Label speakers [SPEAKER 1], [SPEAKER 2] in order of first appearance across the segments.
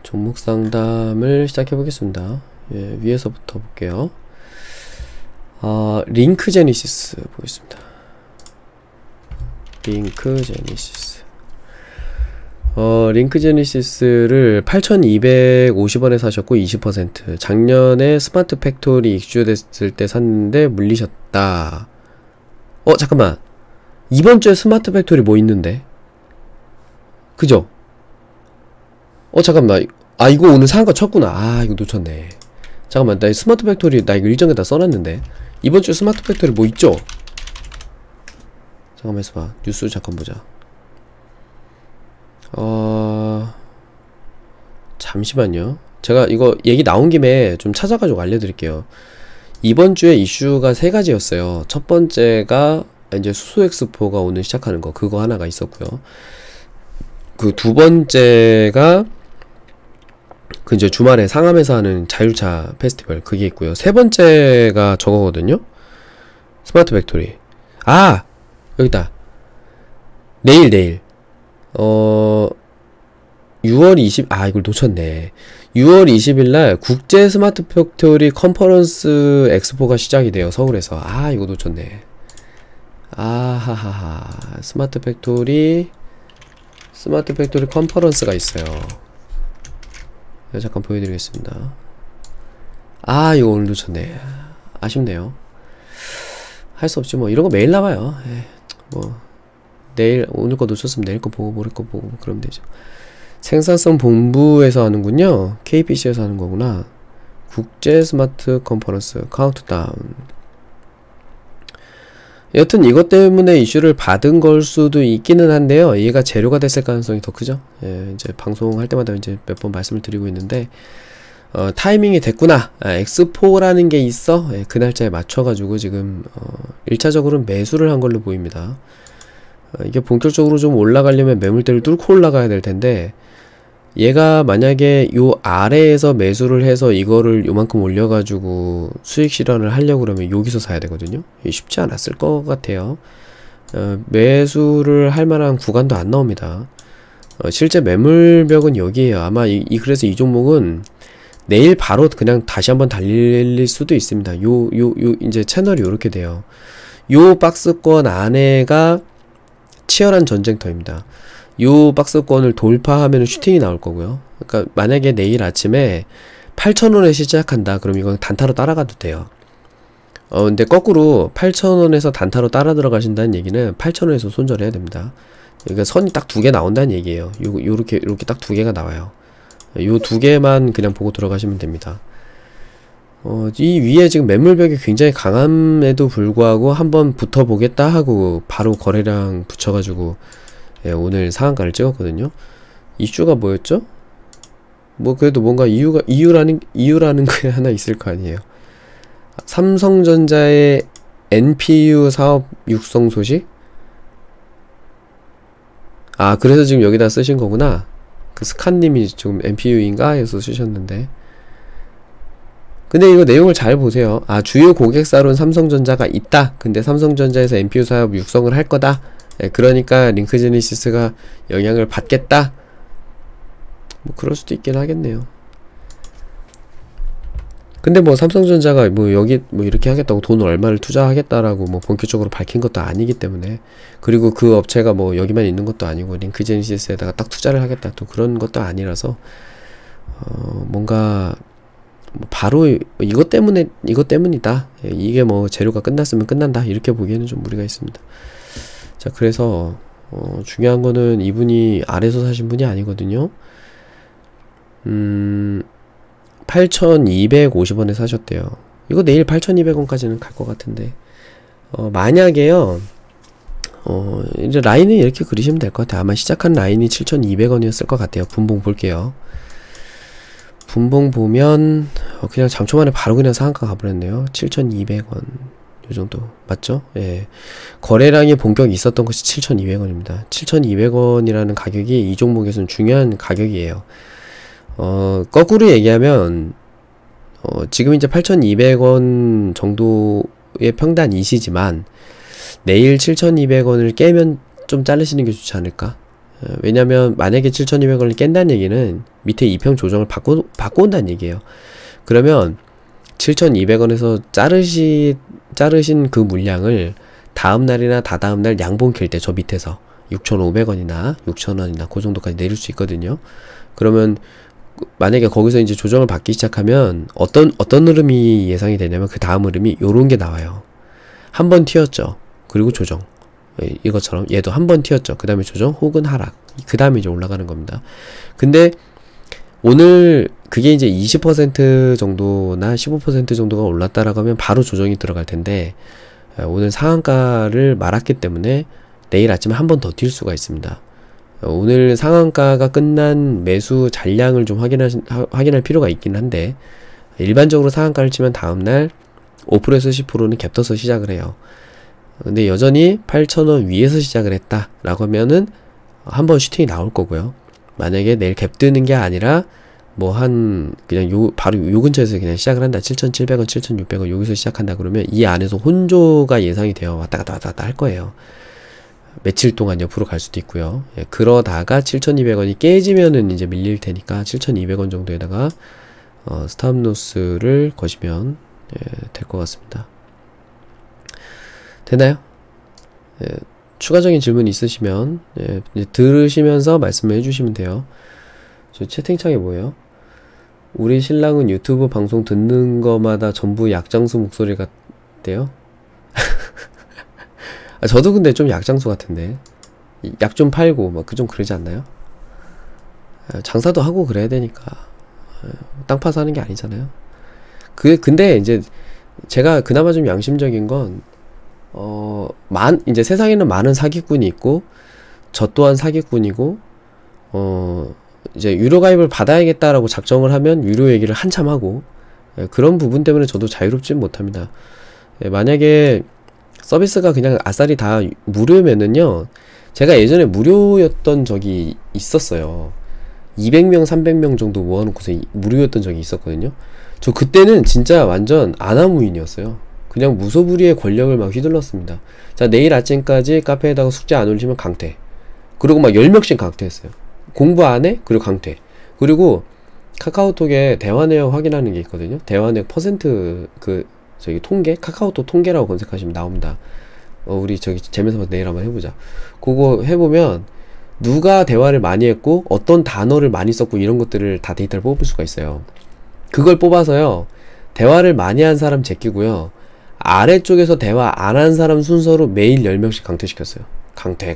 [SPEAKER 1] 종목 상담을 시작해 보겠습니다. 예, 위에서부터 볼게요. 링크 제니시스 보겠습니다. 링크 제니시스. 링크 제니시스를 8,250원에 사셨고 20%. 작년에 스마트 팩토리 이슈됐을 때 샀는데 물리셨다. 잠깐만. 이번 주에 스마트 팩토리 뭐 있는데? 그죠? 잠깐만. 이거 오늘 사는 거 쳤구나. 이거 놓쳤네. 잠깐만, 나 스마트 팩토리 나 이거 일정에다 써놨는데. 이번 주 스마트 팩토리 뭐 있죠? 잠깐만 있어봐. 뉴스 잠깐 보자. 잠시만요. 제가 이거 얘기 나온 김에 좀 찾아가지고 알려드릴게요. 이번 주에 이슈가 3가지였어요. 첫 번째가 이제 수소 엑스포가 오늘 시작하는 거, 그거 하나가 있었고요. 그 두 번째가 그 이제 주말에 상암에서 하는 자율차 페스티벌, 그게 있고요. 세 번째가 저거거든요. 스마트 팩토리. 여기다. 내일 6월 20, 이걸 놓쳤네. 6월 20일날 국제 스마트 팩토리 컨퍼런스 엑스포가 시작이 돼요, 서울에서. 이거 놓쳤네. 스마트 팩토리 컨퍼런스가 있어요. 잠깐 보여드리겠습니다. 이거 오늘 놓쳤네. 아쉽네요. 할 수 없지 뭐. 이런 거 매일 나와요. 내일 오늘 거 놓쳤으면 내일 거 보고 모레 거 보고 그러면 되죠. 생산성 본부에서 하는군요. KBC에서 하는 거구나. 국제 스마트 컨퍼런스 카운트다운. 여튼 이것 때문에 이슈를 받은 걸 수도 있기는 한데요. 얘가 재료가 됐을 가능성이 더 크죠. 이제 방송할 때마다 이제 몇 번 말씀을 드리고 있는데, 타이밍이 됐구나. 엑스포라는 게 있어. 그 날짜에 맞춰가지고 지금 1차적으로는 매수를 한 걸로 보입니다. 이게 본격적으로 좀 올라가려면 매물대를 뚫고 올라가야 될 텐데, 얘가 만약에 요 아래에서 매수를 해서 이거를 요만큼 올려가지고 수익 실현을 하려고 그러면 여기서 사야 되거든요. 쉽지 않았을 것 같아요. 매수를 할 만한 구간도 안 나옵니다. 실제 매물벽은 여기에요. 아마 그래서 이 종목은 내일 바로 그냥 다시 한번 달릴 수도 있습니다. 이제 채널이 요렇게 돼요. 요 박스권 안에가 치열한 전쟁터입니다. 요 박스권을 돌파하면 슈팅이 나올 거고요. 그러니까 만약에 내일 아침에 8,000원에 시작한다, 그럼 이건 단타로 따라가도 돼요. 근데 거꾸로 8,000원에서 단타로 따라 들어가신다는 얘기는 8,000원에서 손절해야 됩니다. 그러니까 선이 딱 2개 나온다는 얘기예요. 요렇게 딱 2개가 나와요. 요 2개만 그냥 보고 들어가시면 됩니다. 이 위에 지금 매물벽이 굉장히 강함에도 불구하고 한번 붙어보겠다 하고 바로 거래량 붙여가지고 오늘 상한가를 찍었거든요. 이슈가 뭐였죠? 그래도 뭔가 이유라는 게 하나 있을 거 아니에요. 삼성전자의 NPU 사업 육성 소식? 그래서 지금 여기다 쓰신 거구나. 그 스칸님이 지금 NPU인가 해서 쓰셨는데. 근데 이거 내용을 잘 보세요. 주요 고객사로는 삼성전자가 있다. 근데 삼성전자에서 NPU 사업 육성을 할 거다. 그러니까 링크 제니시스가 영향을 받겠다. 그럴 수도 있긴 하겠네요. 근데 삼성전자가 여기 이렇게 하겠다고 돈을 얼마를 투자하겠다라고 본격적으로 밝힌 것도 아니기 때문에, 그리고 그 업체가 여기만 있는 것도 아니고 링크 제니시스에다가 딱 투자를 하겠다 또 그런 것도 아니라서 뭔가 바로 이것 때문이다. 이게 재료가 끝났으면 끝난다, 이렇게 보기에는 좀 무리가 있습니다. 자, 그래서 중요한 거는 이분이 아래서 사신 분이 아니거든요. 8,250원에 사셨대요. 이거 내일 8,200원까지는 갈 것 같은데, 만약에요, 이제 라인은 이렇게 그리시면 될 것 같아요. 아마 시작한 라인이 7,200원이었을 것 같아요. 분봉 볼게요. 분봉 보면 그냥 잠초 만에 바로 그냥 상한가 가버렸네요. 7,200원 요정도 맞죠? 예. 거래량이 본격이 있었던 것이 7,200원입니다 7,200원이라는 가격이 이 종목에서는 중요한 가격이에요. 거꾸로 얘기하면 지금 이제 8,200원 정도의 평단이시지만 내일 7,200원을 깨면 좀 자르시는 게 좋지 않을까? 왜냐면 만약에 7,200원을 깬다는 얘기는 밑에 2평 조정을 바꿔온다는 얘기예요. 그러면 7,200원에서 자르신 그 물량을 다음날이나 다다음날 양봉 킬 때 저 밑에서 6,500원이나 6,000원이나 그 정도까지 내릴 수 있거든요. 그러면 만약에 거기서 이제 조정을 받기 시작하면 어떤 흐름이 예상이 되냐면 그 다음 흐름이 요런 게 나와요. 한 번 튀었죠. 그리고 조정. 이것처럼 얘도 한 번 튀었죠. 그 다음에 조정 혹은 하락. 그 다음에 이제 올라가는 겁니다. 근데 오늘 그게 이제 20% 정도나 15% 정도가 올랐다라고 하면 바로 조정이 들어갈 텐데 오늘 상한가를 말았기 때문에 내일 아침에 한 번 더 뛸 수가 있습니다. 오늘 상한가가 끝난 매수 잔량을 좀 확인할 필요가 있긴 한데 일반적으로 상한가를 치면 다음날 5%에서 10%는 갭떠서 시작을 해요. 근데 여전히 8,000원 위에서 시작을 했다 라고 하면은 한번 슈팅이 나올 거고요. 만약에 내일 갭 뜨는 게 아니라 뭐 그냥 바로 요 근처에서 그냥 시작을 한다. 7,700원, 7,600원 여기서 시작한다 그러면 이 안에서 혼조가 예상이 되어 왔다 갔다 할 거예요. 며칠 동안 옆으로 갈 수도 있고요. 그러다가 7,200원이 깨지면은 이제 밀릴 테니까 7,200원 정도에다가 스탑로스를 거시면 될 것 같습니다. 되나요? 추가적인 질문 있으시면 이제 들으시면서 말씀을 해주시면 돼요. 저 채팅창에 뭐예요? 우리 신랑은 유튜브 방송 듣는 거마다 전부 약장수 목소리 같대요? 저도 근데 좀 약장수 같은데 약 좀 팔고 막 좀 그러지 않나요? 장사도 하고 그래야 되니까 땅 파서 하는 게 아니잖아요. 근데 이제 제가 그나마 좀 양심적인 건 이제 세상에는 많은 사기꾼이 있고 저 또한 사기꾼이고 이제 유료 가입을 받아야겠다라고 작정을 하면 유료 얘기를 한참 하고 그런 부분 때문에 저도 자유롭진 못합니다. 만약에 서비스가 그냥 아싸리 다 무료면은요, 제가 예전에 무료였던 적이 있었어요. 200명, 300명 정도 모아놓고서 무료였던 적이 있었거든요. 저 그때는 진짜 완전 아나무인이었어요. 그냥 무소불위의 권력을 막 휘둘렀습니다. 자, 내일 아침까지 카페에다가 숙제 안 올리시면 강퇴. 그리고 막 10명씩 강퇴했어요. 공부 안 해? 그리고 강퇴. 그리고 카카오톡에 대화 내역 확인하는 게 있거든요. 대화 내역 퍼센트 저기 통계? 카카오톡 통계라고 검색하시면 나옵니다. 우리 저기 재면서 내일 한번 해보자. 그거 해보면 누가 대화를 많이 했고 어떤 단어를 많이 썼고 이런 것들을 다 데이터를 뽑을 수가 있어요. 그걸 뽑아서요, 대화를 많이 한 사람 제끼고요, 아래쪽에서 대화 안 한 사람 순서로 매일 10명씩 강퇴시켰어요. 강퇴.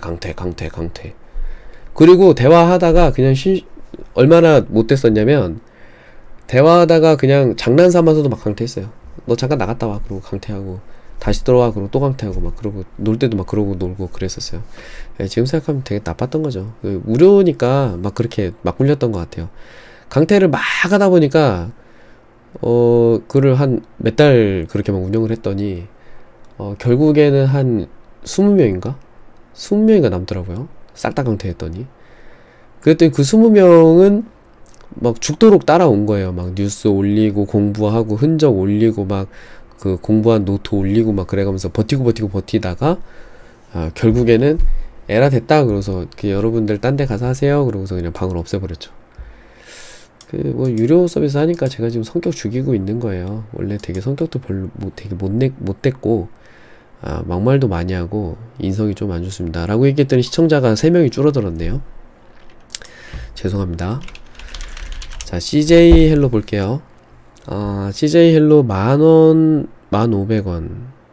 [SPEAKER 1] 그리고 대화하다가 그냥 얼마나 못됐었냐면, 대화하다가 그냥 장난 삼아서도 막 강퇴했어요. 너 잠깐 나갔다 와. 그러고 강퇴하고, 다시 들어와. 그러고 또 강퇴하고, 막 그러고, 놀 때도 막 그러고 놀고 그랬었어요. 지금 생각하면 되게 나빴던 거죠. 무료니까 막 그렇게 막 굴렸던 것 같아요. 강퇴를 막 하다 보니까, 그를 한 몇 달 그렇게 막 운영을 했더니, 결국에는 한 20명인가? 20명인가 남더라고요. 싹 다 강퇴했더니. 그랬더니 그 20명은 막 죽도록 따라온 거예요. 막 뉴스 올리고 공부하고 흔적 올리고 막 그 공부한 노트 올리고 막 그래가면서 버티다가 결국에는 에라 됐다 그러고서 여러분들 딴 데 가서 하세요 그러고서 그냥 방을 없애버렸죠. 뭐 유료 서비스 하니까 제가 지금 성격 죽이고 있는 거예요. 원래 되게 성격도 별로 되게 못됐고 막말도 많이 하고 인성이 좀 안 좋습니다 라고 얘기했더니 시청자가 3명이 줄어들었네요. 죄송합니다. 자, CJ 헬로 볼게요. CJ 헬로 10,000원, 1,500원.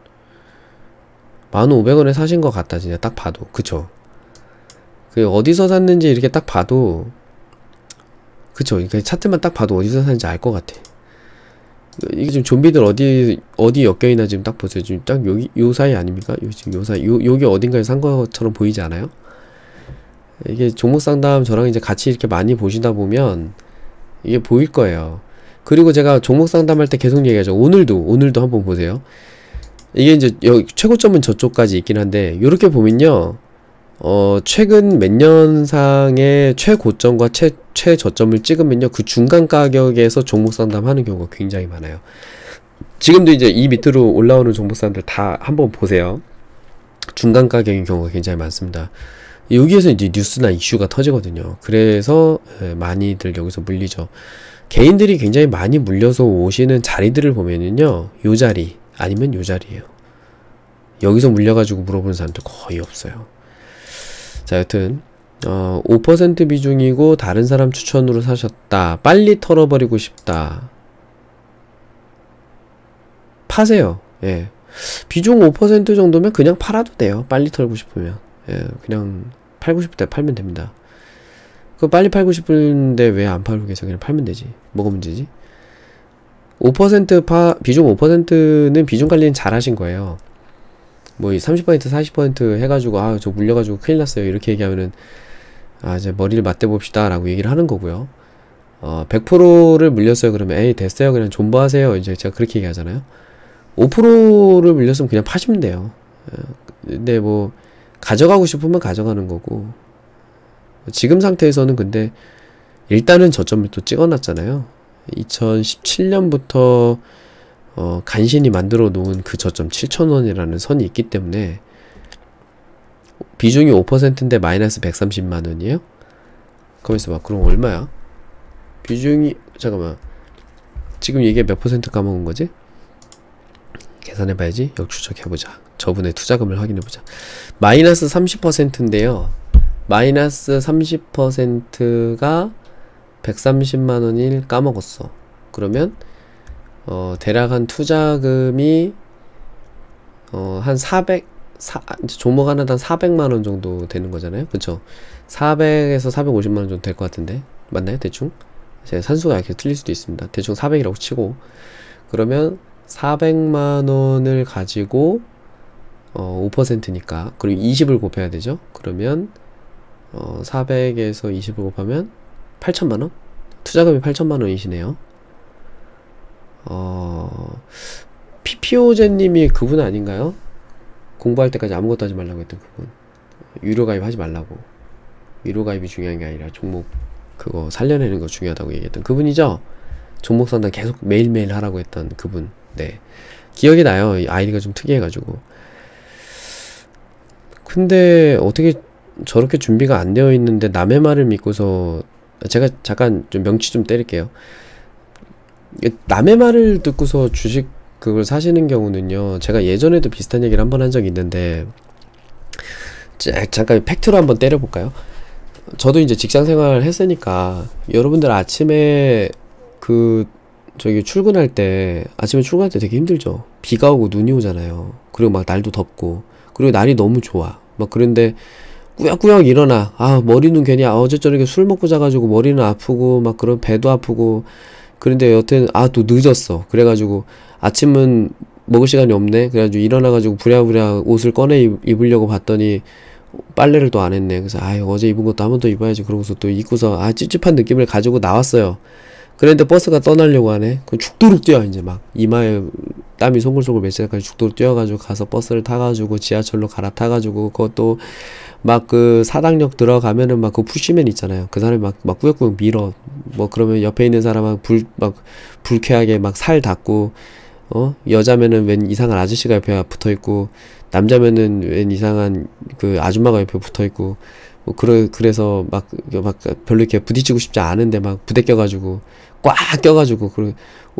[SPEAKER 1] 1,500원에 사신 것 같다, 진짜 딱 봐도. 그쵸? 어디서 샀는지 이렇게 딱 봐도, 그쵸? 이렇게 차트만 딱 봐도 어디서 샀는지 알 것 같아. 이게 지금 좀비들 어디 엮여있나 지금 딱 보세요. 지금 딱 요 사이 아닙니까? 지금 요 사이, 여기 어딘가에 산 것처럼 보이지 않아요? 이게 종목 상담 저랑 이제 같이 이렇게 많이 보시다 보면 이게 보일 거예요. 그리고 제가 종목 상담할 때 계속 얘기하죠. 오늘도 한번 보세요. 이게 이제 최고점은 저쪽까지 있긴 한데, 요렇게 보면요, 최근 몇 년상의 최고점과 최저점을 찍으면요, 그 중간 가격에서 종목 상담하는 경우가 굉장히 많아요. 지금도 이제 이 밑으로 올라오는 종목 상담들 다 한번 보세요. 중간 가격인 경우가 굉장히 많습니다. 여기에서 이제 뉴스나 이슈가 터지거든요. 그래서 많이들 여기서 물리죠. 개인들이 굉장히 많이 물려서 오시는 자리들을 보면은요, 요 자리 아니면 요 자리예요. 여기서 물려가지고 물어보는 사람들 거의 없어요. 자, 여튼 5% 비중이고 다른 사람 추천으로 사셨다. 빨리 털어버리고 싶다. 파세요. 예. 비중 5% 정도면 그냥 팔아도 돼요. 빨리 털고 싶으면. 예, 그냥 팔고 싶을 때 팔면 됩니다. 그 빨리 팔고 싶은데 왜 안 팔고 계세요? 그냥 팔면 되지. 뭐가 문제지? 5% 비중 5%는 비중 관리는 잘 하신 거예요. 뭐 30% 40% 해가지고 아 저 물려가지고 큰일 났어요 이렇게 얘기하면은 아 이제 머리를 맞대 봅시다 라고 얘기를 하는 거고요. 100%를 물렸어요 그러면 에이 됐어요 그냥 존버하세요 이제 제가 그렇게 얘기하잖아요. 5%를 물렸으면 그냥 파시면 돼요. 근데 뭐 가져가고 싶으면 가져가는 거고, 지금 상태에서는 근데 일단은 저점을 또 찍어놨잖아요. 2017년부터 간신히 만들어 놓은 그 저점 7,000원이라는 선이 있기 때문에 비중이 5%인데 마이너스 130만원이에요? 가만있어 봐. 그럼 얼마야? 비중이 잠깐만 지금 이게 몇 퍼센트 까먹은 거지? 계산해봐야지. 역추적해보자. 저분의 투자금을 확인해보자. 마이너스 30%인데요 마이너스 30%가 130만원을 까먹었어. 그러면 대략 한 투자금이 한 400 종목 하나당 400만원 정도 되는 거잖아요. 그쵸? 400에서 450만원 정도 될 것 같은데 맞나요? 대충? 제가 산수가 이렇게 틀릴 수도 있습니다. 대충 400이라고 치고, 그러면 400만원을 가지고 5%니까 그리고 20을 곱해야 되죠. 그러면 400에서 20을 곱하면 8천만원? 투자금이 8천만원이시네요. PPO제님이 그분 아닌가요? 공부할 때까지 아무것도 하지 말라고 했던 그분. 유료가입 하지 말라고. 유료가입이 중요한 게 아니라 종목 그거 살려내는 거 중요하다고 얘기했던 그분이죠? 종목 상담 계속 매일매일 하라고 했던 그분. 네. 기억이 나요. 아이디가 좀 특이해가지고. 근데 어떻게 저렇게 준비가 안 되어 있는데 남의 말을 믿고서, 제가 잠깐 좀 명치 좀 때릴게요. 남의 말을 듣고서 주식 그걸 사시는 경우는요, 제가 예전에도 비슷한 얘기를 한번 한 적이 있는데, 잠깐 팩트로 한번 때려볼까요? 저도 이제 직장생활 했으니까 여러분들 아침에 저기 출근할 때, 아침에 출근할 때 되게 힘들죠. 비가 오고 눈이 오잖아요. 그리고 막 날도 덥고, 그리고 날이 너무 좋아. 막 그런데 꾸역꾸역 일어나. 아 머리는 괜히 어제 저녁에 술 먹고 자가지고 머리는 아프고 막 그런 배도 아프고. 그런데 여튼 또 늦었어. 그래가지고 아침은 먹을 시간이 없네. 그래가지고 일어나가지고 부랴부랴 옷을 꺼내 입으려고 봤더니 빨래를 또 안 했네. 그래서 어제 입은 것도 한 번 더 입어야지. 그러고서 또 입고서 찝찝한 느낌을 가지고 나왔어요. 그런데 버스가 떠나려고 하네. 그 죽도록 뛰어. 이제 막 이마에 땀이 송글송글 맺히다까지 죽도록 뛰어가지고 가서 버스를 타가지고 지하철로 갈아타가지고, 그것도 막 그 사당역 들어가면은 막 그 푸시맨 있잖아요. 그 사람이 막 꾸역꾸역 밀어. 뭐 그러면 옆에 있는 사람은 불쾌하게 막 살 닦고, 여자면은 웬 이상한 아저씨가 옆에 붙어있고, 남자면은 웬 이상한 그 아줌마가 옆에 붙어있고, 뭐 그래서 막 별로 이렇게 부딪히고 싶지 않은데 막 부대껴가지고 꽉 껴가지고, 그리고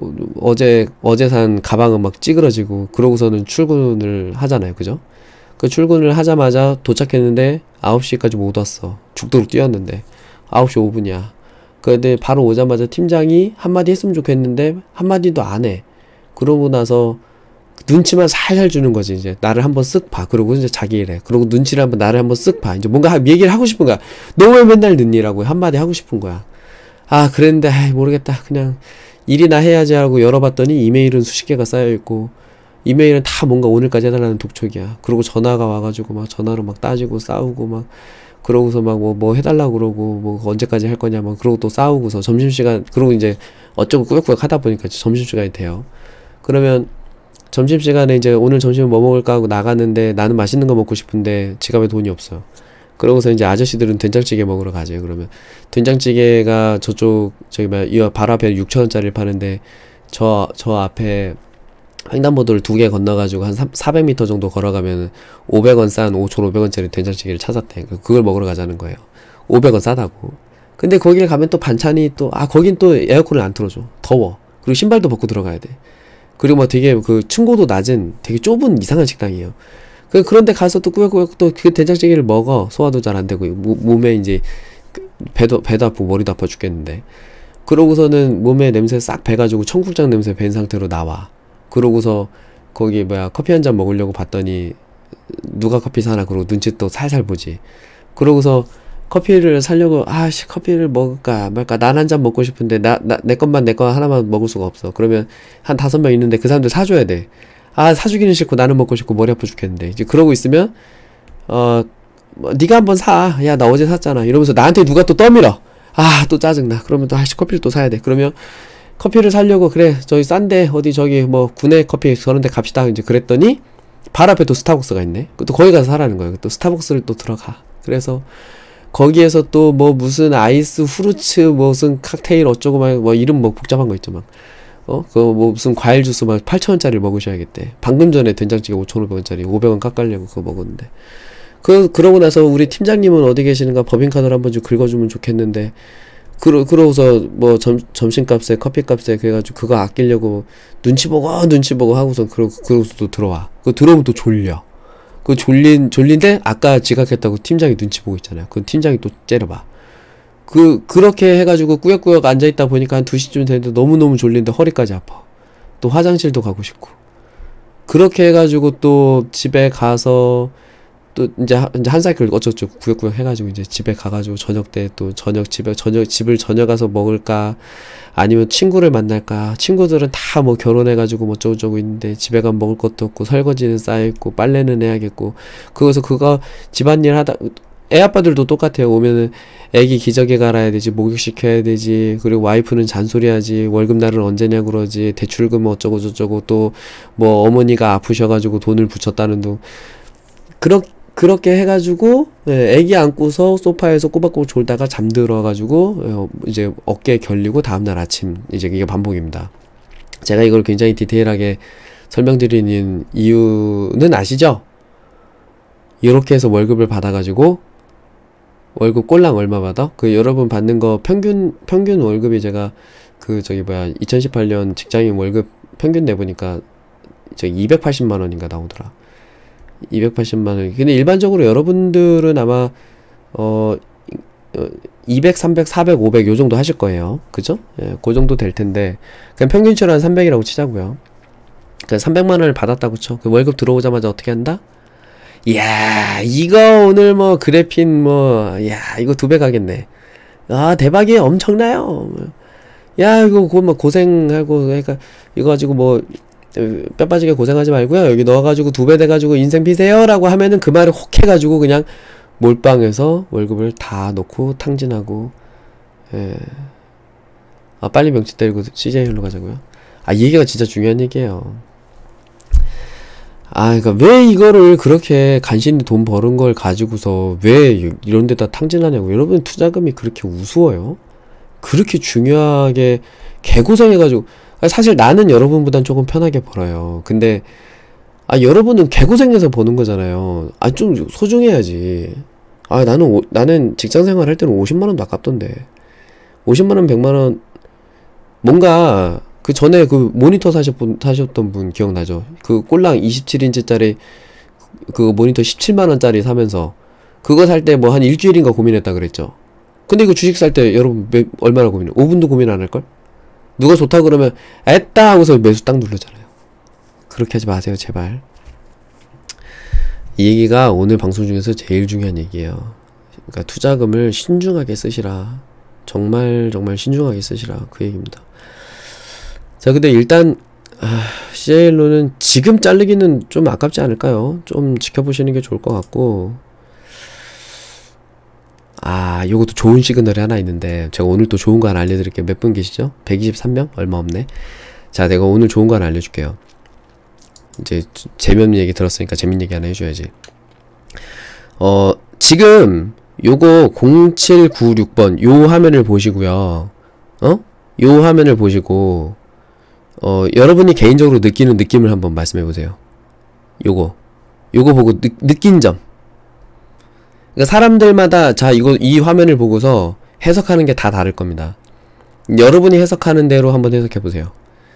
[SPEAKER 1] 어제 산 가방은 막 찌그러지고, 그러고서는 출근을 하잖아요. 그죠? 그 출근을 하자마자 도착했는데 9시까지 못 왔어. 죽도록 뛰었는데 9시 5분이야. 근데 바로 오자마자 팀장이 한마디 했으면 좋겠는데 한마디도 안 해. 그러고 나서 눈치만 살살 주는 거지. 이제 나를 한번 쓱 봐. 그러고 이제 자기 일해. 그러고 눈치를 한번 나를 한번 쓱 봐. 이제 뭔가 얘기를 하고 싶은 거야. 너 왜 맨날 늦니라고 한마디 하고 싶은 거야. 그랬는데 모르겠다. 그냥 일이나 해야지 하고 열어봤더니 이메일은 수십 개가 쌓여있고, 이메일은 다 뭔가 오늘까지 해달라는 독촉이야. 그러고 전화가 와가지고 막 전화로 막 따지고 싸우고 막, 그러고서 막 뭐 해달라고 그러고, 뭐 언제까지 할 거냐 막 그러고 또 싸우고서 점심시간, 그러고 이제 어쩌고 꾸역꾸역 하다 보니까 점심시간이 돼요. 그러면 점심시간에 이제 오늘 점심은 뭐 먹을까 하고 나갔는데 나는 맛있는 거 먹고 싶은데 지갑에 돈이 없어. 그러고서 이제 아저씨들은 된장찌개 먹으러 가죠. 그러면 된장찌개가 저기 바로 앞에 6,000원짜리를 파는데 저 앞에 횡단보도를 2개 건너가지고 한 400m 정도 걸어가면 500원 싼 5,500원짜리 된장찌개를 찾았대. 그걸 먹으러 가자는 거예요. 500원 싸다고. 근데 거기를 가면 또 반찬이 또, 거긴 또 에어컨을 안 틀어줘. 더워. 그리고 신발도 벗고 들어가야 돼. 그리고 뭐 되게 그 층고도 낮은 되게 좁은 이상한 식당이에요. 그런데 가서 또 꾸역꾸역 또 그 된장찌개를 먹어. 소화도 잘 안 되고, 몸에 이제, 배도 아프고 머리도 아파 죽겠는데. 그러고서는 몸에 냄새 싹 배가지고 청국장 냄새 밴 상태로 나와. 그러고서 거기 커피 한 잔 먹으려고 봤더니 누가 커피 사나 그러고 눈치 또 살살 보지. 그러고서 커피를 사려고 커피를 먹을까 말까. 난 한 잔 먹고 싶은데 내 거 하나만 먹을 수가 없어. 그러면 한 5명 있는데 그 사람들 사줘야 돼. 사주기는 싫고 나는 먹고 싶고 머리 아파 죽겠는데. 이제 그러고 있으면 네가 한번 사. 야, 나 어제 샀잖아. 이러면서 나한테 누가 또 떠밀어. 또 짜증나. 그러면 또 커피를 또 사야 돼. 그러면 커피를 사려고 그래 저기 싼데 어디 저기 뭐 구내 커피 저런데 갑시다 이제 그랬더니 바로 앞에 또 스타벅스가 있네. 또 거기 가서 사라는 거예요. 또 스타벅스를 또 들어가. 그래서 거기에서 또 뭐 무슨 아이스 후르츠 무슨 칵테일 어쩌고 막 뭐 이름 뭐 복잡한 거 있죠 막. 그거 뭐 무슨 과일 주스 막 8,000원짜리를 먹으셔야겠대. 방금 전에 된장찌개 5,500원짜리 500원 깎으려고 그거 먹었는데. 그러고 나서 우리 팀장님은 어디 계시는가 법인카드를 한번 좀 긁어주면 좋겠는데. 그러고서 뭐 점심값에 커피값에 그래가지고 그거 아끼려고 눈치 보고 하고서 그러고서 또 들어와. 들어오면 또 졸려. 졸린데 아까 지각했다고 팀장이 눈치 보고 있잖아요. 그 팀장이 또 째려봐. 그렇게 해가지고 꾸역꾸역 앉아있다 보니까 한 2시쯤 되는데 너무너무 졸린데 허리까지 아파. 또 화장실도 가고 싶고. 그렇게 해가지고 또 집에 가서 또 이제 한 사이클 어쩌고저쩌고 구역구역 해가지고 이제 집에 가가지고 저녁 때 또 집을 저녁 가서 먹을까 아니면 친구를 만날까. 친구들은 다 뭐 결혼해가지고 뭐 어쩌고저쩌고 있는데 집에 가면 먹을 것도 없고 설거지는 쌓여있고 빨래는 해야겠고. 그거 집안일 하다 애 아빠들도 똑같아요. 오면은 애기 기저귀 갈아야 되지, 목욕시켜야 되지, 그리고 와이프는 잔소리하지, 월급날은 언제냐 그러지, 대출금 어쩌고저쩌고, 또 뭐 어머니가 아프셔가지고 돈을 붙였다는 둥. 그렇게 해가지고 애기 안고서 소파에서 꼬박꼬박 졸다가 잠들어가지고 이제 어깨 결리고 다음날 아침 이제 이게 반복입니다. 제가 이걸 굉장히 디테일하게 설명드리는 이유는 아시죠? 이렇게 해서 월급을 받아가지고 월급 꼴랑 얼마 받아? 여러분 받는 거 평균 월급이 제가 2018년 직장인 월급 평균 내보니까 280만원인가 나오더라. 280만원. 근데 일반적으로 여러분들은 아마 200, 300, 400, 500 요 정도 하실 거예요. 그죠? 예, 그 정도 될 텐데 그냥 평균치로 한 300이라고 치자고요. 그러니까 300만원을 받았다고 쳐. 월급 들어오자마자 어떻게 한다? 이야, 이거 오늘 뭐 그래핀 이거 2배 가겠네. 대박이에요. 엄청나요. 야, 이거 고생하고 그러니까 이거 가지고 뼈 빠지게 고생하지 말고요. 여기 넣어가지고 2배 돼가지고 인생 피세요 라고 하면은 그 말을 혹 해가지고 그냥 몰빵해서 월급을 다 넣고 탕진하고. 빨리 명치 때리고 CJ로 가자고요. 이 얘기가 진짜 중요한 얘기예요. 그러니까 왜 이거를 그렇게 간신히 돈 버는 걸 가지고서 왜 이런 데다 탕진하냐고. 여러분 투자금이 그렇게 우스워요? 그렇게 중요하게 개고생해가지고. 사실 나는 여러분보단 조금 편하게 벌어요. 근데 여러분은 개고생해서 버는 거잖아요. 좀 소중해야지. 나는 직장생활 할 때는 50만원도 아깝던데. 50만원 100만원 뭔가 그 전에 그 모니터 사셨던 분 기억나죠? 그 꼴랑 27인치짜리 그 모니터 17만원짜리 사면서 그거 살 때 뭐 한 일주일인가 고민했다 그랬죠. 근데 이거 주식 살 때 여러분 얼마나 고민해? 5분도 고민 안 할걸? 누가 좋다 그러면 애따 하고서 매수 딱 누르잖아요. 그렇게 하지 마세요 제발. 이 얘기가 오늘 방송 중에서 제일 중요한 얘기예요. 그러니까 투자금을 신중하게 쓰시라. 정말 신중하게 쓰시라. 그 얘기입니다. 자, 근데 일단 CJ일로는 지금 자르기는 좀 아깝지 않을까요? 좀 지켜보시는 게 좋을 것 같고. 요것도 좋은 시그널이 하나 있는데 제가 오늘 또 좋은 거 하나 알려드릴게요. 몇 분 계시죠? 123명? 얼마 없네. 자, 내가 오늘 좋은 거 하나 알려줄게요. 이제 재밌는 얘기 들었으니까 재밌는 얘기 하나 해줘야지. 지금 요거 0796번 요 화면을 보시고요. 요 화면을 보시고 여러분이 개인적으로 느끼는 느낌을 한번 말씀해보세요. 요거 보고 느낀 점. 그러니까 사람들마다 이 화면을 보고서 해석하는 게 다 다를 겁니다. 여러분이 해석하는 대로 한번 해석해보세요.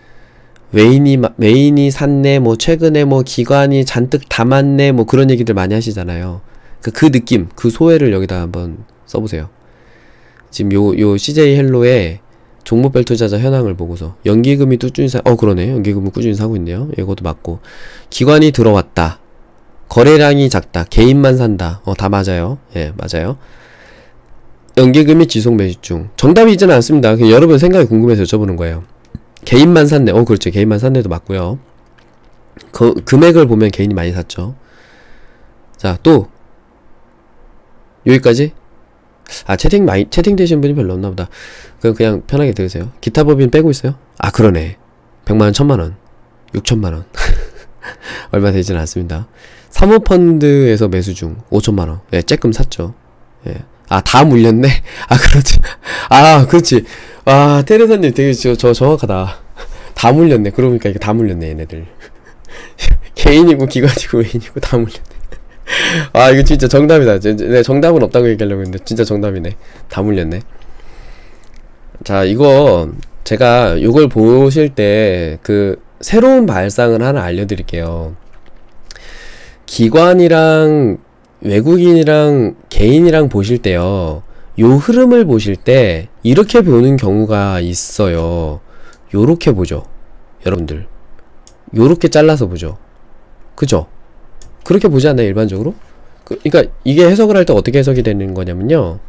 [SPEAKER 1] 외인이 샀네, 뭐 최근에 뭐 기관이 잔뜩 담았네, 뭐 그런 얘기들 많이 하시잖아요. 그 느낌, 그 소회를 여기다 한번 써보세요. 지금 요 CJ 헬로의 종목별 투자자 현황을 보고서 연기금이 꾸준히 그러네. 연기금은 꾸준히 사고 있네요. 이것도 맞고, 기관이 들어왔다, 거래량이 작다, 개인만 산다. 다 맞아요. 예, 맞아요. 연기금이 지속 매집 중. 정답이 있지는 않습니다. 그냥 여러분 생각이 궁금해서 여쭤보는 거예요. 개인만 샀네. 그렇죠. 개인만 샀네도 맞고요. 금액을 보면 개인이 많이 샀죠. 자, 또 여기까지. 채팅 되신 분이 별로 없나 보다. 그냥 편하게 들으세요. 기타 법인 빼고 있어요? 그러네. 100만원, 1000만원, 6천만원. 얼마 되지는 않습니다. 사모펀드에서 매수 중 5천만원. 예, 쬐끔 샀죠. 예. 다 물렸네? 그렇지. 그렇지. 테레사님 되게 저 정확하다. 다 물렸네. 그러니까 이게 다 물렸네, 얘네들. 개인이고, 기관이고, 외인이고, 다 물렸네. 이거 진짜 정답이다. 네, 정답은 없다고 얘기하려고 했는데, 진짜 정답이네. 다 물렸네. 자, 이거, 제가 요걸 보실 때, 새로운 발상을 하나 알려드릴게요. 기관이랑, 외국인이랑 개인이랑 보실 때요, 요 흐름을 보실 때 이렇게 보는 경우가 있어요. 요렇게 보죠, 여러분들. 요렇게 잘라서 보죠. 그죠? 그렇게 보지 않나요, 일반적으로? 그러니까 이게 해석을 할 때 어떻게 해석이 되는 거냐면요,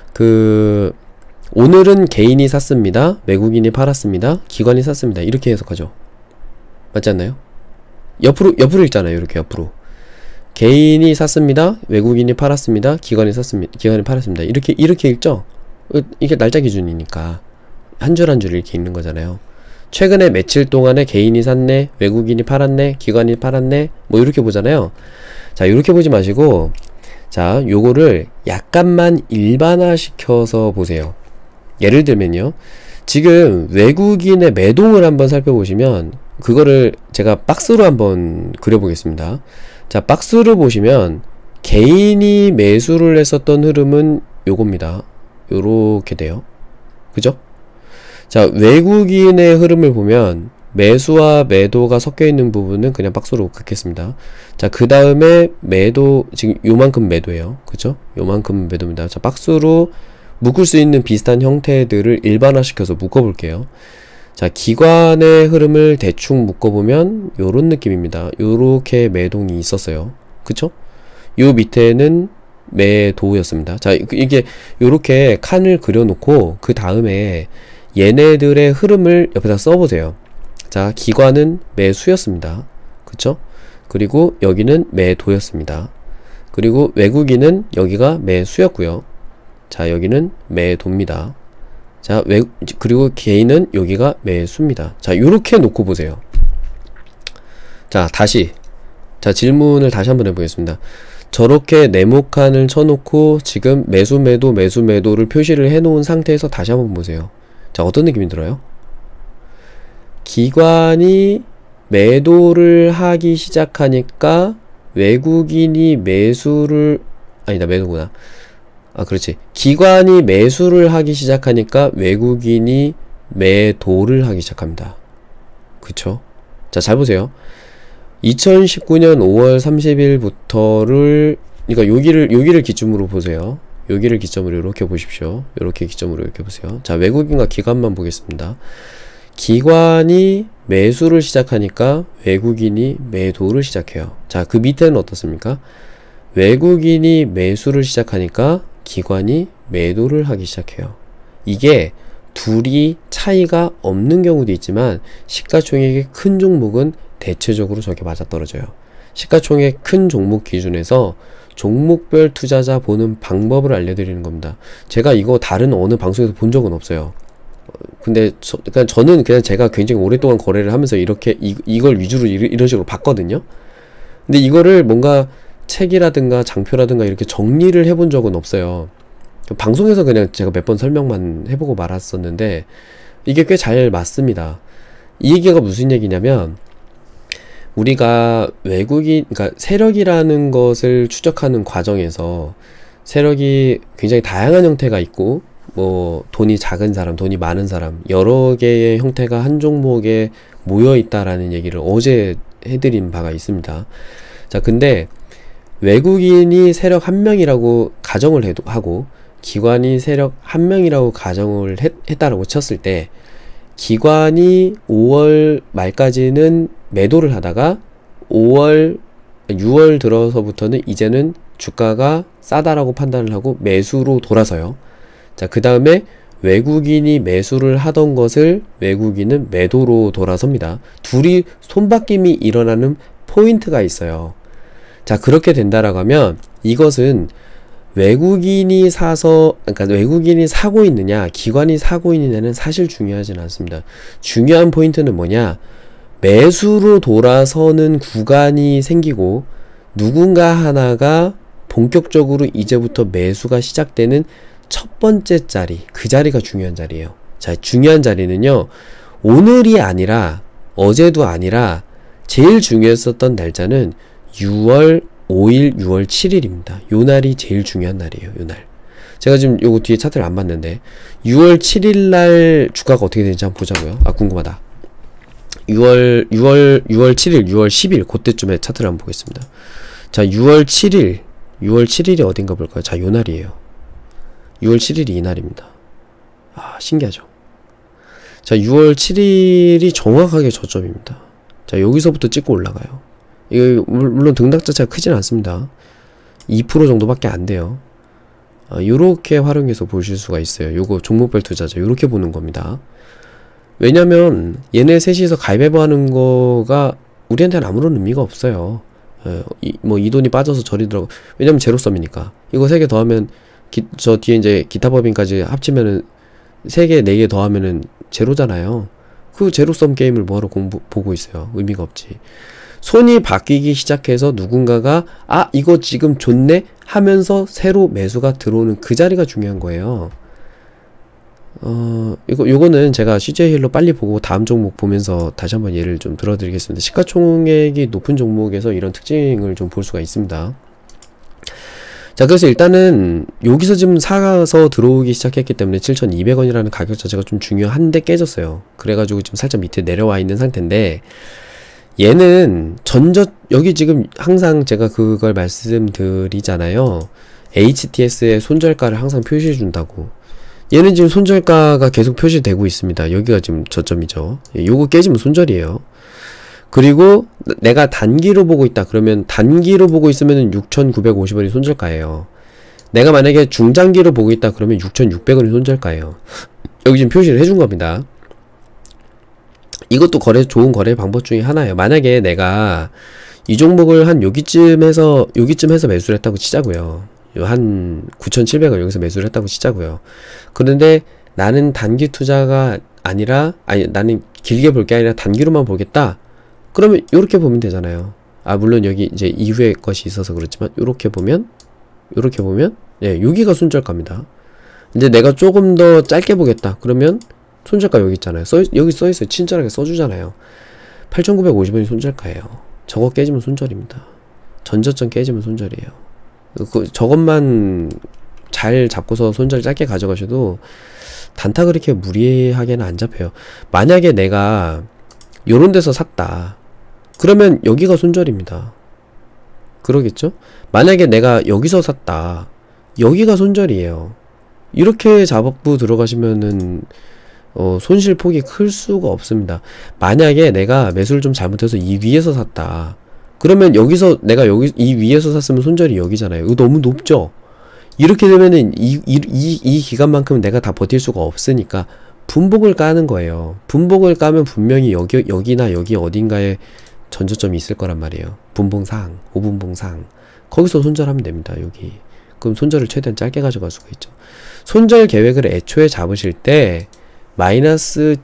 [SPEAKER 1] 오늘은 개인이 샀습니다, 외국인이 팔았습니다, 기관이 샀습니다, 이렇게 해석하죠. 맞지 않나요? 옆으로 읽잖아요. 이렇게 옆으로. 개인이 샀습니다, 외국인이 팔았습니다, 기관이 팔았습니다. 이렇게 읽죠? 이게 날짜 기준이니까 한 줄 한 줄 이렇게 읽는 거잖아요. 최근에 며칠 동안에 개인이 샀네, 외국인이 팔았네, 기관이 팔았네, 뭐 이렇게 보잖아요. 자, 이렇게 보지 마시고, 자, 요거를 약간만 일반화시켜서 보세요. 예를 들면요, 지금 외국인의 매동을 한번 살펴보시면, 그거를 제가 박스로 한번 그려보겠습니다. 자, 박스를 보시면 개인이 매수를 했었던 흐름은 요겁니다. 요렇게 돼요. 그죠? 자, 외국인의 흐름을 보면 매수와 매도가 섞여 있는 부분은 그냥 박스로 긋겠습니다. 자, 그 다음에 매도, 지금 요만큼 매도예요. 그죠? 요만큼 매도입니다. 자, 박스로 묶을 수 있는 비슷한 형태들을 일반화시켜서 묶어볼게요. 자, 기관의 흐름을 대충 묶어보면 요런 느낌입니다. 요렇게 매동이 있었어요. 그쵸? 요 밑에는 매도였습니다. 자, 이게 요렇게 칸을 그려놓고 그 다음에 얘네들의 흐름을 옆에다 써보세요. 자, 기관은 매수였습니다. 그쵸? 그리고 여기는 매도였습니다. 그리고 외국인은 여기가 매수였고요. 자, 여기는 매도입니다. 자, 그리고 개인은 여기가 매수입니다. 자, 요렇게 놓고 보세요. 자, 질문을 다시 한번 해보겠습니다. 저렇게 네모칸을 쳐놓고 지금 매수 매도를 표시를 해놓은 상태에서 다시 한번 보세요. 자, 어떤 느낌이 들어요? 기관이 매도를 하기 시작하니까 외국인이 매도구나. 그렇지. 기관이 매수를 하기 시작하니까 외국인이 매도를 하기 시작합니다. 그쵸? 자, 잘 보세요. 2019년 5월 30일부터를, 그러니까 여기를 기점으로 보세요. 여기를 기점으로 이렇게 보십시오. 이렇게 기점으로 이렇게 보세요. 자, 외국인과 기관만 보겠습니다. 기관이 매수를 시작하니까 외국인이 매도를 시작해요. 자, 그 밑에는 어떻습니까? 외국인이 매수를 시작하니까 기관이 매도를 하기 시작해요. 이게 둘이 차이가 없는 경우도 있지만 시가총액의 큰 종목은 대체적으로 저게 맞아떨어져요. 시가총액 큰 종목 기준에서 종목별 투자자 보는 방법을 알려드리는 겁니다. 제가 이거 다른 어느 방송에서 본 적은 없어요. 근데 그러니까 저는 그냥 제가 굉장히 오랫동안 거래를 하면서 이렇게 이걸 위주로 이런 식으로 봤거든요. 근데 이거를 뭔가 책이라든가 장표라든가 이렇게 정리를 해본 적은 없어요. 방송에서 그냥 제가 몇 번 설명만 해보고 말았었는데 이게 꽤 잘 맞습니다. 이 얘기가 무슨 얘기냐면, 우리가 외국인, 그러니까 세력이라는 것을 추적하는 과정에서 세력이 굉장히 다양한 형태가 있고, 뭐 돈이 작은 사람, 돈이 많은 사람, 여러 개의 형태가 한 종목에 모여 있다라는 얘기를 어제 해드린 바가 있습니다. 자, 근데 외국인이 세력 한 명이라고 가정을 하고 기관이 세력 한 명이라고 가정을 했다라고 쳤을 때, 기관이 5월 말까지는 매도를 하다가 6월 들어서부터는 이제는 주가가 싸다라고 판단을 하고 매수로 돌아서요. 자, 그 다음에 외국인이 매수를 하던 것을 외국인은 매도로 돌아섭니다. 둘이 손바뀜이 일어나는 포인트가 있어요. 자, 그렇게 된다라고 하면 이것은 외국인이 사서, 그러니까 외국인이 사고 있느냐, 기관이 사고 있느냐는 사실 중요하진 않습니다. 중요한 포인트는 뭐냐? 매수로 돌아서는 구간이 생기고 누군가 하나가 본격적으로 이제부터 매수가 시작되는 첫 번째 자리, 그 자리가 중요한 자리예요. 자, 중요한 자리는요, 오늘이 아니라 어제도 아니라 제일 중요했었던 날짜는 6월 5일, 6월 7일입니다. 요 날이 제일 중요한 날이에요. 요 날. 제가 지금 요거 뒤에 차트를 안 봤는데 6월 7일 날 주가가 어떻게 되는지 한번 보자고요. 아, 궁금하다. 6월 7일, 6월 10일 그때쯤에 차트를 한번 보겠습니다. 자, 6월 7일이 어딘가 볼까요? 자, 요 날이에요. 6월 7일이 이 날입니다. 아, 신기하죠? 자, 6월 7일이 정확하게 저점입니다. 자, 여기서부터 찍고 올라가요. 이거 물론 등락 자체가 크진 않습니다. 2% 정도밖에 안 돼요. 요렇게 활용해서 보실 수가 있어요. 요거 종목별 투자죠. 요렇게 보는 겁니다. 왜냐면 얘네 셋이서 가위바위보 하는 거가 우리한테는 아무런 의미가 없어요. 이 돈이 빠져서 저리 들어가. 왜냐면 제로섬이니까. 이거 3개 더하면 저 뒤에 이제 기타 법인까지 합치면은 3개, 4개 더하면은 제로잖아요. 그 제로섬 게임을 뭐하러 보고 있어요. 의미가 없지. 손이 바뀌기 시작해서 누군가가 아, 이거 지금 좋네 하면서 새로 매수가 들어오는 그 자리가 중요한 거예요. 요거는 제가 CJ 힐러 빨리 보고 다음 종목 보면서 다시 한번 예를 좀 들어드리겠습니다. 시가총액이 높은 종목에서 이런 특징을 좀 볼 수가 있습니다. 자, 그래서 일단은 여기서 지금 사서 들어오기 시작했기 때문에 7,200원이라는 가격 자체가 좀 중요한데 깨졌어요. 그래가지고 지금 살짝 밑에 내려와 있는 상태인데, 얘는 여기 지금 항상 제가 그걸 말씀드리잖아요. HTS의 손절가를 항상 표시해 준다고. 얘는 지금 손절가가 계속 표시되고 있습니다. 여기가 지금 저점이죠. 요거 깨지면 손절이에요. 그리고 내가 단기로 보고 있다 그러면, 단기로 보고 있으면 6,950원이 손절가예요. 내가 만약에 중장기로 보고 있다 그러면 6,600원이 손절가예요. 여기 지금 표시를 해준 겁니다. 이것도 좋은 거래 방법 중에 하나예요. 만약에 내가 이 종목을 한 여기쯤 해서 매수를 했다고 치자고요. 한 9,700원 여기서 매수를 했다고 치자고요. 그런데 나는 단기 투자가 아니라, 나는 길게 볼 게 아니라 단기로만 보겠다. 그러면 요렇게 보면 되잖아요. 아, 물론 여기 이제 이후에 것이 있어서 그렇지만 요렇게 보면 예, 여기가 손절가입니다. 이제 내가 조금 더 짧게 보겠다. 그러면 손절가 여기 있잖아요. 여기 써있어요. 친절하게 써주잖아요. 8,950원이 손절가예요. 저거 깨지면 손절입니다. 전저점 깨지면 손절이에요. 저것만 잘 잡고서 손절 짧게 가져가셔도 단타 그렇게 무리하게는 안 잡혀요. 만약에 내가 요런 데서 샀다. 그러면 여기가 손절입니다. 그러겠죠? 만약에 내가 여기서 샀다. 여기가 손절이에요. 이렇게 잡고 들어가시면은 손실 폭이 클 수가 없습니다. 만약에 내가 매수를 좀 잘못해서 이 위에서 샀다. 그러면 내가 이 위에서 샀으면 손절이 여기잖아요. 이거 너무 높죠? 이렇게 되면은 이 기간만큼은 내가 다 버틸 수가 없으니까 분복을 까는 거예요. 분복을 까면 분명히 여기나 여기 어딘가에 전저점이 있을 거란 말이에요. 분봉상, 5분봉상. 거기서 손절하면 됩니다. 여기. 그럼 손절을 최대한 짧게 가져갈 수가 있죠. 손절 계획을 애초에 잡으실 때 마이너스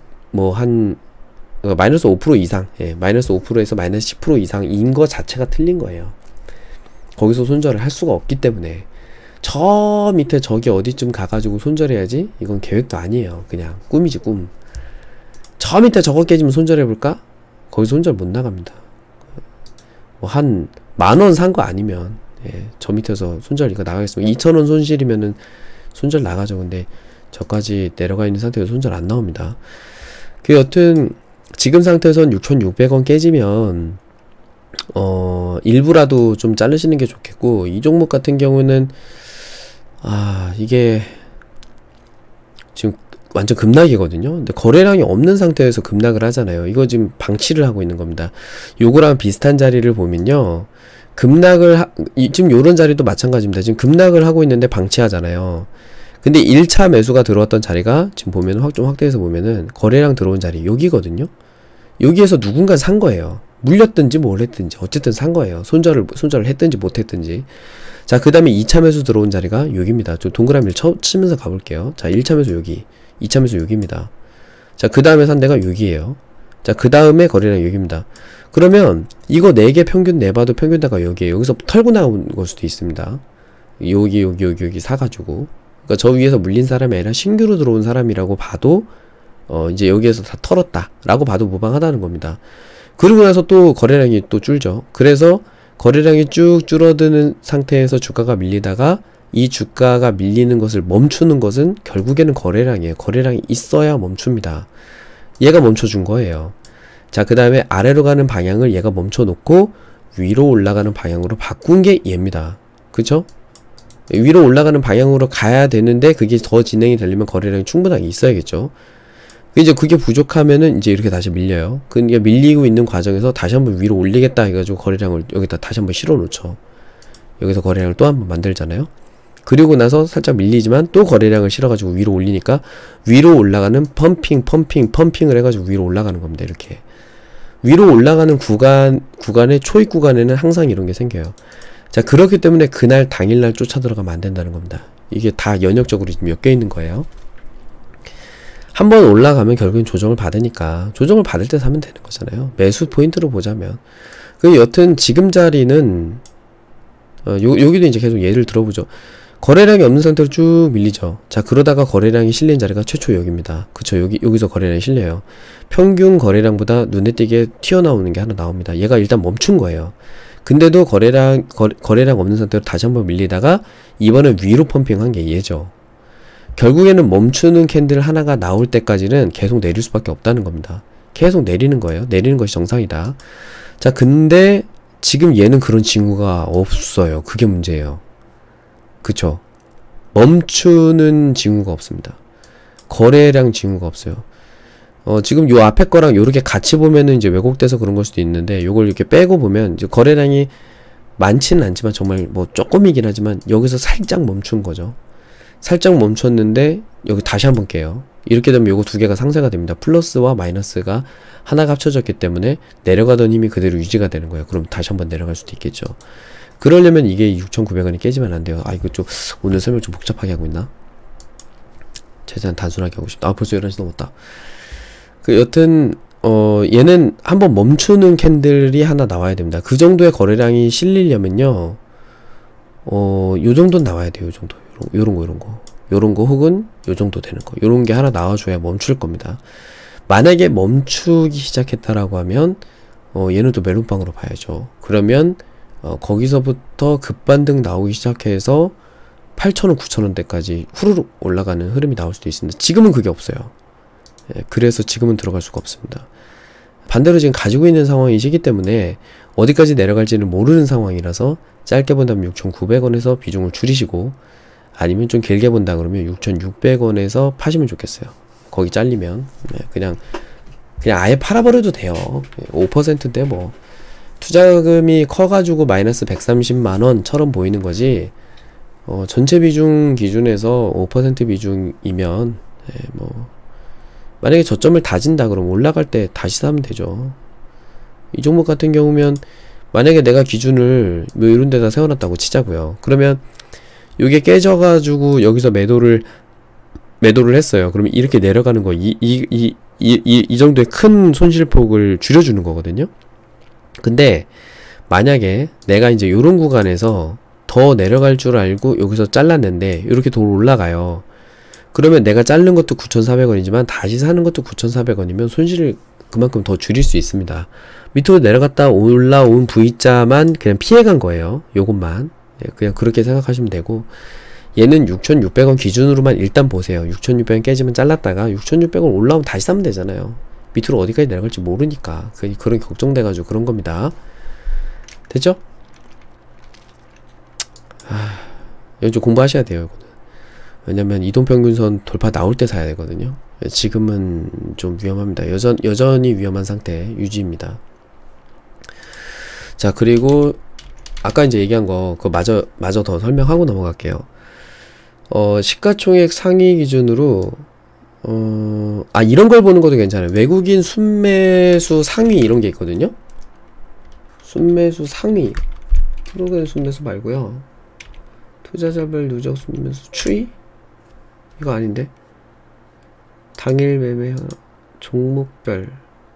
[SPEAKER 1] 마이너스 5% 이상, 마이너스 5%에서 마이너스 10% 이상인 거 자체가 틀린 거예요. 거기서 손절을 할 수가 없기 때문에. 저 밑에 저기 어디쯤 가가지고 손절해야지? 이건 계획도 아니에요. 그냥 꿈이지, 꿈. 저 밑에 저거 깨지면 손절해볼까? 거기 손절 못 나갑니다. 뭐 한 10,000원 산 거 아니면 저 밑에서 손절 이거 나가겠습니다. 2,000원 손실이면은 손절 나가죠. 근데 저까지 내려가 있는 상태에서 손절 안 나옵니다. 그 여튼 지금 상태에선 6,600원 깨지면 일부라도 좀 자르시는 게 좋겠고, 이 종목 같은 경우는 이게 지금 완전 급락이거든요. 근데 거래량이 없는 상태에서 급락을 하잖아요. 이거 지금 방치를 하고 있는 겁니다. 요거랑 비슷한 자리를 보면요, 지금 요런 자리도 마찬가지입니다. 지금 급락을 하고 있는데 방치하잖아요. 근데 1차 매수가 들어왔던 자리가 지금 보면 좀 확대해서 보면은 거래량 들어온 자리 여기거든요. 여기에서 누군가 산 거예요. 물렸든지 뭘 했든지 어쨌든 산 거예요. 손절을 했든지 못 했든지. 자, 그 다음에 2차 매수 들어온 자리가 여기입니다. 좀 동그라미를 치면서 가볼게요. 자, 1차 매수 여기, 2차 매수 여기입니다. 자, 그 다음에 산 데가 여기에요. 자, 그 다음에 거래량 여기입니다. 그러면 이거 4개 평균 내봐도 평균대가 여기에요. 여기서 털고 나온 걸 수도 있습니다. 여기 사가지고. 그러니까 저 위에서 물린 사람이 아니라 신규로 들어온 사람이라고 봐도 이제 여기에서 다 털었다 라고 봐도 무방하다는 겁니다. 그러고 나서 또 거래량이 또 줄죠. 그래서 거래량이 쭉 줄어드는 상태에서 주가가 밀리다가, 이 주가가 밀리는 것을 멈추는 것은 결국에는 거래량이에요. 거래량이 있어야 멈춥니다. 얘가 멈춰준 거예요. 자, 그 다음에 아래로 가는 방향을 얘가 멈춰놓고 위로 올라가는 방향으로 바꾼 게 얘입니다. 그쵸? 위로 올라가는 방향으로 가야 되는데 그게 더 진행이 되려면 거래량이 충분하게 있어야겠죠. 이제 그게 부족하면은 이제 이렇게 다시 밀려요. 그러니까 밀리고 있는 과정에서 다시 한번 위로 올리겠다 해가지고 거래량을 여기다 다시 한번 실어 놓죠. 여기서 거래량을 또 한번 만들잖아요. 그리고 나서 살짝 밀리지만 또 거래량을 실어가지고 위로 올리니까 위로 올라가는 펌핑을 해가지고 위로 올라가는 겁니다. 이렇게 위로 올라가는 구간의 초입 구간에는 항상 이런 게 생겨요. 자, 그렇기 때문에 그날 당일날 쫓아 들어가면 안 된다는 겁니다. 이게 다 연역적으로 지금 엮여 있는 거예요. 한번 올라가면 결국엔 조정을 받으니까 조정을 받을 때 사면 되는 거잖아요. 매수 포인트로 보자면. 그 여튼 지금 자리는 여기도 이제 계속 예를 들어보죠. 거래량이 없는 상태로 쭉 밀리죠. 자, 그러다가 거래량이 실린 자리가 최초 여기입니다. 그쵸? 여기서 거래량이 실려요. 평균 거래량보다 눈에 띄게 튀어나오는 게 하나 나옵니다. 얘가 일단 멈춘 거예요. 근데도 거래량 없는 상태로 다시 한번 밀리다가 이번엔 위로 펌핑한 게 얘죠. 결국에는 멈추는 캔들 하나가 나올 때까지는 계속 내릴 수밖에 없다는 겁니다. 계속 내리는 거예요. 내리는 것이 정상이다. 자, 근데 지금 얘는 그런 징후가 없어요. 그게 문제예요. 그쵸? 멈추는 징후가 없습니다. 거래량 징후가 없어요. 지금 요 앞에 거랑 요렇게 같이 보면은 이제 왜곡돼서 그런 걸 수도 있는데, 요걸 이렇게 빼고 보면 이제 거래량이 많지는 않지만 정말 뭐 조금이긴 하지만 여기서 살짝 멈춘 거죠. 살짝 멈췄는데 여기 다시 한번 깨요. 이렇게 되면 요거 두 개가 상쇄가 됩니다. 플러스와 마이너스가 하나가 합쳐졌기 때문에 내려가던 힘이 그대로 유지가 되는 거예요. 그럼 다시 한번 내려갈 수도 있겠죠. 그러려면 이게 6,900원이 깨지면 안 돼요. 이거 좀 오늘 설명 좀 복잡하게 하고 있나? 최대한 단순하게 하고 싶다. 벌써 11시 넘었다. 여튼 얘는 한번 멈추는 캔들이 하나 나와야 됩니다. 그 정도의 거래량이 실리려면요, 요 정도는 나와야 돼요. 요 정도. 요런 거 혹은 요 정도 되는 거. 요런 게 하나 나와줘야 멈출 겁니다. 만약에 멈추기 시작했다라고 하면 얘는 또 멜론빵으로 봐야죠. 그러면 거기서부터 급반등 나오기 시작해서 8,000원, 9,000원대까지 후루룩 올라가는 흐름이 나올 수도 있습니다. 지금은 그게 없어요. 그래서 지금은 들어갈 수가 없습니다. 반대로 지금 가지고 있는 상황이시기 때문에 어디까지 내려갈지는 모르는 상황이라서 짧게 본다면 6,900원에서 비중을 줄이시고, 아니면 좀 길게 본다 그러면 6,600원에서 파시면 좋겠어요. 거기 잘리면 그냥 아예 팔아버려도 돼요. 5%인데 뭐 투자금이 커가지고 마이너스 130만원처럼 보이는 거지, 전체 비중 기준에서 5% 비중이면 뭐 만약에 저점을 다진다 그러면 올라갈 때 다시 사면 되죠. 이 종목 같은 경우면 만약에 내가 기준을 뭐 이런 데다 세워놨다고 치자고요. 그러면 요게 깨져가지고 여기서 매도를 했어요. 그러면 이렇게 내려가는 거, 이 정도의 큰 손실폭을 줄여주는 거거든요. 근데 만약에 내가 이제 요런 구간에서 더 내려갈 줄 알고 여기서 잘랐는데 이렇게 돌 올라가요. 그러면 내가 자른 것도 9,400원이지만 다시 사는 것도 9,400원이면 손실을 그만큼 더 줄일 수 있습니다. 밑으로 내려갔다 올라온 V자만 그냥 피해간 거예요. 요것만. 예, 그냥 그렇게 생각하시면 되고, 얘는 6,600원 기준으로만 일단 보세요. 6,600원 깨지면 잘랐다가 6,600원 올라오면 다시 사면 되잖아요. 밑으로 어디까지 내려갈지 모르니까 그런 걱정돼가지고 그런 겁니다. 됐죠? 이건 좀 공부하셔야 돼요. 이거는. 왜냐면 이동평균선 돌파 나올 때 사야 되거든요. 지금은 좀 위험합니다. 여전히 위험한 상태 유지입니다. 자, 그리고 아까 이제 얘기한 거 그거 마저 더 설명하고 넘어갈게요. 시가총액 상위 기준으로 이런 걸 보는 것도 괜찮아요. 외국인 순매수 상위 이런 게 있거든요. 순매수 상위, 프로그램 순매수 말고요. 투자자별 누적 순매수 추이? 이거 아닌데? 당일 매매 종목별.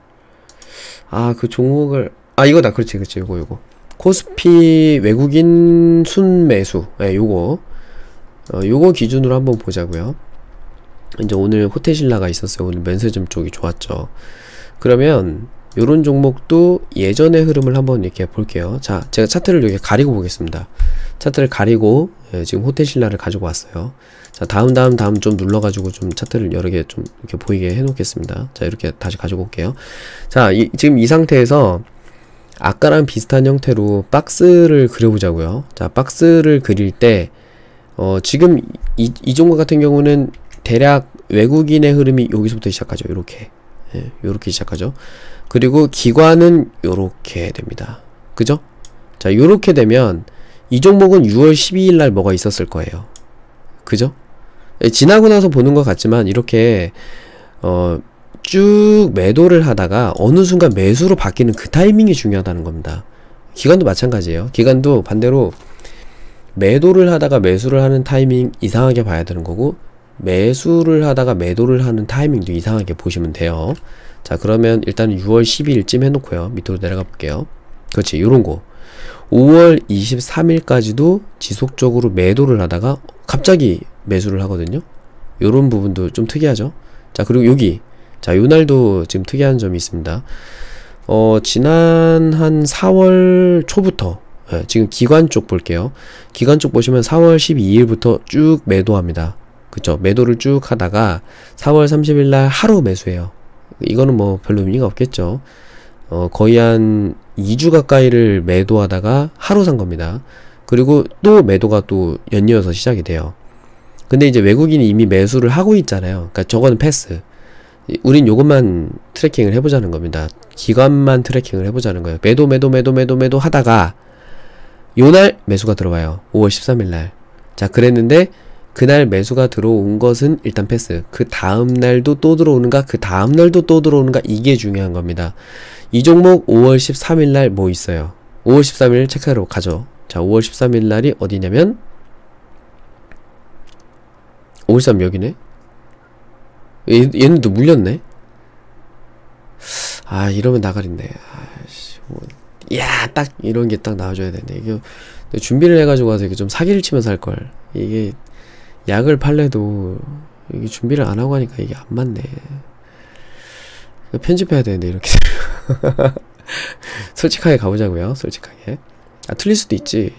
[SPEAKER 1] 그 종목을 이거다. 그렇지 요거 코스피 외국인 순매수. 네, 요거 기준으로 한번 보자고요. 이제 오늘 호텔신라가 있었어요. 오늘 면세점 쪽이 좋았죠. 그러면 요런 종목도 예전의 흐름을 한번 이렇게 볼게요. 자, 제가 차트를 여기 가리고 보겠습니다. 차트를 가리고 지금 호텔신라를 가지고 왔어요. 자, 다음 좀 눌러가지고 좀 차트를 여러 개 좀 이렇게 보이게 해놓겠습니다. 자, 이렇게 다시 가지고 올게요. 자, 지금 이 상태에서 아까랑 비슷한 형태로 박스를 그려보자고요. 자, 박스를 그릴 때 지금 이 종목 같은 경우는 대략 외국인의 흐름이 여기서부터 시작하죠. 요렇게. 예, 요렇게 시작하죠. 그리고 기관은 요렇게 됩니다. 그죠? 자, 요렇게 되면 이 종목은 6월 12일 날 뭐가 있었을 거예요. 그죠? 예, 지나고 나서 보는 것 같지만 이렇게 쭉 매도를 하다가 어느 순간 매수로 바뀌는 그 타이밍이 중요하다는 겁니다. 기관도 마찬가지예요. 기관도 반대로 매도를 하다가 매수를 하는 타이밍 이상하게 봐야 되는 거고, 매수를 하다가 매도를 하는 타이밍도 이상하게 보시면 돼요. 자, 그러면 일단 6월 12일쯤 해놓고요. 밑으로 내려가 볼게요. 그렇지, 요런거 5월 23일까지도 지속적으로 매도를 하다가 갑자기 매수를 하거든요. 요런 부분도 좀 특이하죠. 자, 그리고 여기, 자, 요날도 지금 특이한 점이 있습니다. 지난 한 4월 초부터, 지금 기관 쪽 볼게요. 기관 쪽 보시면 4월 12일부터 쭉 매도합니다. 그쵸? 매도를 쭉 하다가 4월 30일날 하루 매수해요. 이거는 뭐 별로 의미가 없겠죠. 거의 한 2주 가까이를 매도하다가 하루 산 겁니다. 그리고 또 매도가 또 연이어서 시작이 돼요. 근데 이제 외국인이 이미 매수를 하고 있잖아요. 그러니까 저거는 패스. 우린 요것만 트래킹을 해보자는 겁니다. 기관만 트래킹을 해보자는 거예요. 매도 하다가 요날 매수가 들어와요. 5월 13일날. 자, 그랬는데 그날 매수가 들어온 것은 일단 패스. 그 다음날도 또 들어오는가, 그 다음날도 또 들어오는가, 이게 중요한 겁니다. 이 종목 5월 13일날 뭐 있어요? 5월 13일 체크하러 가죠. 자, 5월 13일날이 어디냐면 5월 13일 여기네? 얘는 또 물렸네? 이러면 나가린데. 딱 이런 게 딱 나와줘야 되네. 이게 준비를 해가지고 와서 이게 좀 사기를 치면서 할 걸. 이게 약을 팔래도 이게 준비를 안 하고 하니까 이게 안 맞네. 편집해야 되는데 이렇게. 솔직하게 가보자고요. 솔직하게. 틀릴 수도 있지.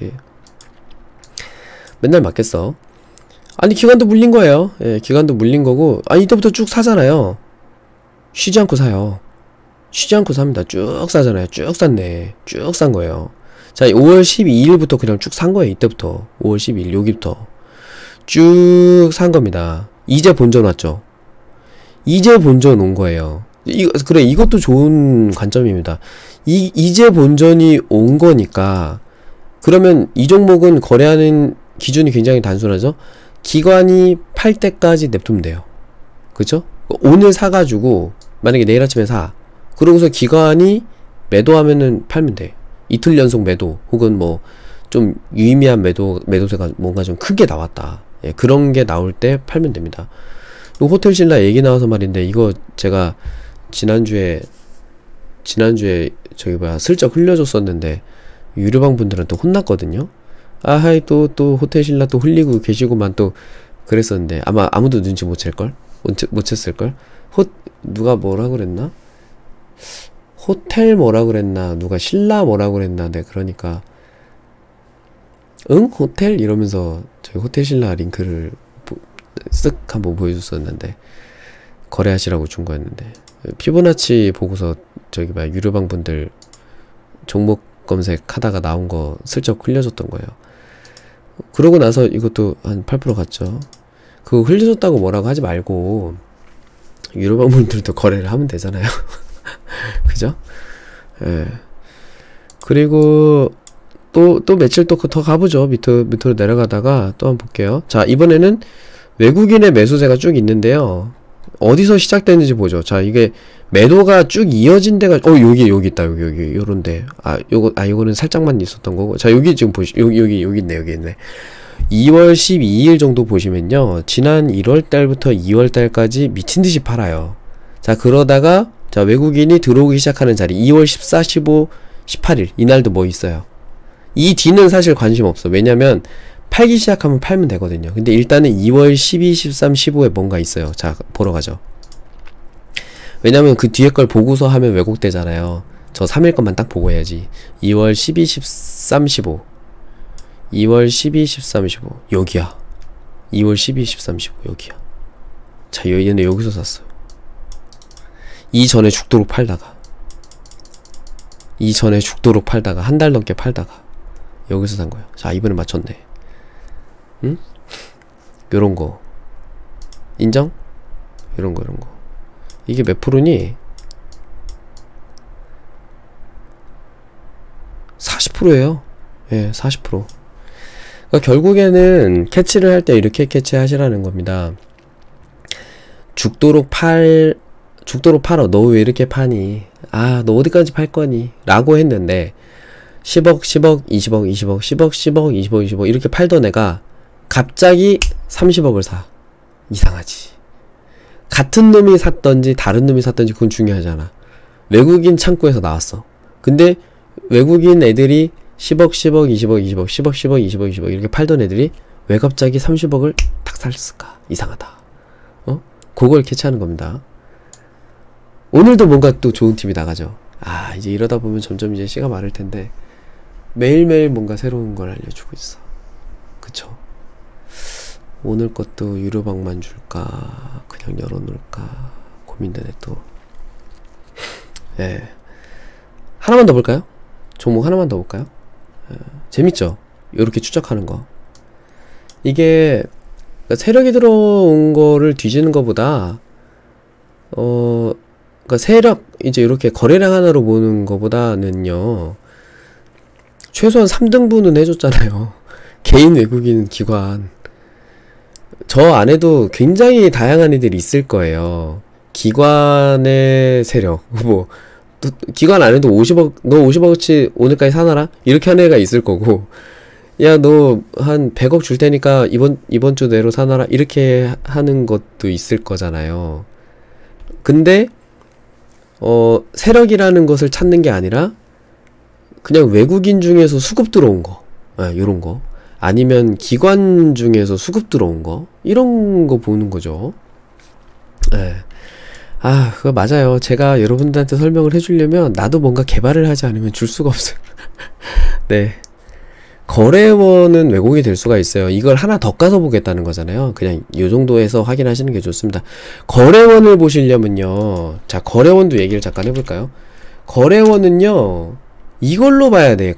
[SPEAKER 1] 맨날 맞겠어. 아니, 기관도 물린 거예요. 예, 기관도 물린 거고. 이때부터 쭉 사잖아요. 쉬지 않고 사요. 쉬지 않고 삽니다. 쭉 사잖아요. 쭉 샀네. 쭉 산 거예요. 자, 5월 12일부터 그냥 쭉 산 거예요. 이때부터. 5월 12일, 여기부터. 쭉 산 겁니다. 이제 본전 왔죠. 이제 본전 온 거예요. 그래, 이것도 좋은 관점입니다. 이제 본전이 온 거니까, 그러면 이 종목은 거래하는 기준이 굉장히 단순하죠? 기관이 팔 때까지 냅두면 돼요. 그쵸? 오늘 사가지고, 만약에 내일 아침에 사. 그러고서 기관이 매도하면은 팔면 돼. 이틀 연속 매도, 혹은 뭐, 좀 유의미한 매도세가 뭔가 좀 크게 나왔다. 예, 그런 게 나올 때 팔면 됩니다. 요 호텔신라 얘기 나와서 말인데, 이거 제가 지난주에 슬쩍 흘려줬었는데, 유료방 분들한테 혼났거든요. 하이 또 호텔신라 또 흘리고 계시고만 또 그랬었는데 아마 아무도 눈치 못 챘을걸? 못 챘을걸? 누가 뭐라 그랬나? 호텔 뭐라 그랬나? 누가 신라 뭐라 그랬나? 네, 그러니까 응? 호텔? 이러면서 저희 호텔 신라 링크를 쓱 한번 보여줬었는데 거래하시라고 준 거였는데 피보나치 보고서 저기 막 유료방 분들 종목 검색하다가 나온 거 슬쩍 흘려줬던 거예요. 그러고 나서 이것도 한 8% 갔죠. 그거 흘려줬다고 뭐라고 하지 말고 유료방 분들도 거래를 하면 되잖아요. 그죠? 예. 그리고 또 며칠 또 더 가보죠. 밑으로 내려가다가 또 한번 볼게요. 자, 이번에는 외국인의 매수세가 쭉 있는데요. 어디서 시작됐는지 보죠. 자, 이게 매도가 쭉 이어진 데가 여기 있다. 여기 요런데. 요거는 살짝만 있었던 거고. 자, 여기 지금 여기 있네. 2월 12일 정도 보시면요. 지난 1월 달부터 2월 달까지 미친 듯이 팔아요. 자, 그러다가 자, 외국인이 들어오기 시작하는 자리 2월 14, 15, 18일 이날도 뭐 있어요. 이 뒤는 사실 관심 없어. 왜냐면 팔기 시작하면 팔면 되거든요. 근데 일단은 2월 12, 13, 15에 뭔가 있어요. 자, 보러 가죠. 왜냐면 그 뒤에 걸 보고서 하면 왜곡되잖아요. 저 3일 것만 딱 보고 해야지. 2월 12, 13, 15 2월 12, 13, 15 여기야. 2월 12, 13, 15 여기야. 자, 얘네 여기서 샀어요. 이전에 죽도록 팔다가 한 달 넘게 팔다가 여기서 산 거예요. 자, 이번에 맞췄네. 응? 요런거 인정? 요런거 이게 몇 프로니? 40%예요. 예, 40%. 그러니까 결국에는 캐치를 할 때 이렇게 캐치하시라는 겁니다. 죽도록 팔어. 너 왜 이렇게 파니? 너 어디까지 팔 거니? 라고 했는데 10억, 10억, 20억, 20억, 10억, 10억, 20억, 20억 이렇게 팔던 애가 갑자기 30억을 사. 이상하지. 같은 놈이 샀던지 다른 놈이 샀던지 그건 중요하잖아. 외국인 창구에서 나왔어. 근데 외국인 애들이 10억, 10억, 20억, 20억, 10억, 10억, 20억, 20억 이렇게 팔던 애들이 왜 갑자기 30억을 탁 샀을까? 이상하다. 그걸 캐치하는 겁니다. 오늘도 뭔가 또 좋은 팁이 나가죠. 이제 이러다 보면 점점 이제 씨가 마를 텐데 매일매일 뭔가 새로운 걸 알려주고 있어. 그쵸? 오늘 것도 유료방만 줄까? 그냥 열어놓을까? 고민되네 또. 예. 하나만 더 볼까요? 종목 하나만 더 볼까요? 재밌죠? 요렇게 추적하는 거. 이게 세력이 들어온 거를 뒤지는 거보다 그러니까 세력 이제 이렇게 거래량 하나로 보는 거보다는요. 최소한 3등분은 해줬잖아요. 개인, 외국인, 기관. 저 안에도 굉장히 다양한 애들이 있을 거예요. 기관의 세력. 기관 안에도 50억, 너 50억어치 오늘까지 사놔라? 이렇게 하는 애가 있을 거고, 야, 너 한 100억 줄 테니까 이번 주 내로 사놔라? 이렇게 하는 것도 있을 거잖아요. 근데, 세력이라는 것을 찾는 게 아니라, 그냥 외국인 중에서 수급 들어온 거. 요런 거. 아니면 기관 중에서 수급 들어온 거. 이런 거 보는 거죠. 그거 맞아요. 제가 여러분들한테 설명을 해주려면 나도 뭔가 개발을 하지 않으면 줄 수가 없어요. 네. 거래원은 왜곡이 될 수가 있어요. 이걸 하나 더 까서 보겠다는 거잖아요. 그냥 이 정도에서 확인하시는 게 좋습니다. 거래원을 보시려면요. 자, 거래원도 얘기를 잠깐 해볼까요? 거래원은요. 이걸로 봐야 돼.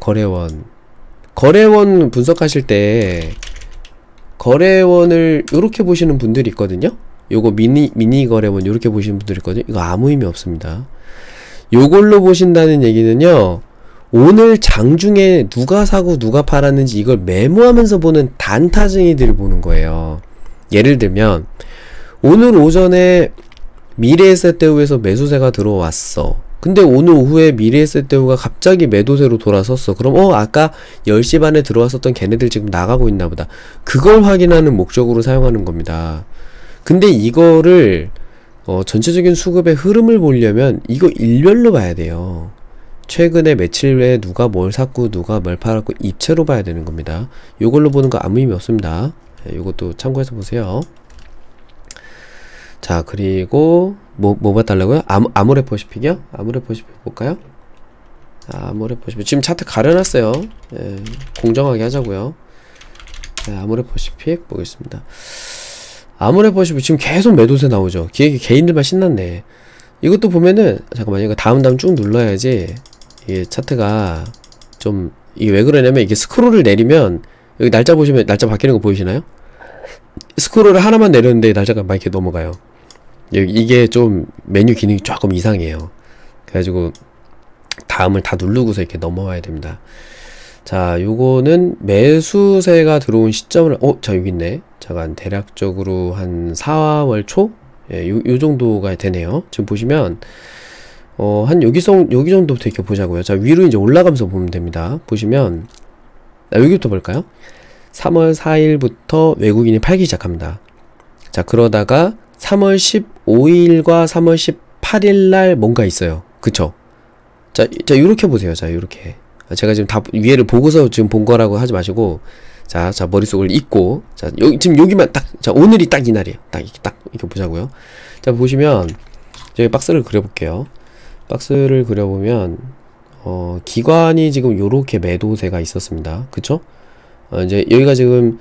[SPEAKER 1] 거래원 분석하실 때 거래원을 요렇게 보시는 분들이 있거든요. 요거 미니 거래원 요렇게 보시는 분들이 있거든요. 이거 아무 의미 없습니다. 요걸로 보신다는 얘기는요. 오늘 장중에 누가 사고 누가 팔았는지 이걸 메모하면서 보는 단타쟁이들을 보는 거예요. 예를 들면 오늘 오전에 미래에셋대우에서 매수세가 들어왔어. 근데 오늘 오후에 미래에셋대우가 갑자기 매도세로 돌아섰어. 그럼 아까 10시 반에 들어왔었던 걔네들 지금 나가고 있나 보다. 그걸 확인하는 목적으로 사용하는 겁니다. 근데 이거를 전체적인 수급의 흐름을 보려면 이거 일별로 봐야 돼요. 최근에 며칠 내에 누가 뭘 샀고 누가 뭘 팔았고 입체로 봐야 되는 겁니다. 요걸로 보는 거 아무 의미 없습니다. 요것도 참고해서 보세요. 자, 그리고 뭐 봐달라고요? 아모레퍼시픽이요? 아모레퍼시픽 볼까요? 아모레퍼시픽 지금 차트 가려놨어요. 예, 공정하게 하자고요. 네, 아모레퍼시픽 보겠습니다. 아모레퍼시픽 지금 계속 매도세 나오죠. 개인들만 신났네. 이것도 보면은 잠깐만요. 이거 다음 쭉 눌러야지 이게 차트가 좀 이게 왜 그러냐면 이게 스크롤을 내리면 여기 날짜 보시면 날짜 바뀌는 거 보이시나요? 스크롤을 하나만 내렸는데 날짜가 막 이렇게 넘어가요. 이게 좀 메뉴 기능이 조금 이상해요. 그래가지고 다음을 다 누르고서 이렇게 넘어와야 됩니다. 자, 요거는 매수세가 들어온 시점을 자, 여기 있네. 잠깐 대략적으로 한 4월 초? 예, 요 정도가 되네요. 지금 보시면 한 여기 정도부터 이렇게 보자고요. 자, 위로 이제 올라가면서 보면 됩니다. 보시면 여기부터 볼까요? 3월 4일부터 외국인이 팔기 시작합니다. 자, 그러다가 3월 15일과 3월 18일 날 뭔가 있어요. 그쵸? 자, 요렇게 보세요. 자, 요렇게. 제가 지금 다 위에를 보고서 지금 본 거라고 하지 마시고, 자, 머릿속을 잊고, 자, 지금 여기만 딱, 자, 오늘이 딱 이 날이에요. 딱 이렇게 보자고요. 자, 보시면, 여기 박스를 그려볼게요. 박스를 그려보면, 기관이 지금 요렇게 매도세가 있었습니다. 그쵸? 이제 여기가 지금,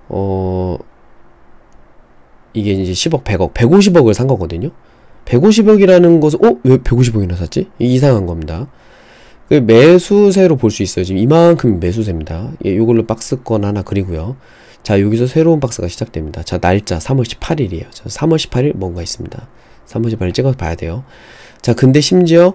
[SPEAKER 1] 이게 이제 10억, 100억, 150억을 산 거거든요? 150억이라는 것은, 왜 150억이나 샀지? 이상한 겁니다. 매수세로 볼 수 있어요. 지금 이만큼 매수세입니다. 예, 요걸로 박스권 하나 그리고요. 자, 여기서 새로운 박스가 시작됩니다. 자, 날짜 3월 18일이에요. 자, 3월 18일 뭔가 있습니다. 3월 18일 찍어서 봐야 돼요. 자, 근데 심지어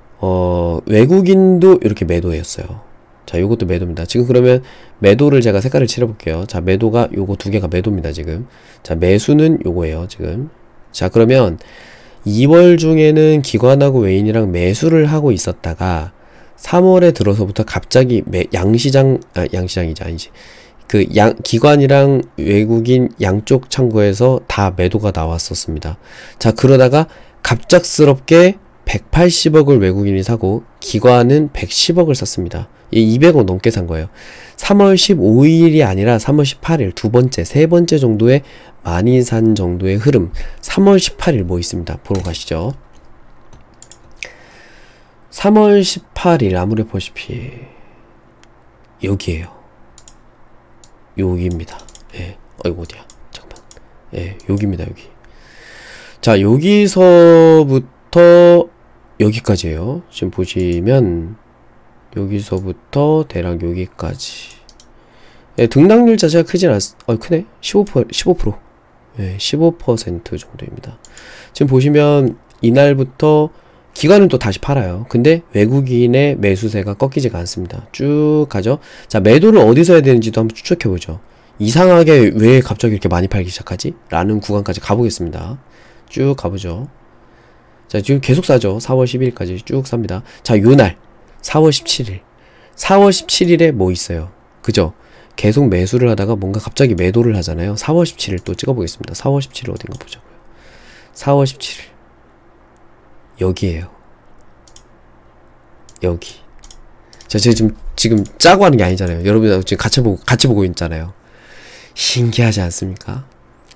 [SPEAKER 1] 외국인도 이렇게 매도였어요. 자, 요것도 매도입니다. 지금 그러면 매도를 제가 색깔을 칠해볼게요. 자, 매도가 요거 두 개가 매도입니다. 지금. 자, 매수는 요거예요. 지금. 자, 그러면 2월 중에는 기관하고 외인이랑 매수를 하고 있었다가 3월에 들어서부터 갑자기 양시장이지 아니지. 기관이랑 외국인 양쪽 창구에서 다 매도가 나왔었습니다. 자, 그러다가 갑작스럽게 180억을 외국인이 사고 기관은 110억을 샀습니다. 200억 넘게 산 거예요. 3월 15일이 아니라 3월 18일 두 번째, 세 번째 정도의 많이 산 정도의 흐름. 3월 18일 뭐 있습니다. 보러 가시죠. 3월 18일 아모레퍼시픽 여기에요. 여기입니다. 예. 이거 어디야? 잠깐만. 예, 여기입니다. 여기. 자, 여기서부터 여기까지예요. 지금 보시면 여기서부터 대략 여기까지. 예, 등락률 자체가 크진 크네. 15%. 예, 15% 정도입니다. 지금 보시면 이날부터 기관은 또 다시 팔아요. 근데 외국인의 매수세가 꺾이지가 않습니다. 쭉 가죠. 자, 매도를 어디서 해야 되는지도 한번 추적해보죠. 이상하게 왜 갑자기 이렇게 많이 팔기 시작하지? 라는 구간까지 가보겠습니다. 쭉 가보죠. 자, 지금 계속 사죠. 4월 10일까지 쭉 삽니다. 자, 요날 4월 17일 4월 17일에 뭐 있어요? 그죠? 계속 매수를 하다가 뭔가 갑자기 매도를 하잖아요. 4월 17일 또 찍어보겠습니다. 4월 17일 어딘가 보자고요. 4월 17일 여기에요. 여기. 자, 제가 지금 짜고 하는 게 아니잖아요. 여러분하고 지금 같이 보고 있잖아요. 신기하지 않습니까?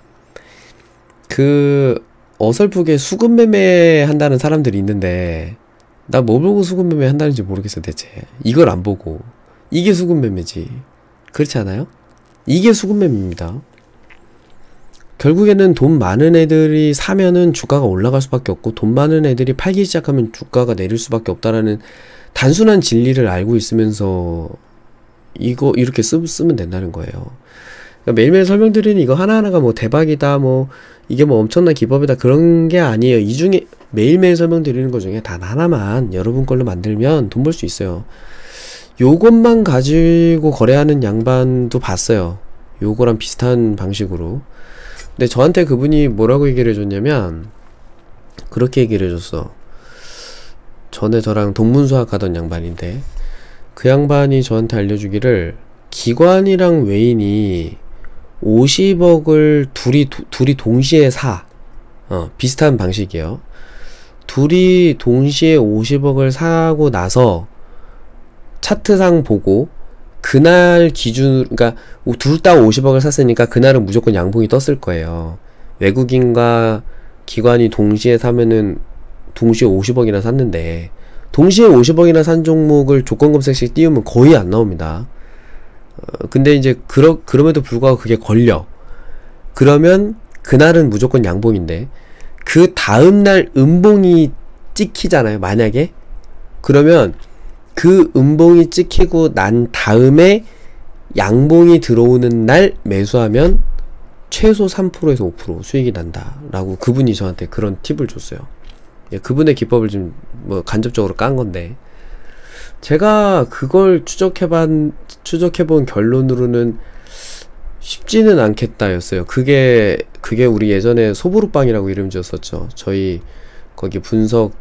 [SPEAKER 1] 어설프게 수급 매매 한다는 사람들이 있는데, 나 뭐 보고 수급 매매 한다는지 모르겠어, 대체. 이걸 안 보고. 이게 수급 매매지. 그렇지 않아요? 이게 수급 매매입니다. 결국에는 돈 많은 애들이 사면은 주가가 올라갈 수밖에 없고, 돈 많은 애들이 팔기 시작하면 주가가 내릴 수밖에 없다라는 단순한 진리를 알고 있으면서 이거 이렇게 쓰면 된다는 거예요. 그러니까 매일매일 설명드리는 이거 하나하나가 뭐 대박이다, 뭐 이게 뭐 엄청난 기법이다, 그런 게 아니에요. 이 중에 매일매일 설명드리는 것 중에 단 하나만 여러분 걸로 만들면 돈 벌 수 있어요. 요것만 가지고 거래하는 양반도 봤어요. 요거랑 비슷한 방식으로. 근데 저한테 그분이 뭐라고 얘기를 해줬냐면, 그렇게 얘기를 해줬어. 전에 저랑 동문수학 하던 양반인데, 그 양반이 저한테 알려주기를, 기관이랑 외인이 50억을 둘이 동시에 사. 비슷한 방식이에요. 둘이 동시에 50억을 사고 나서 차트상 보고 그날 기준, 그러니까 둘 다 50억을 샀으니까 그날은 무조건 양봉이 떴을 거예요. 외국인과 기관이 동시에 사면은 동시에 50억이나 샀는데, 동시에 50억이나 산 종목을 조건 검색식 띄우면 거의 안 나옵니다. 근데 이제 그럼에도 불구하고 그게 걸려. 그러면 그날은 무조건 양봉인데, 그 다음날 음봉이 찍히잖아요, 만약에. 그러면 그 음봉이 찍히고 난 다음에 양봉이 들어오는 날 매수하면 최소 3%에서 5% 수익이 난다 라고 그분이 저한테 그런 팁을 줬어요. 예, 그분의 기법을 좀 뭐 간접적으로 깐 건데, 제가 그걸 추적해본 결론으로는 쉽지는 않겠다 였어요. 그게 우리 예전에 소보루빵이라고 이름 지었었죠. 저희 거기 분석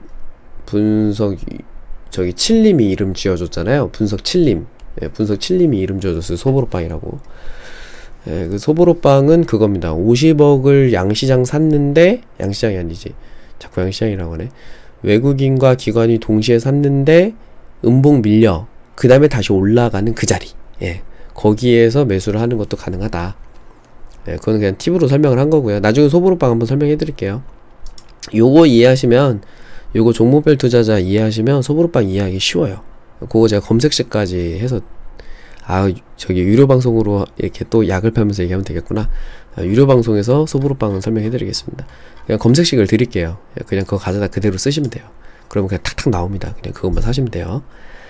[SPEAKER 1] 저기 칠님이 이름 지어줬잖아요. 분석 칠님. 예, 분석 칠님이 이름 지어줬어요. 소보루빵이라고. 예, 그 소보루빵은 그겁니다. 50억을 양시장 샀는데, 양시장이 아니지, 자꾸 양시장이라고 하네. 외국인과 기관이 동시에 샀는데 음봉 밀려 그 다음에 다시 올라가는 그 자리, 예, 거기에서 매수를 하는 것도 가능하다. 예, 그건 그냥 팁으로 설명을 한 거고요. 나중에 소보루빵 한번 설명해 드릴게요. 요거 이해하시면, 요거 종목별 투자자 이해하시면 소보루빵 이해하기 쉬워요. 그거 제가 검색식까지 해서, 저기 유료 방송으로 이렇게 또 약을 팔면서 얘기하면 되겠구나. 유료 방송에서 소보루빵은 설명해 드리겠습니다. 그냥 검색식을 드릴게요. 그냥 그거 가져다 그대로 쓰시면 돼요. 그러면 그냥 탁탁 나옵니다. 그냥 그것만 사시면 돼요.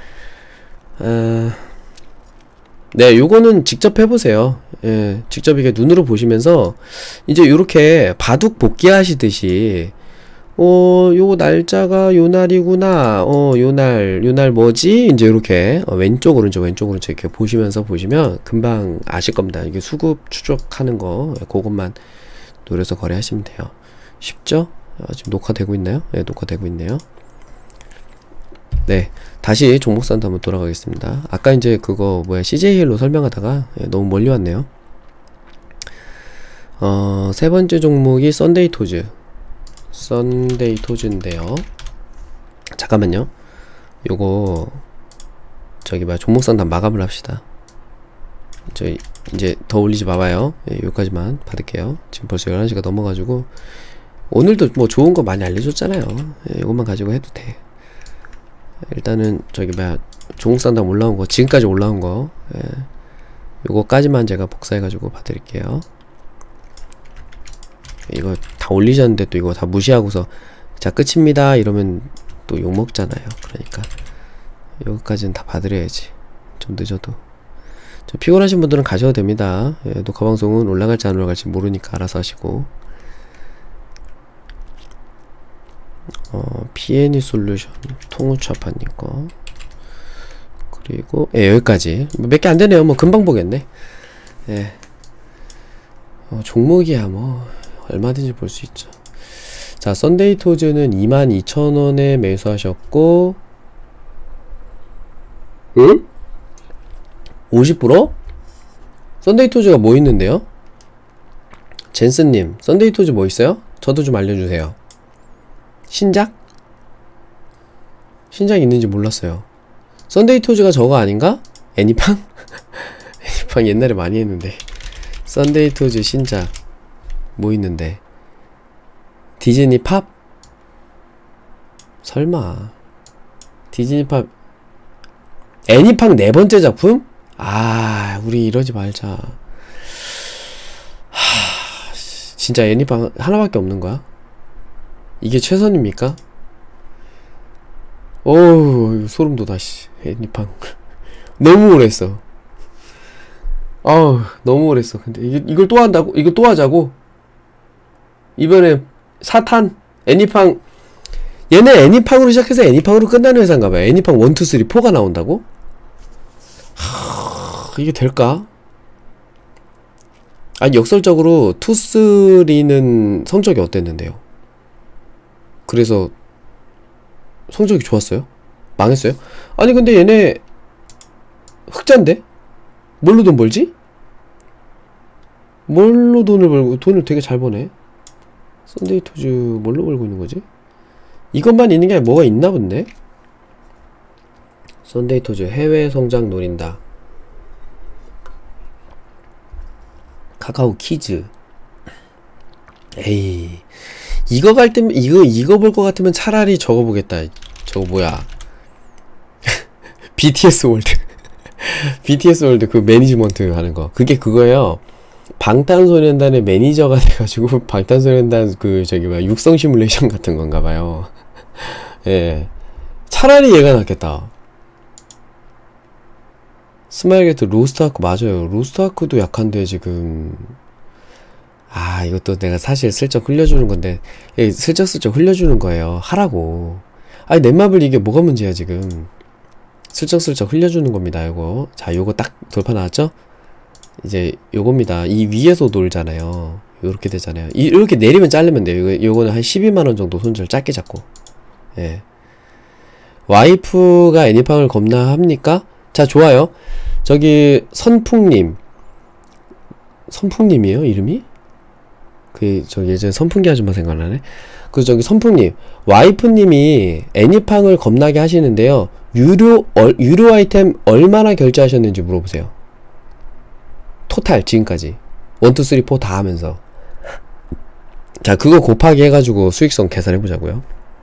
[SPEAKER 1] 네, 요거는 직접 해보세요. 예, 직접 이게 눈으로 보시면서 이제 요렇게 바둑 복귀 하시듯이, 요거 날짜가 요 날이구나, 요 날 뭐지? 이제 요렇게 왼쪽 오른쪽 이렇게 보시면서 보시면 금방 아실 겁니다. 이게 수급 추적하는 거, 그것만 노려서 거래하시면 돼요. 쉽죠? 지금 녹화되고 있나요? 네, 녹화되고 있네요. 네, 다시 종목산도 한번 돌아가겠습니다. 아까 이제 그거 CJ힐로 설명하다가 너무 멀리 왔네요. 세 번째 종목이 썬데이토즈인데요. 잠깐만요. 요거 저기 종목산도 마감을 합시다. 저희 이제 더 올리지 마봐요. 예, 여기까지만 받을게요. 지금 벌써 11시가 넘어가지고, 오늘도 뭐 좋은 거 많이 알려줬잖아요. 예, 이것만 가지고 해도 돼. 일단은 저기 종목산담 올라온 거, 지금까지 올라온 거, 예, 요거까지만 제가 복사해가지고 봐드릴게요. 이거 다 올리셨는데 또 이거 다 무시하고서 자 끝입니다 이러면 또 욕먹잖아요. 그러니까 요거까지는 다 봐드려야지. 좀 늦어도. 피곤하신 분들은 가셔도 됩니다. 예, 녹화방송은 올라갈지 안 올라갈지 모르니까 알아서 하시고. PNE 솔루션 통우차파님 거, 그리고 여기까지 몇 개 안되네요. 뭐 금방 보겠네. 예, 종목이야 뭐 얼마든지 볼 수 있죠. 자, 썬데이토즈는 22,000원에 매수하셨고, 응? 50%? 썬데이토즈가 뭐 있는데요? 젠스님, 썬데이토즈 뭐 있어요? 저도 좀 알려주세요. 신작? 신작 있는지 몰랐어요. 썬데이토즈가 저거 아닌가? 애니팡? 애니팡 옛날에 많이 했는데. 썬데이토즈 신작 뭐 있는데? 디즈니 팝? 설마 디즈니 팝 애니팡 네 번째 작품? 우리 이러지 말자. 진짜 애니팡 하나밖에 없는 거야? 이게 최선입니까? 어우, 소름 돋아, 씨. 애니팡. 너무 오래 했어. 너무 오래 했어. 근데 이걸 또 한다고? 이거 또 하자고? 이번에 사탄? 애니팡. 얘네 애니팡으로 시작해서 애니팡으로 끝나는 회사인가봐요. 애니팡 1, 2, 3, 4가 나온다고? 이게 될까? 아니, 역설적으로 2, 3는 성적이 어땠는데요? 그래서 성적이 좋았어요? 망했어요? 아니 근데 얘네 흑자인데? 뭘로 돈 벌지? 뭘로 돈을 벌고, 돈을 되게 잘 버네. 썬데이토즈 뭘로 벌고 있는 거지? 이것만 있는 게 아니라 뭐가 있나 본데? 썬데이토즈 해외 성장 노린다. 카카오 키즈. 에이, 이거 갈 때면 이거 볼 것 같으면 차라리 저거 보겠다. 저거 뭐야? BTS 월드. BTS 월드 그 매니지먼트 하는 거. 그게 그거예요. 방탄소년단의 매니저가 돼가지고 방탄소년단 그 저기 뭐야 육성 시뮬레이션 같은 건가 봐요. 예. 차라리 얘가 낫겠다. 스마일게트 로스트아크 맞아요. 로스트아크도 약한데 지금 아 이것도 내가 사실 슬쩍 흘려주는 건데 예, 슬쩍슬쩍 흘려주는 거예요. 하라고. 아니 넷마블 이게 뭐가 문제야 지금. 슬쩍슬쩍 흘려주는 겁니다. 요거 자 요거 딱 돌파 나왔죠? 이제 요겁니다. 이 위에서 놀잖아요. 요렇게 되잖아요. 이렇게 내리면 자르면 돼요. 요거는 한 12만원 정도 손절 짧게 잡고. 예. 와이프가 애니팡을 겁나 합니까? 자 좋아요. 저기 선풍님 선풍님이에요 이름이? 그 저 예전에 선풍기 아줌마 생각나네. 그 저기 선풍님 와이프님이 애니팡을 겁나게 하시는데요. 유료 아이템 얼마나 결제하셨는지 물어보세요. 토탈 지금까지 1, 2, 3, 4 다 하면서. 자 그거 곱하기 해가지고 수익성 계산해보자고요.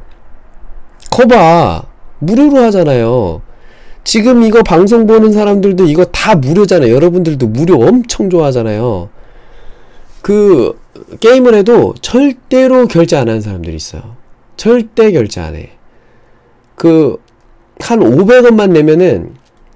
[SPEAKER 1] 커봐 무료로 하잖아요. 지금 이거 방송 보는 사람들도 이거 다 무료잖아요. 여러분들도 무료 엄청 좋아하잖아요. 그 게임을 해도 절대로 결제 안 하는 사람들이 있어요. 절대 결제 안 해. 그 한 500원만 내면은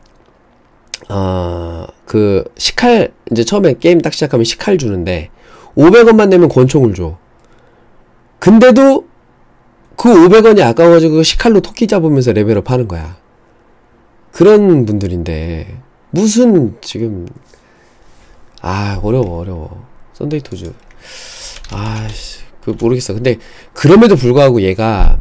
[SPEAKER 1] 그 시칼 이제 처음에 게임 딱 시작하면 시칼 주는데 500원만 내면 권총을 줘. 근데도 그 500원이 아까워가지고 시칼로 토끼 잡으면서 레벨업 하는 거야. 그런 분들인데 무슨 지금 어려워 썬데이 토즈 그 모르겠어. 근데 그럼에도 불구하고 얘가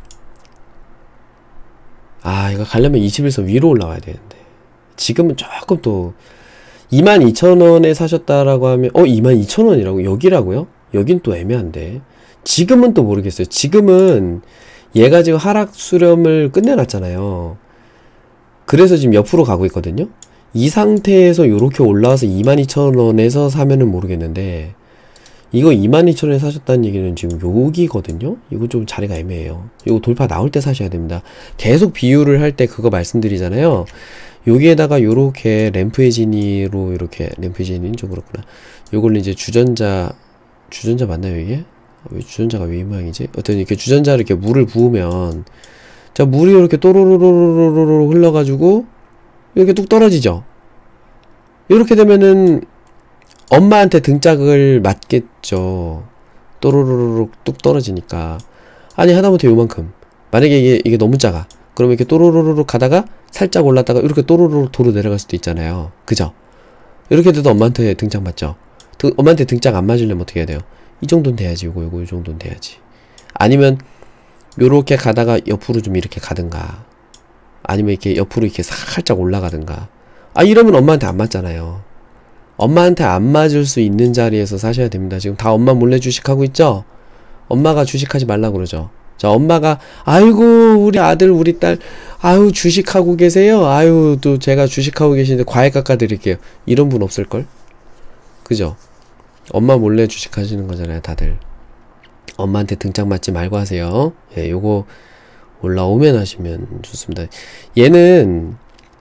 [SPEAKER 1] 이거 가려면 21선 위로 올라와야 되는데 지금은 조금 또 22,000원에 사셨다라고 하면 22,000원이라고? 여기라고요? 여긴 또 애매한데 지금은 또 모르겠어요. 지금은 얘가 지금 하락 수렴을 끝내놨잖아요. 그래서 지금 옆으로 가고 있거든요. 이 상태에서 요렇게 올라와서 22,000원에서 사면은 모르겠는데 이거 22,000원에 사셨다는 얘기는 지금 여기거든요. 이거 좀 자리가 애매해요. 이거 돌파 나올 때 사셔야 됩니다. 계속 비율을 할 때 그거 말씀드리잖아요. 여기에다가 요렇게 램프의 진이로 이렇게 램프의 진이는 좀 그렇구나. 요걸 이제 주전자 맞나요 이게? 왜 주전자가 왜 이 모양이지? 어떤 이렇게 주전자를 이렇게 물을 부으면 자 물이 이렇게 또로로로로로로 흘러가지고 이렇게 뚝 떨어지죠. 이렇게 되면은 엄마한테 등짝을 맞겠죠. 또로로로로 뚝 떨어지니까. 아니 하다못해 요만큼. 만약에 이게 너무 작아. 그러면 이렇게 또로로로로 가다가 살짝 올랐다가 이렇게 또로로로 도로 내려갈 수도 있잖아요. 그죠? 이렇게 돼도 엄마한테 등짝 맞죠. 엄마한테 등짝 안 맞으려면 어떻게 해야 돼요? 이 정도는 돼야지. 요거 이 정도는 돼야지. 아니면 요렇게 가다가 옆으로 좀 이렇게 가든가 아니면 이렇게 옆으로 이렇게 살짝 올라가든가. 이러면 엄마한테 안 맞잖아요. 엄마한테 안 맞을 수 있는 자리에서 사셔야 됩니다. 지금 다 엄마 몰래 주식하고 있죠? 엄마가 주식하지 말라고 그러죠. 자, 엄마가 아이고 우리 아들 우리 딸 아유 주식하고 계세요? 아유 또 제가 주식하고 계시는데 과외 깎아드릴게요. 이런 분 없을걸? 그죠? 엄마 몰래 주식하시는 거잖아요 다들. 엄마한테 등짝 맞지 말고 하세요. 예, 요거 올라오면 하시면 좋습니다. 얘는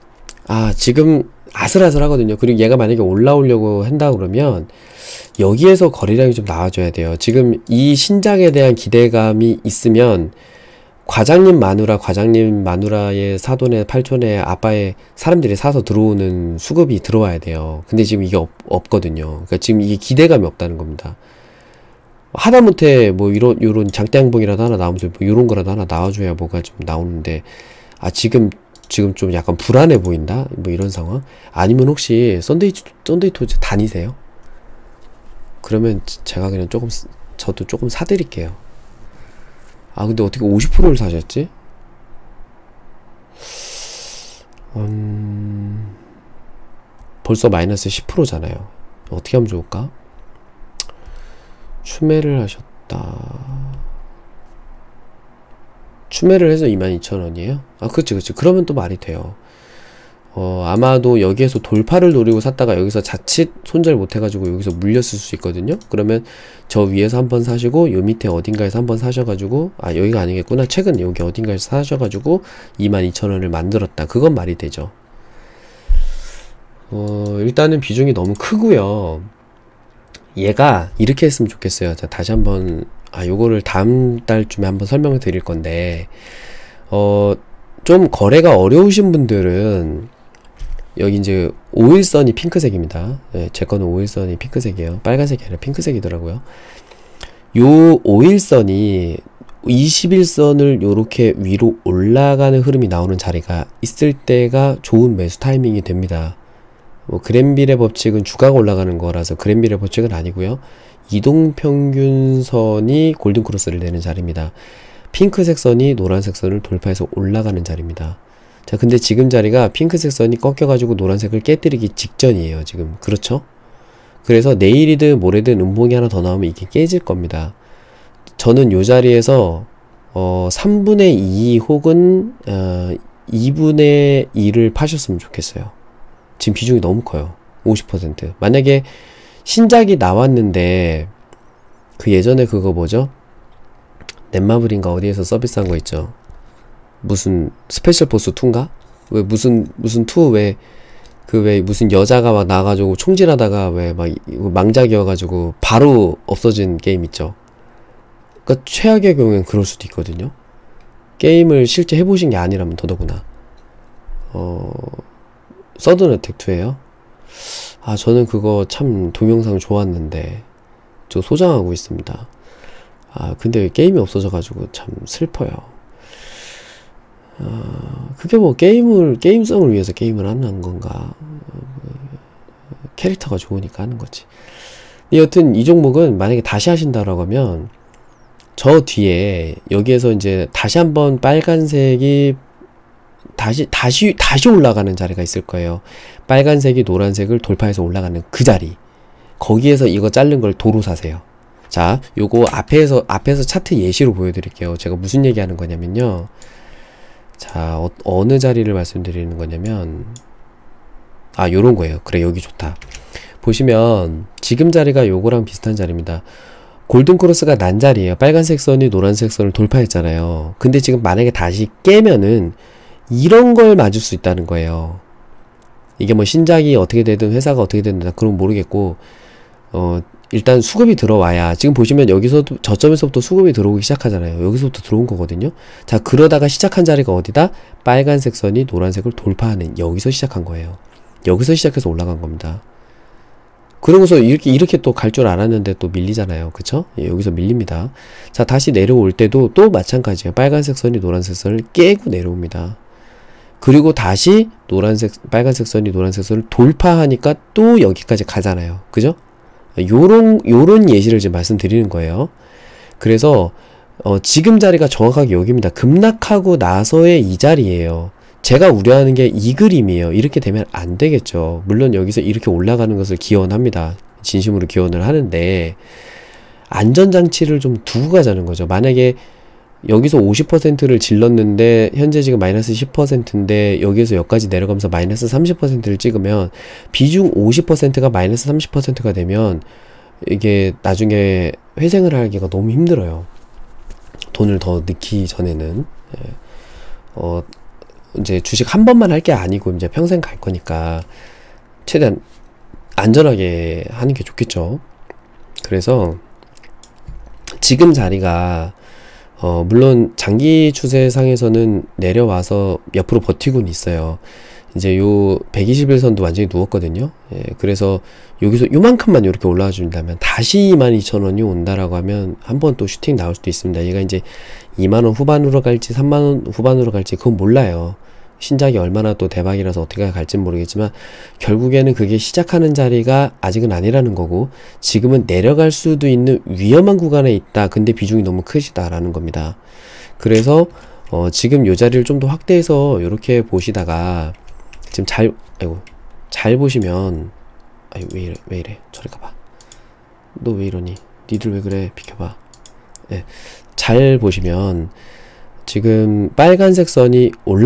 [SPEAKER 1] 지금 아슬아슬하거든요. 그리고 얘가 만약에 올라오려고 한다 그러면 여기에서 거래량이 좀 나와줘야 돼요. 지금 이 신작에 대한 기대감이 있으면 과장님 마누라의 사돈의 팔촌의 아빠의 사람들이 사서 들어오는 수급이 들어와야 돼요. 근데 지금 이게 없거든요. 그러니까 지금 이게 기대감이 없다는 겁니다. 하다못해 뭐 요런 장대양봉이라도 하나 나오면서 뭐 요런 거라도 하나 나와줘야 뭐가 좀 나오는데 지금 좀 약간 불안해 보인다? 뭐 이런 상황? 아니면 혹시 썬데이 토즈 다니세요? 그러면 제가 그냥 저도 조금 사드릴게요. 근데 어떻게 50%를 사셨지? 벌써 마이너스 10%잖아요. 어떻게 하면 좋을까? 추매를 하셨다. 추매를 해서 22,000원이에요? 그치. 그러면 또 말이 돼요. 아마도 여기에서 돌파를 노리고 샀다가 여기서 자칫 손절 못해가지고 여기서 물렸을 수 있거든요. 그러면 저 위에서 한번 사시고 요 밑에 어딘가에서 한번 사셔가지고, 여기가 아니겠구나, 최근 여기 어딘가에서 사셔가지고 22,000원을 만들었다, 그건 말이 되죠. 일단은 비중이 너무 크고요. 얘가 이렇게 했으면 좋겠어요. 자, 다시 한번 요거를 다음 달쯤에 한번 설명을 드릴 건데, 좀 거래가 어려우신 분들은 여기 이제 5일선이 핑크색입니다. 네, 제 거는 5일선이 핑크색이에요. 빨간색이 아니라 핑크색이더라고요. 요 5일선이 21선을 요렇게 위로 올라가는 흐름이 나오는 자리가 있을 때가 좋은 매수 타이밍이 됩니다. 뭐 그랜빌의 법칙은 주가가 올라가는 거라서 그랜빌의 법칙은 아니고요. 이동평균선이 골든크로스를 내는 자리입니다. 핑크색 선이 노란색 선을 돌파해서 올라가는 자리입니다. 자, 근데 지금 자리가 핑크색 선이 꺾여가지고 노란색을 깨뜨리기 직전이에요, 지금. 그렇죠? 그래서 내일이든 모레든 음봉이 하나 더 나오면 이게 깨질 겁니다. 저는 요 자리에서 3분의 2 혹은 2분의 1을 파셨으면 좋겠어요. 지금 비중이 너무 커요. 50%. 만약에 신작이 나왔는데 그 예전에 그거 뭐죠? 넷마블인가 어디에서 서비스한 거 있죠? 무슨 스페셜 보스 2인가? 왜 무슨 2 왜 무슨 여자가 막 나가지고 총질하다가 왜 막 망작이어가지고 바로 없어진 게임 있죠? 그러니까 최악의 경우엔 그럴 수도 있거든요. 게임을 실제 해보신 게 아니라면 더더구나. 서든어택 2예요? 저는 그거 참 동영상 좋았는데 저 소장하고 있습니다. 근데 게임이 없어져가지고 참 슬퍼요. 그게 뭐 게임성을 위해서 게임을 하는 건가? 캐릭터가 좋으니까 하는 거지. 여튼 이 종목은 만약에 다시 하신다라고 하면 저 뒤에 여기에서 이제 다시 한번 빨간색이 다시 올라가는 자리가 있을 거예요. 빨간색이 노란색을 돌파해서 올라가는 그 자리. 거기에서 이거 자른 걸 도로 사세요. 자, 요거 앞에서 차트 예시로 보여드릴게요. 제가 무슨 얘기하는 거냐면요. 자, 어느 자리를 말씀드리는 거냐면, 요런 거예요. 그래, 여기 좋다. 보시면 지금 자리가 요거랑 비슷한 자리입니다. 골든크로스가 난 자리예요. 빨간색 선이 노란색 선을 돌파했잖아요. 근데 지금 만약에 다시 깨면은 이런 걸 맞을 수 있다는 거예요. 이게 뭐 신작이 어떻게 되든 회사가 어떻게 되든 그건 모르겠고, 일단 수급이 들어와야, 지금 보시면 여기서도 저점에서부터 수급이 들어오기 시작하잖아요. 여기서부터 들어온 거거든요. 자, 그러다가 시작한 자리가 어디다? 빨간색 선이 노란색을 돌파하는, 여기서 시작한 거예요. 여기서 시작해서 올라간 겁니다. 그러고서 이렇게 또 갈 줄 알았는데 또 밀리잖아요. 그쵸? 예, 여기서 밀립니다. 자, 다시 내려올 때도 또 마찬가지예요. 빨간색 선이 노란색 선을 깨고 내려옵니다. 그리고 다시 빨간색 선이 노란색 선을 돌파하니까 또 여기까지 가잖아요. 그죠? 요런 예시를 지금 말씀드리는 거예요. 그래서 지금 자리가 정확하게 여기입니다. 급락하고 나서의 이 자리예요. 제가 우려하는 게 이 그림이에요. 이렇게 되면 안 되겠죠. 물론 여기서 이렇게 올라가는 것을 기원합니다. 진심으로 기원을 하는데 안전장치를 좀 두고 가자는 거죠. 만약에 여기서 50%를 질렀는데 현재 지금 마이너스 10%인데 여기에서 여기까지 내려가면서 마이너스 30%를 찍으면 비중 50%가 마이너스 30%가 되면 이게 나중에 회생을 하기가 너무 힘들어요. 돈을 더 넣기 전에는. 이제 주식 한 번만 할 게 아니고 이제 평생 갈 거니까 최대한 안전하게 하는 게 좋겠죠. 그래서 지금 자리가 물론 장기 추세상에서는 내려와서 옆으로 버티고는 있어요. 이제 요 121선도 완전히 누웠거든요. 예, 그래서 여기서 요만큼만 이렇게 올라와 준다면 다시 22,000원이 온다라고 하면 한번 또 슈팅 나올 수도 있습니다. 얘가 이제 2만원 후반으로 갈지 3만원 후반으로 갈지 그건 몰라요. 신작이 얼마나 또 대박이라서 어떻게 갈지는 모르겠지만 결국에는 그게 시작하는 자리가 아직은 아니라는 거고 지금은 내려갈 수도 있는 위험한 구간에 있다. 근데 비중이 너무 크시다라는 겁니다. 그래서 지금 요 자리를 좀 더 확대해서 이렇게 보시다가 지금 잘 보시면 왜 이래 저리 가봐. 너 왜 이러니? 니들 왜 그래? 비켜봐. 네. 잘 보시면 지금 빨간색 선이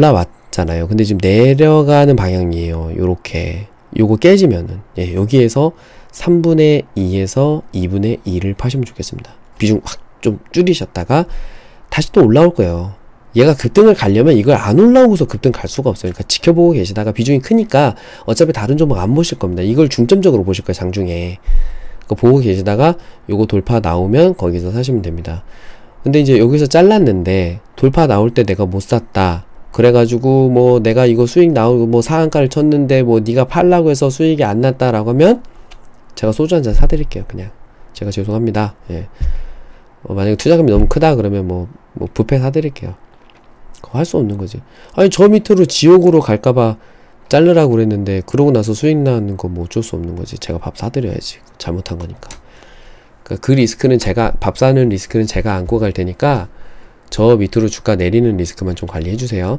[SPEAKER 1] 잖아요. 근데 지금 내려가는 방향이에요. 요렇게. 요거 깨지면은. 예, 여기에서 3분의 2에서 2분의 2를 파시면 좋겠습니다. 비중 확 좀 줄이셨다가 다시 또 올라올 거예요. 얘가 급등을 가려면 이걸 안 올라오고서 급등 갈 수가 없어요. 그러니까 지켜보고 계시다가 비중이 크니까 어차피 다른 종목 안 보실 겁니다. 이걸 중점적으로 보실 거예요. 장중에. 그거 보고 계시다가 요거 돌파 나오면 거기서 사시면 됩니다. 근데 이제 여기서 잘랐는데 돌파 나올 때 내가 못 샀다. 그래가지고 뭐 내가 이거 수익 나오고 뭐 상한가를 쳤는데 뭐 네가 팔라고 해서 수익이 안 났다라고 하면 제가 소주 한잔 사드릴게요. 그냥 제가 죄송합니다. 예. 만약에 투자금이 너무 크다 그러면 뭐 뷔페 사드릴게요. 그거 할 수 없는 거지. 아니 저 밑으로 지옥으로 갈까봐 자르라고 그랬는데 그러고 나서 수익 나는 거 뭐 어쩔 수 없는 거지. 제가 밥 사드려야지. 잘못한 거니까. 그러니까 그 리스크는 제가 밥 사는 리스크는 제가 안고 갈 테니까 저 밑으로 주가 내리는 리스크만 좀 관리해 주세요.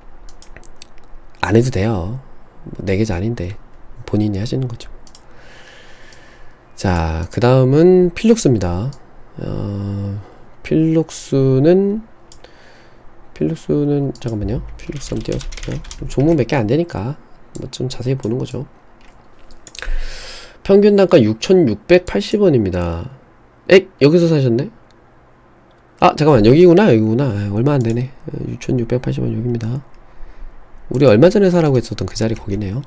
[SPEAKER 1] 안 해도 돼요. 내 계좌 아닌데 본인이 하시는 거죠. 자, 그 다음은 필룩스입니다. 필룩스는 잠깐만요. 필룩스 한번 띄워줄게요. 종목 몇 개 안 되니까 뭐 좀 자세히 보는 거죠. 평균 단가 6,680원입니다. 에? 여기서 사셨네? 아, 잠깐만. 여기구나. 얼마 안 되네. 6,680원 여기입니다. 우리 얼마 전에 사라고 했었던 그 자리 거기네요.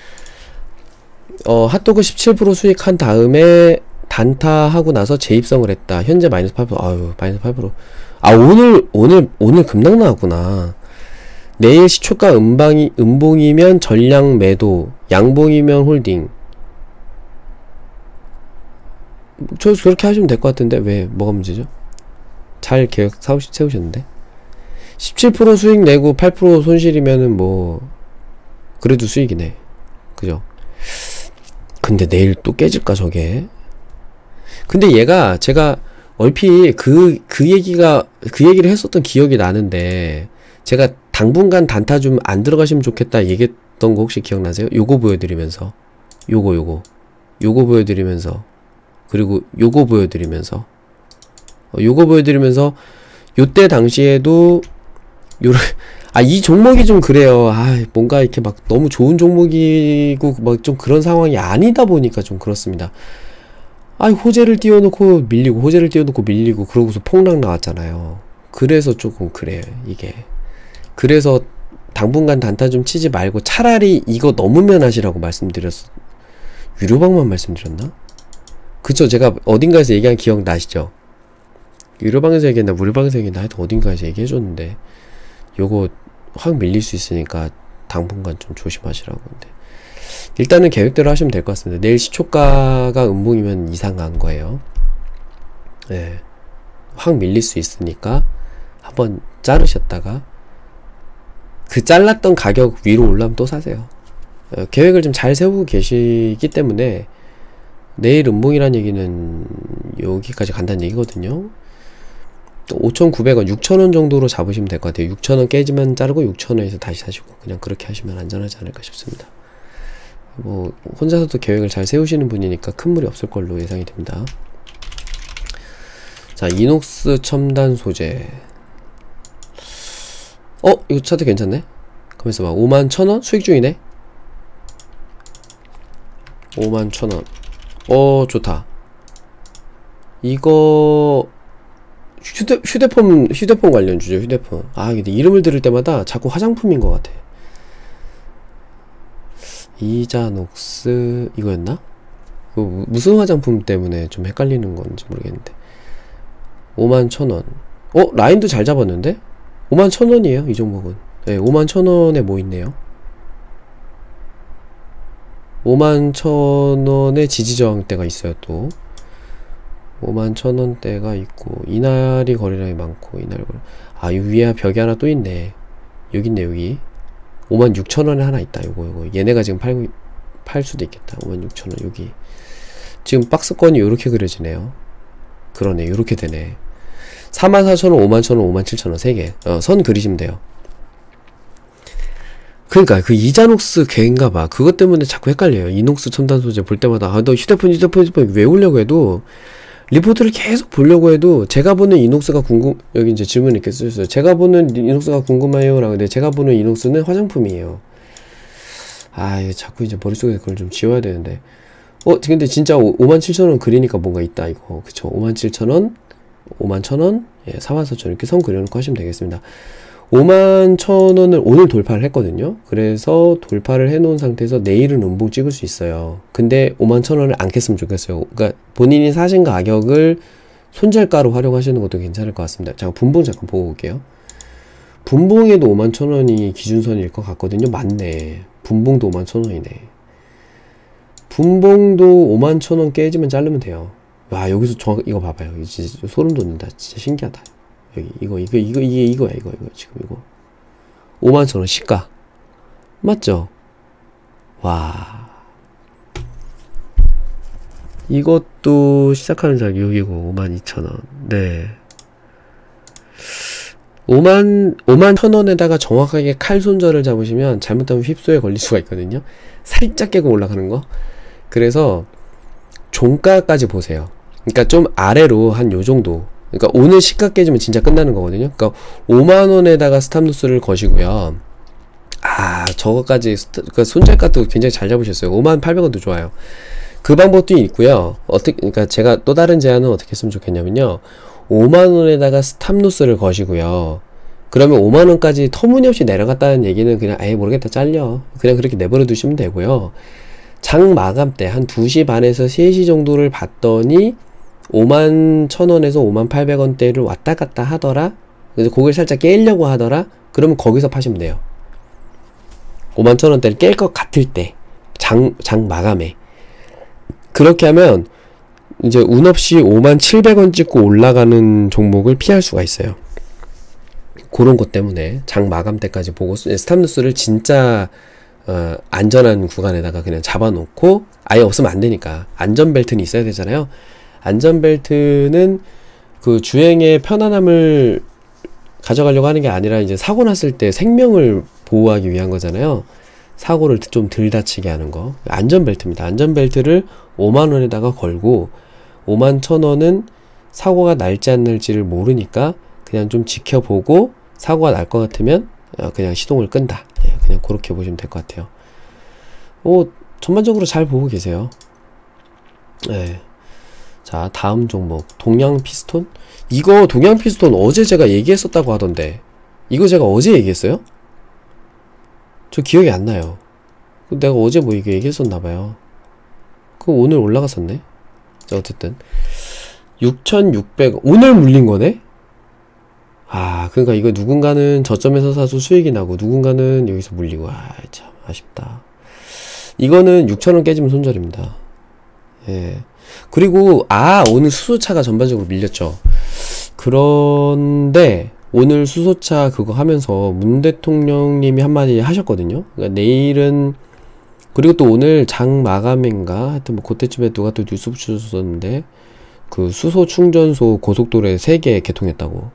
[SPEAKER 1] 핫도그 17% 수익한 다음에 단타하고 나서 재입성을 했다. 현재 마이너스 8%. 아유, 마이너스 8%. 아, 오늘 급락 나왔구나. 내일 시초가 음봉이면 전량 매도, 양봉이면 홀딩. 저 그렇게 하시면 될 것 같은데 왜 뭐가 문제죠? 잘 계획 세우셨는데 17% 수익 내고 8% 손실이면은 뭐 그래도 수익이네. 그죠? 근데 내일 또 깨질까 저게? 근데 얘가 제가 얼핏 그 얘기를 했었던 기억이 나는데 제가 당분간 단타 좀 안 들어가시면 좋겠다 얘기했던 거 혹시 기억나세요? 요거 보여드리면서 요거 보여드리면서 그리고 요거 보여드리면서 요때 당시에도 이 종목이 좀 그래요. 뭔가 이렇게 막 너무 좋은 종목이고 막 좀 그런 상황이 아니다 보니까 좀 그렇습니다. 호재를 띄워놓고 밀리고 그러고서 폭락 나왔잖아요. 그래서 조금 그래요 이게. 그래서 당분간 단타 좀 치지 말고 차라리 이거 넘으면 하시라고 말씀드렸어. 유료방만 말씀드렸나? 그쵸. 제가 어딘가에서 얘기한 기억 나시죠? 유료방에서 얘기했나 무료방에서 얘기했나 하여튼 어딘가에서 얘기해줬는데 요거 확 밀릴 수 있으니까 당분간 좀 조심하시라고. 근데 일단은 계획대로 하시면 될 것 같습니다. 내일 시초가가 음봉이면 이상한 거예요. 네. 확 밀릴 수 있으니까 한번 자르셨다가 그 잘랐던 가격 위로 올라오면 또 사세요. 계획을 좀 잘 세우고 계시기 때문에 내일 음봉이란 얘기는 여기까지 간다는 얘기거든요. 5,900원, 6,000원 정도로 잡으시면 될 것 같아요. 6,000원 깨지면 자르고 6,000원에서 다시 사시고 그냥 그렇게 하시면 안전하지 않을까 싶습니다. 뭐 혼자서도 계획을 잘 세우시는 분이니까 큰 무리 없을 걸로 예상이 됩니다. 자, 이녹스 첨단 소재. 이거 차트 괜찮네? 가만있어 봐. 51,000원? 수익 중이네? 51,000원. 좋다. 이거 휴대폰 관련주죠. 휴대폰. 근데 이름을 들을 때마다 자꾸 화장품인 것 같아. 이자녹스 이거였나? 무슨 화장품 때문에 좀 헷갈리는 건지 모르겠는데 51,000원. 라인도 잘 잡았는데? 51,000원이에요 이 종목은. 네, 51,000원에 뭐 있네요. 51,000원에 지지저항대가 있어요. 또 51,000원대가 있고 이날이 거래량이 많고 이날 이 위에 벽이 하나 또 있네. 여기 있네. 여기 56,000원에 하나 있다. 요거 얘네가 지금 팔 수도 있겠다. 56,000원 여기 지금 박스권이 요렇게 그려지네요. 그러네. 요렇게 되네. 44,000원, 51,000원, 57,000원 3개 선 그리시면 돼요. 그러니까 그 이자녹스 걔인가봐. 그것 때문에 자꾸 헷갈려요. 이녹스 첨단 소재 볼 때마다 너 휴대폰 왜 오려고 해도 리포트를 계속 보려고 해도 제가 보는 이녹스가 여기 이제 질문 이렇게 쓰셨어요. 제가 보는 이녹스가 궁금해요 라고. 근데 제가 보는 이녹스는 화장품이에요. 아, 이거 자꾸 이제 머릿속에 그걸 좀 지워야 되는데. 근데 진짜 57,000원 그리니까 뭔가 있다, 이거. 그쵸. 57,000원, 51,000원, 예, 44,000원 이렇게 선 그려놓고 하시면 되겠습니다. 51,000원을 오늘 돌파를 했거든요. 그래서 돌파를 해놓은 상태에서 내일은 음봉 찍을 수 있어요. 근데 51,000원을 안 깼으면 좋겠어요. 그러니까 본인이 사신 가격을 손절가로 활용하시는 것도 괜찮을 것 같습니다. 잠깐 분봉 잠깐 보고 올게요. 분봉에도 51,000원이 기준선일 것 같거든요. 맞네. 분봉도 51,000원이네. 분봉도 51,000원 깨지면 자르면 돼요. 와, 여기서 이거 봐봐요. 이거 진짜 소름 돋는다. 진짜 신기하다. 여기 이거야. 이거 지금 이거 51,000원 시가 맞죠? 와, 이것도 시작하는 자리 여기고 52,000원. 네, 51,000원에다가 정확하게 칼 손절을 잡으시면 잘못하면 휩소에 걸릴 수가 있거든요. 살짝 깨고 올라가는 거. 그래서 종가까지 보세요. 그러니까 좀 아래로 한 요정도. 그러니까 오늘 시가 깨지면 진짜 끝나는 거거든요. 그러니까 5만원에다가 스탑로스를 거시고요. 아, 저거까지 그러니까 손절가도 굉장히 잘 잡으셨어요. 58,000원도 좋아요. 그 방법도 있고요. 그러니까 제가 또 다른 제안은 어떻게 했으면 좋겠냐면요. 5만원에다가 스탑로스를 거시고요. 그러면 5만원까지 터무니없이 내려갔다는 얘기는 그냥 아예 모르겠다, 잘려. 그냥 그렇게 내버려 두시면 되고요. 장 마감 때 한 2시 반에서 3시 정도를 봤더니 51,000원에서 58,000원대를 왔다 갔다 하더라. 그래서 고개를 살짝 깨려고 하더라. 그러면 거기서 파시면 돼요. 51,000원대를 깰 것 같을 때 장 마감에. 그렇게 하면 이제 운 없이 57,000원 찍고 올라가는 종목을 피할 수가 있어요. 그런 것 때문에 장 마감 때까지 보고 스탑루스를 진짜 안전한 구간에다가 그냥 잡아놓고, 아예 없으면 안 되니까 안전벨트는 있어야 되잖아요. 안전벨트는 그 주행의 편안함을 가져가려고 하는 게 아니라 이제 사고 났을 때 생명을 보호하기 위한 거잖아요. 사고를 좀 덜 다치게 하는 거. 안전벨트입니다. 안전벨트를 5만원에다가 걸고 51,000원은 사고가 날지 안 날지를 모르니까 그냥 좀 지켜보고 사고가 날 것 같으면 그냥 시동을 끈다. 그냥 그렇게 보시면 될 것 같아요. 전반적으로 잘 보고 계세요. 네. 자, 다음 종목 동양피스톤. 이거 동양피스톤 어제 제가 얘기했었다고 하던데, 이거 제가 어제 얘기했어요? 저 기억이 안 나요. 내가 어제 뭐 이거 얘기했었나봐요. 그거 오늘 올라갔었네. 자, 어쨌든 6,600 오늘 물린 거네. 아, 그러니까 이거 누군가는 저점에서 사서 수익이 나고 누군가는 여기서 물리고. 아, 참 아쉽다. 이거는 6,000원 깨지면 손절입니다. 예. 그리고 오늘 수소차가 전반적으로 밀렸죠. 그런데 오늘 수소차 그거 하면서 문 대통령님이 한마디 하셨거든요. 그러니까 내일은, 그리고 또 오늘 장 마감인가 하여튼 뭐 그때쯤에 누가 또 뉴스 붙여줬었는데, 그 수소 충전소 고속도로에 3개 개통했다고.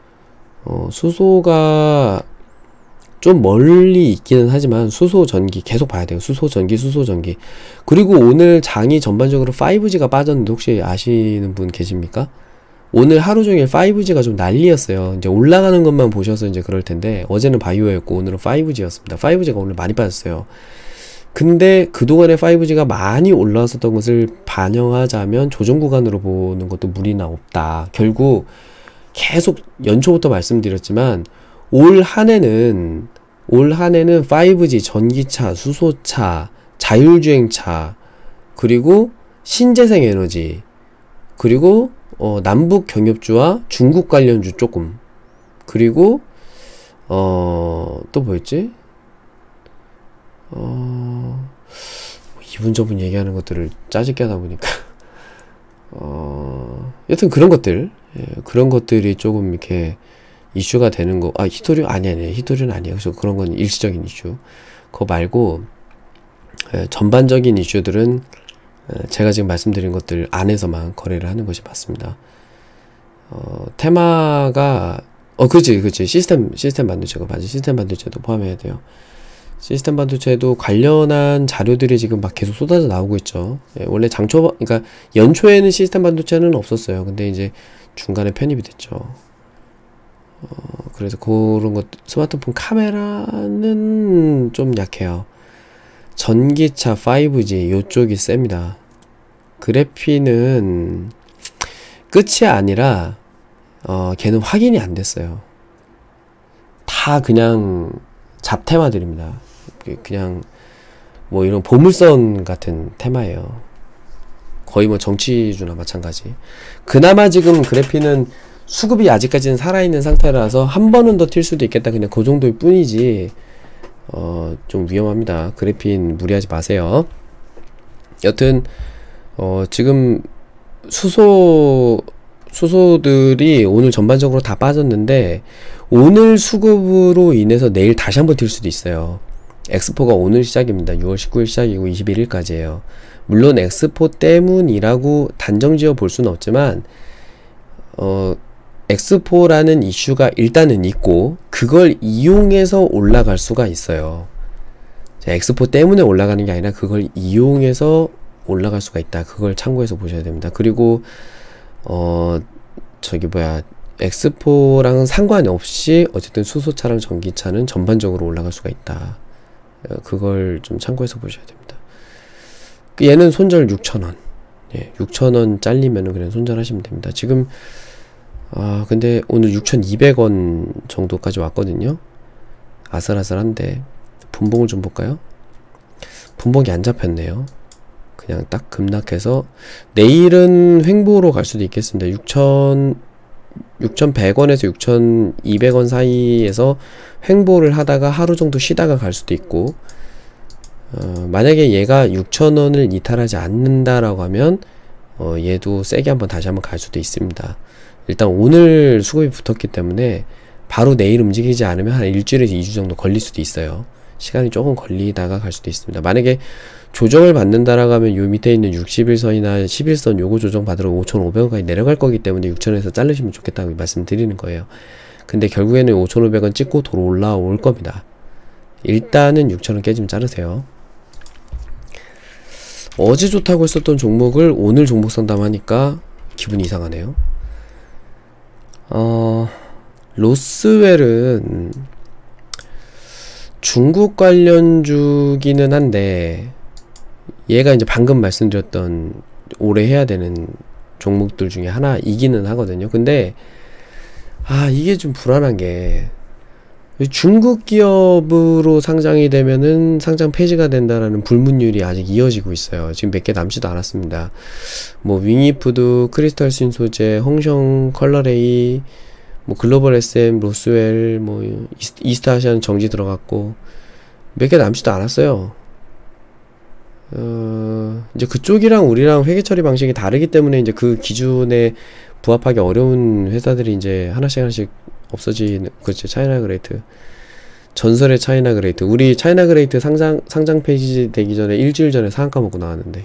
[SPEAKER 1] 수소가 좀 멀리 있기는 하지만 수소 전기 계속 봐야 돼요. 수소 전기. 그리고 오늘 장이 전반적으로 5G가 빠졌는데 혹시 아시는 분 계십니까? 오늘 하루 종일 5G가 좀 난리였어요. 이제 올라가는 것만 보셔서 이제 그럴 텐데, 어제는 바이오였고 오늘은 5G였습니다. 5G가 오늘 많이 빠졌어요. 근데 그동안에 5G가 많이 올라왔었던 것을 반영하자면 조정 구간으로 보는 것도 무리는 없다. 결국 계속 연초부터 말씀드렸지만 올 한해는 5G, 전기차, 수소차, 자율주행차, 그리고 신재생 에너지, 그리고 남북 경협주와 중국 관련주 조금, 그리고 또 뭐였지? 이분 저분 얘기하는 것들을 짜집게 하다 보니까 여튼 그런 것들, 그런 것들이 조금 이렇게 이슈가 되는 거. 히토류 아니야. 히토류는 아니에요. 그래서 그런 건 일시적인 이슈. 그거 말고 전반적인 이슈들은 제가 지금 말씀드린 것들 안에서만 거래를 하는 것이 맞습니다. 테마가 그치 시스템 반도체가 맞지. 시스템 반도체도 포함해야 돼요. 시스템 반도체도 관련한 자료들이 지금 막 계속 쏟아져 나오고 있죠. 예, 원래 그러니까 연초에는 시스템 반도체는 없었어요. 근데 이제 중간에 편입이 됐죠. 그래서 그런 것, 스마트폰 카메라는 좀 약해요. 전기차 5G 요쪽이 셉니다. 그래피는 끝이 아니라 걔는 확인이 안 됐어요. 다 그냥 잡테마들입니다. 그냥 뭐 이런 보물선 같은 테마예요. 거의 뭐 정치주나 마찬가지. 그나마 지금 그래피는 수급이 아직까지는 살아있는 상태라서 한 번은 더 튈 수도 있겠다. 그냥 그 정도일 뿐이지 좀 위험합니다. 그래핀 무리하지 마세요. 여튼 지금 수소들이 오늘 전반적으로 다 빠졌는데 오늘 수급으로 인해서 내일 다시 한번 튈 수도 있어요. 엑스포가 오늘 시작입니다. 6월 19일 시작이고 21일까지예요. 물론 엑스포 때문이라고 단정지어 볼 수는 없지만 엑스포라는 이슈가 일단은 있고 그걸 이용해서 올라갈 수가 있어요. 자, 엑스포 때문에 올라가는 게 아니라 그걸 이용해서 올라갈 수가 있다. 그걸 참고해서 보셔야 됩니다. 그리고 엑스포랑은 상관없이 어쨌든 수소차랑 전기차는 전반적으로 올라갈 수가 있다. 그걸 좀 참고해서 보셔야 됩니다. 얘는 손절 6,000원. 예, 6,000원 잘리면은 그냥 손절하시면 됩니다. 지금 근데 오늘 6,200원 정도까지 왔거든요. 아슬아슬한데 분봉을 좀 볼까요? 분봉이 안 잡혔네요. 그냥 딱 급락해서 내일은 횡보로 갈 수도 있겠습니다. 6,100원에서 6,200원 사이에서 횡보를 하다가 하루 정도 쉬다가 갈 수도 있고 만약에 얘가 6,000원을 이탈하지 않는다라고 하면 얘도 세게 다시 한번 갈 수도 있습니다. 일단 오늘 수급이 붙었기 때문에 바로 내일 움직이지 않으면 한 일주일에서 2주 정도 걸릴 수도 있어요. 시간이 조금 걸리다가 갈 수도 있습니다. 만약에 조정을 받는다라고 하면 요 밑에 있는 60일선이나 11선 요거 조정 받으러 5,500원까지 내려갈 거기 때문에 6,000원에서 자르시면 좋겠다고 말씀드리는 거예요. 근데 결국에는 5,500원 찍고 도로 올라올 겁니다. 일단은 6,000원 깨지면 자르세요. 어제 좋다고 했었던 종목을 오늘 종목 상담하니까 기분이 이상하네요. 로스웰은 중국 관련주기는 한데 얘가 이제 방금 말씀드렸던 올해 해야 되는 종목들 중에 하나이기는 하거든요. 근데 이게 좀 불안한 게 중국 기업으로 상장이 되면은 상장 폐지가 된다라는 불문율이 아직 이어지고 있어요. 지금 몇 개 남지도 않았습니다. 뭐 윙이푸드, 크리스탈 신소재, 홍성 컬러레이, 뭐 글로벌 SM, 로스웰, 뭐 이스타아시아는 정지 들어갔고 몇 개 남지도 않았어요. 이제 그쪽이랑 우리랑 회계 처리 방식이 다르기 때문에 이제 그 기준에 부합하기 어려운 회사들이 이제 하나씩 없어지는, 그렇죠. 차이나 그레이트. 전설의 차이나 그레이트. 우리 차이나 그레이트 상장 폐지 되기 전에 일주일 전에 상한가 먹고 나왔는데.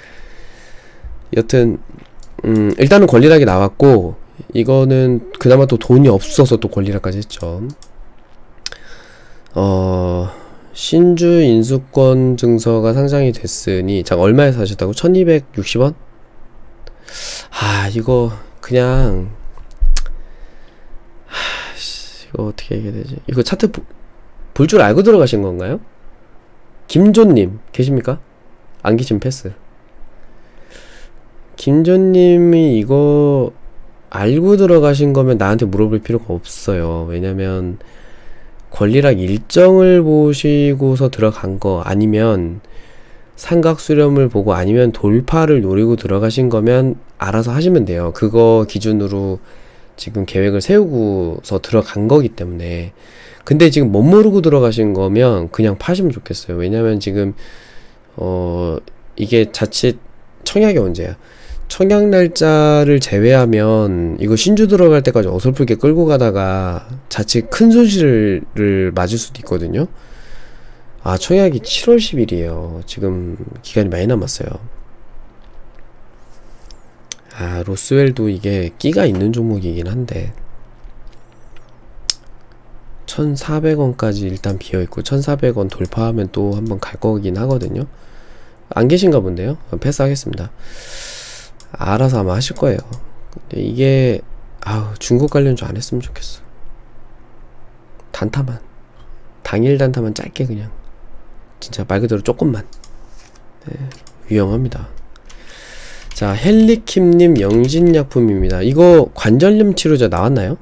[SPEAKER 1] 여튼, 일단은 권리락이 나왔고, 이거는 그나마 또 돈이 없어서 또 권리락까지 했죠. 신주 인수권 증서가 상장이 됐으니, 얼마에 사셨다고? 1260원? 이거, 그냥, 이거 어떻게 얘기해야 되지? 이거 차트 볼 줄 알고 들어가신 건가요? 김존님 계십니까? 안 계시면 패스. 김존님이 이거 알고 들어가신 거면 나한테 물어볼 필요가 없어요. 왜냐면 권리락 일정을 보시고서 들어간 거, 아니면 삼각 수렴을 보고, 아니면 돌파를 노리고 들어가신 거면 알아서 하시면 돼요. 그거 기준으로 지금 계획을 세우고서 들어간 거기 때문에. 근데 지금 못 모르고 들어가신 거면 그냥 파시면 좋겠어요. 왜냐면 지금 이게 자칫 청약이 언제야? 청약 날짜를 제외하면 이거 신주 들어갈 때까지 어설프게 끌고 가다가 자칫 큰 손실을 맞을 수도 있거든요. 청약이 7월 10일이에요 지금 기간이 많이 남았어요. 로스웰도 이게 끼가 있는 종목이긴 한데, 1400원까지 일단 비어있고 1400원 돌파하면 또 한번 갈 거긴 하거든요. 안 계신가 본데요. 패스하겠습니다. 알아서 아마 하실 거예요. 근데 이게 중국 관련주 안 했으면 좋겠어. 단타만, 당일 단타만 짧게 그냥, 진짜 말 그대로 조금만. 네, 위험합니다. 자, 헬리킴님 영진약품입니다. 이거 관절염 치료제 나왔나요?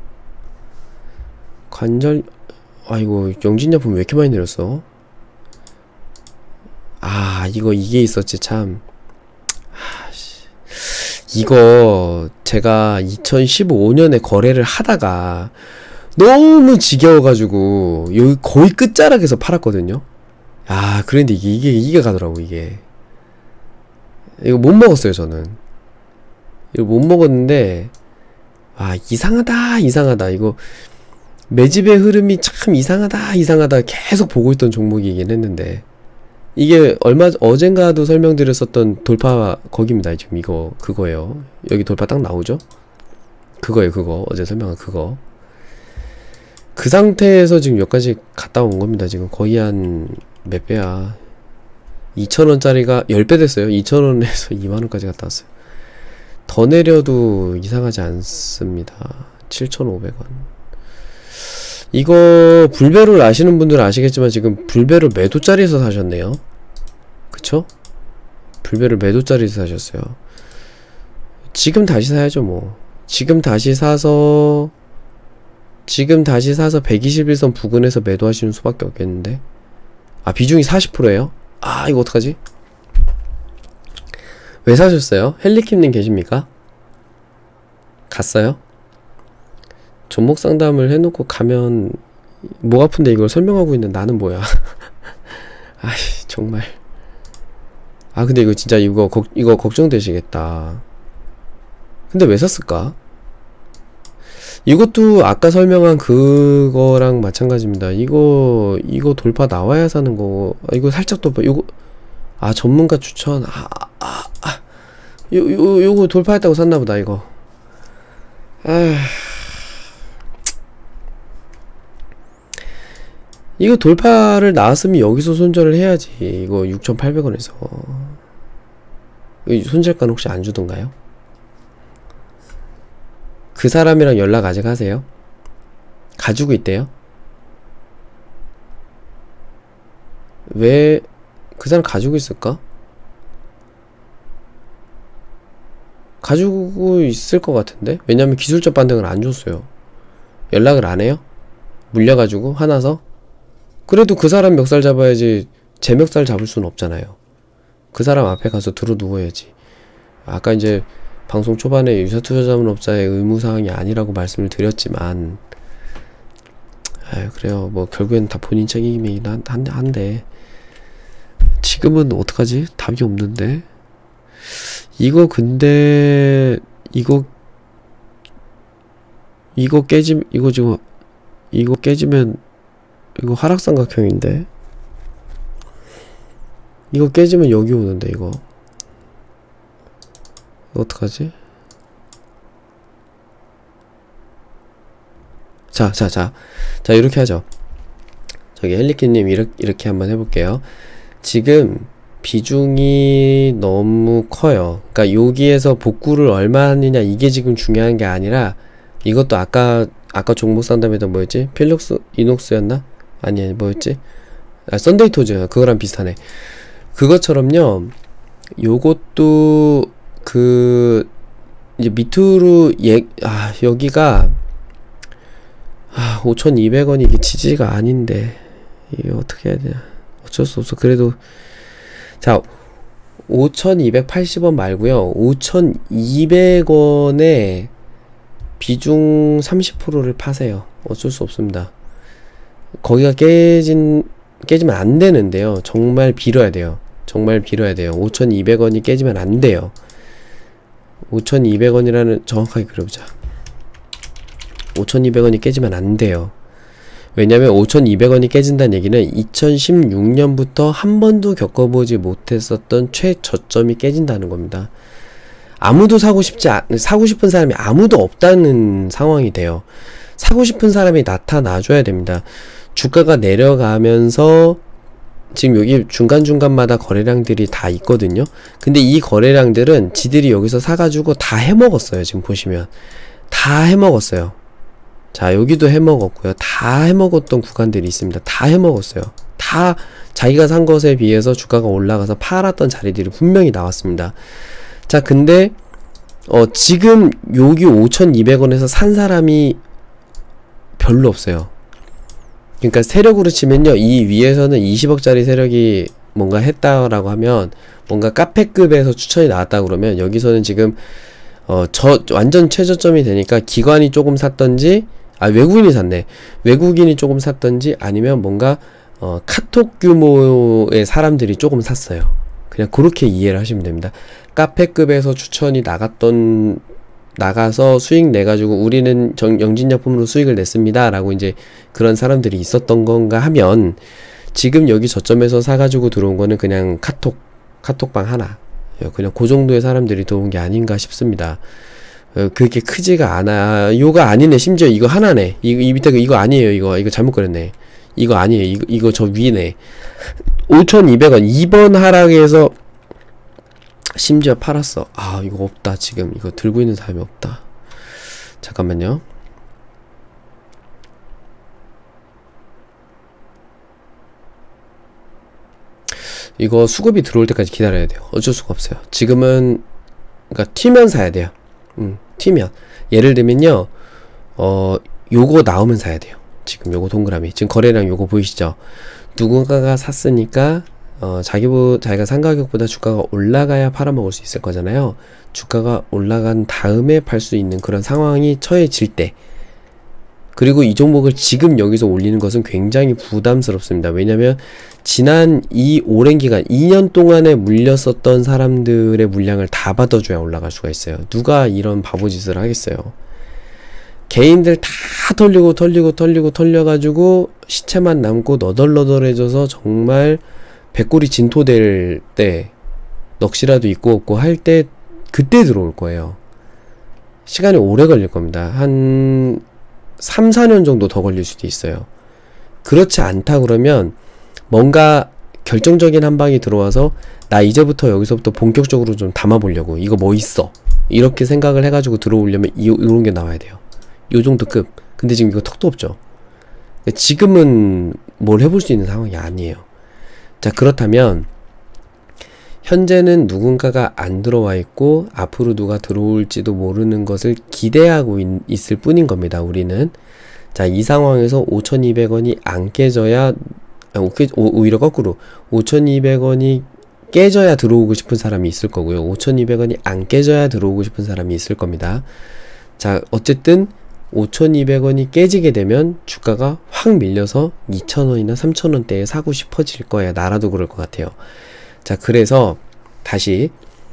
[SPEAKER 1] 이거 영진약품 왜 이렇게 많이 내렸어? 이게 있었지 참. 이거 제가 2015년에 거래를 하다가 너무 지겨워가지고 여기 거의 끝자락에서 팔았거든요. 그런데 이게 가더라고. 이거 못 먹었어요. 저는 이거 못 먹었는데 이상하다. 이거 매집의 흐름이 참 이상하다 계속 보고 있던 종목이긴 했는데, 이게 어젠가도 설명드렸었던 돌파 거기입니다. 지금 그거예요. 여기 돌파 딱 나오죠? 그거 어제 설명한 그거. 그 상태에서 지금 여기까지 갔다 온 겁니다. 지금 거의 한 몇 배야. 2,000원짜리가 10배 됐어요. 2,000원에서 2만원까지 갔다 왔어요. 더 내려도 이상하지 않습니다. 7,500원. 이거 불배를 아시는 분들은 아시겠지만 지금 불배를 매도자리에서 사셨네요. 그쵸? 불배를 매도자리에서 사셨어요. 지금 다시 사야죠 뭐. 지금 다시 사서 121선 부근에서 매도하시는 수밖에 없겠는데. 비중이 40%예요? 이거 어떡하지? 왜 사셨어요? 헬리킴님 계십니까? 갔어요? 종목 상담을 해놓고 가면 목 아픈데 이걸 설명하고 있는 나는 뭐야. 정말. 근데 이거 진짜 이거 걱정되시겠다. 근데 왜 샀을까? 이것도 아까 설명한 그거랑 마찬가지입니다. 이거 돌파 나와야 사는 거고. 이거 살짝 돌파. 이거 전문가 추천. 요거 돌파했다고 샀나보다. 이거. 이거 돌파를 나왔으면 여기서 손절을 해야지. 이거 6,800원에서 손절가는 혹시 안 주던가요? 그 사람이랑 연락 아직 하세요? 가지고 있대요? 왜 그 사람 가지고 있을까? 가지고 있을 것 같은데? 왜냐면 기술적 반등을 안 줬어요. 연락을 안 해요? 물려가지고 화나서? 그래도 그 사람 멱살 잡아야지. 제 멱살 잡을 수는 없잖아요. 그 사람 앞에 가서 들어 누워야지. 아까 이제 방송 초반에 유사투자자문업자의 의무사항이 아니라고 말씀을 드렸지만, 그래요. 뭐 결국엔 다 본인 책임이긴 한데 지금은 어떡하지? 답이 없는데. 이거 근데 이거 깨지면 이거 하락삼각형인데, 이거 깨지면 여기 오는데, 이거 어떡하지? 자 이렇게 하죠. 저기 헬리키님 이렇게 한번 해볼게요. 지금 비중이 너무 커요. 그러니까 여기에서 복구를 얼마 하느냐 이게 지금 중요한 게 아니라, 이것도 아까 종목 상담에도 뭐였지? 필룩스 이녹스였나? 아니 뭐였지? 썬데이토즈. 그거랑 비슷하네. 그것처럼요, 요것도 이제 밑으로 여기가 5,200원이 이게 지지가 아닌데 이게 어떻게 해야 되냐. 어쩔 수 없어. 그래도 자, 5,280원 말고요, 5,200원에 비중 30%를 파세요. 어쩔 수 없습니다. 거기가 깨지면 안 되는데요. 정말 빌어야 돼요. 5,200원이 깨지면 안 돼요. 5,200원이라는 정확하게 그려보자. 5,200원이 깨지면 안 돼요. 왜냐면 5,200원이 깨진다는 얘기는 2016년부터 한 번도 겪어보지 못했었던 최저점이 깨진다는 겁니다. 아무도 사고 싶은 사람이 아무도 없다는 상황이 돼요. 사고 싶은 사람이 나타나줘야 됩니다. 주가가 내려가면서 지금 여기 중간중간마다 거래량들이 다 있거든요. 근데 이 거래량들은 지들이 여기서 사가지고 다 해먹었어요. 지금 보시면 다 해먹었어요. 자, 여기도 해먹었고요. 다 해먹었던 구간들이 있습니다. 다 해먹었어요. 다 자기가 산 것에 비해서 주가가 올라가서 팔았던 자리들이 분명히 나왔습니다. 자, 근데 지금 여기 5,200원에서 산 사람이 별로 없어요. 그러니까 세력으로 치면요, 이 위에서는 20억짜리 세력이 뭔가 했다라고 하면, 뭔가 카페급에서 추천이 나왔다 그러면, 여기서는 지금 완전 최저점이 되니까 기관이 조금 샀던지, 외국인이 샀네. 외국인이 조금 샀던지, 아니면 뭔가 카톡 규모의 사람들이 조금 샀어요. 그냥 그렇게 이해를 하시면 됩니다. 카페급에서 추천이 나가서 수익 내가지고 우리는 영진약품으로 수익을 냈습니다 라고 이제 그런 사람들이 있었던 건가 하면, 지금 여기 저점에서 사가지고 들어온 거는 그냥 카톡방 하나, 그냥 그 정도의 사람들이 들어온 게 아닌가 싶습니다. 그게 크지가 않아요가 아니네. 심지어 이거 하나네. 이 밑에 이거 아니에요. 이거 잘못 그렸네. 이거 아니에요. 이거 저 위네. 5,200원 2번 하락에서 심지어 팔았어. 이거 없다. 지금 이거 들고 있는 사람이 없다. 잠깐만요. 이거 수급이 들어올 때까지 기다려야 돼요. 어쩔 수가 없어요. 지금은 그러니까 튀면 사야 돼요. 튀면. 예를 들면요, 요거 나오면 사야 돼요. 지금 요거 동그라미. 지금 거래량 요거 보이시죠? 누군가가 샀으니까 자기가 산 가격보다 주가가 올라가야 팔아먹을 수 있을 거잖아요. 주가가 올라간 다음에 팔 수 있는 그런 상황이 처해질 때, 그리고 이 종목을 지금 여기서 올리는 것은 굉장히 부담스럽습니다. 왜냐면 지난 이 오랜 기간 2년 동안에 물렸었던 사람들의 물량을 다 받아줘야 올라갈 수가 있어요. 누가 이런 바보짓을 하겠어요. 개인들 다 털려가지고 시체만 남고 너덜너덜해져서 정말 백골이 진토될 때, 넋이라도 있고 없고 할 때, 그때 들어올 거예요. 시간이 오래 걸릴 겁니다. 한 3, 4년 정도 더 걸릴 수도 있어요. 그렇지 않다 그러면 뭔가 결정적인 한 방이 들어와서 나 이제부터 여기서부터 본격적으로 좀 담아보려고, 이거 뭐 있어, 이렇게 생각을 해가지고 들어오려면 이런 게 나와야 돼요. 요 정도 급. 근데 지금 이거 턱도 없죠. 지금은 뭘 해볼 수 있는 상황이 아니에요. 자, 그렇다면 현재는 누군가가 안 들어와 있고 앞으로 누가 들어올지도 모르는 것을 기대하고 있을 뿐인 겁니다. 우리는. 자, 이 상황에서 5,200원이 안 깨져야, 오히려 거꾸로 5,200원이 깨져야 들어오고 싶은 사람이 있을 거고요. 5,200원이 안 깨져야 들어오고 싶은 사람이 있을 겁니다. 자, 어쨌든 5,200원이 깨지게 되면 주가가 확 밀려서 2,000원이나 3,000원대에 사고 싶어질 거예요. 나라도 그럴 것 같아요. 자, 그래서 다시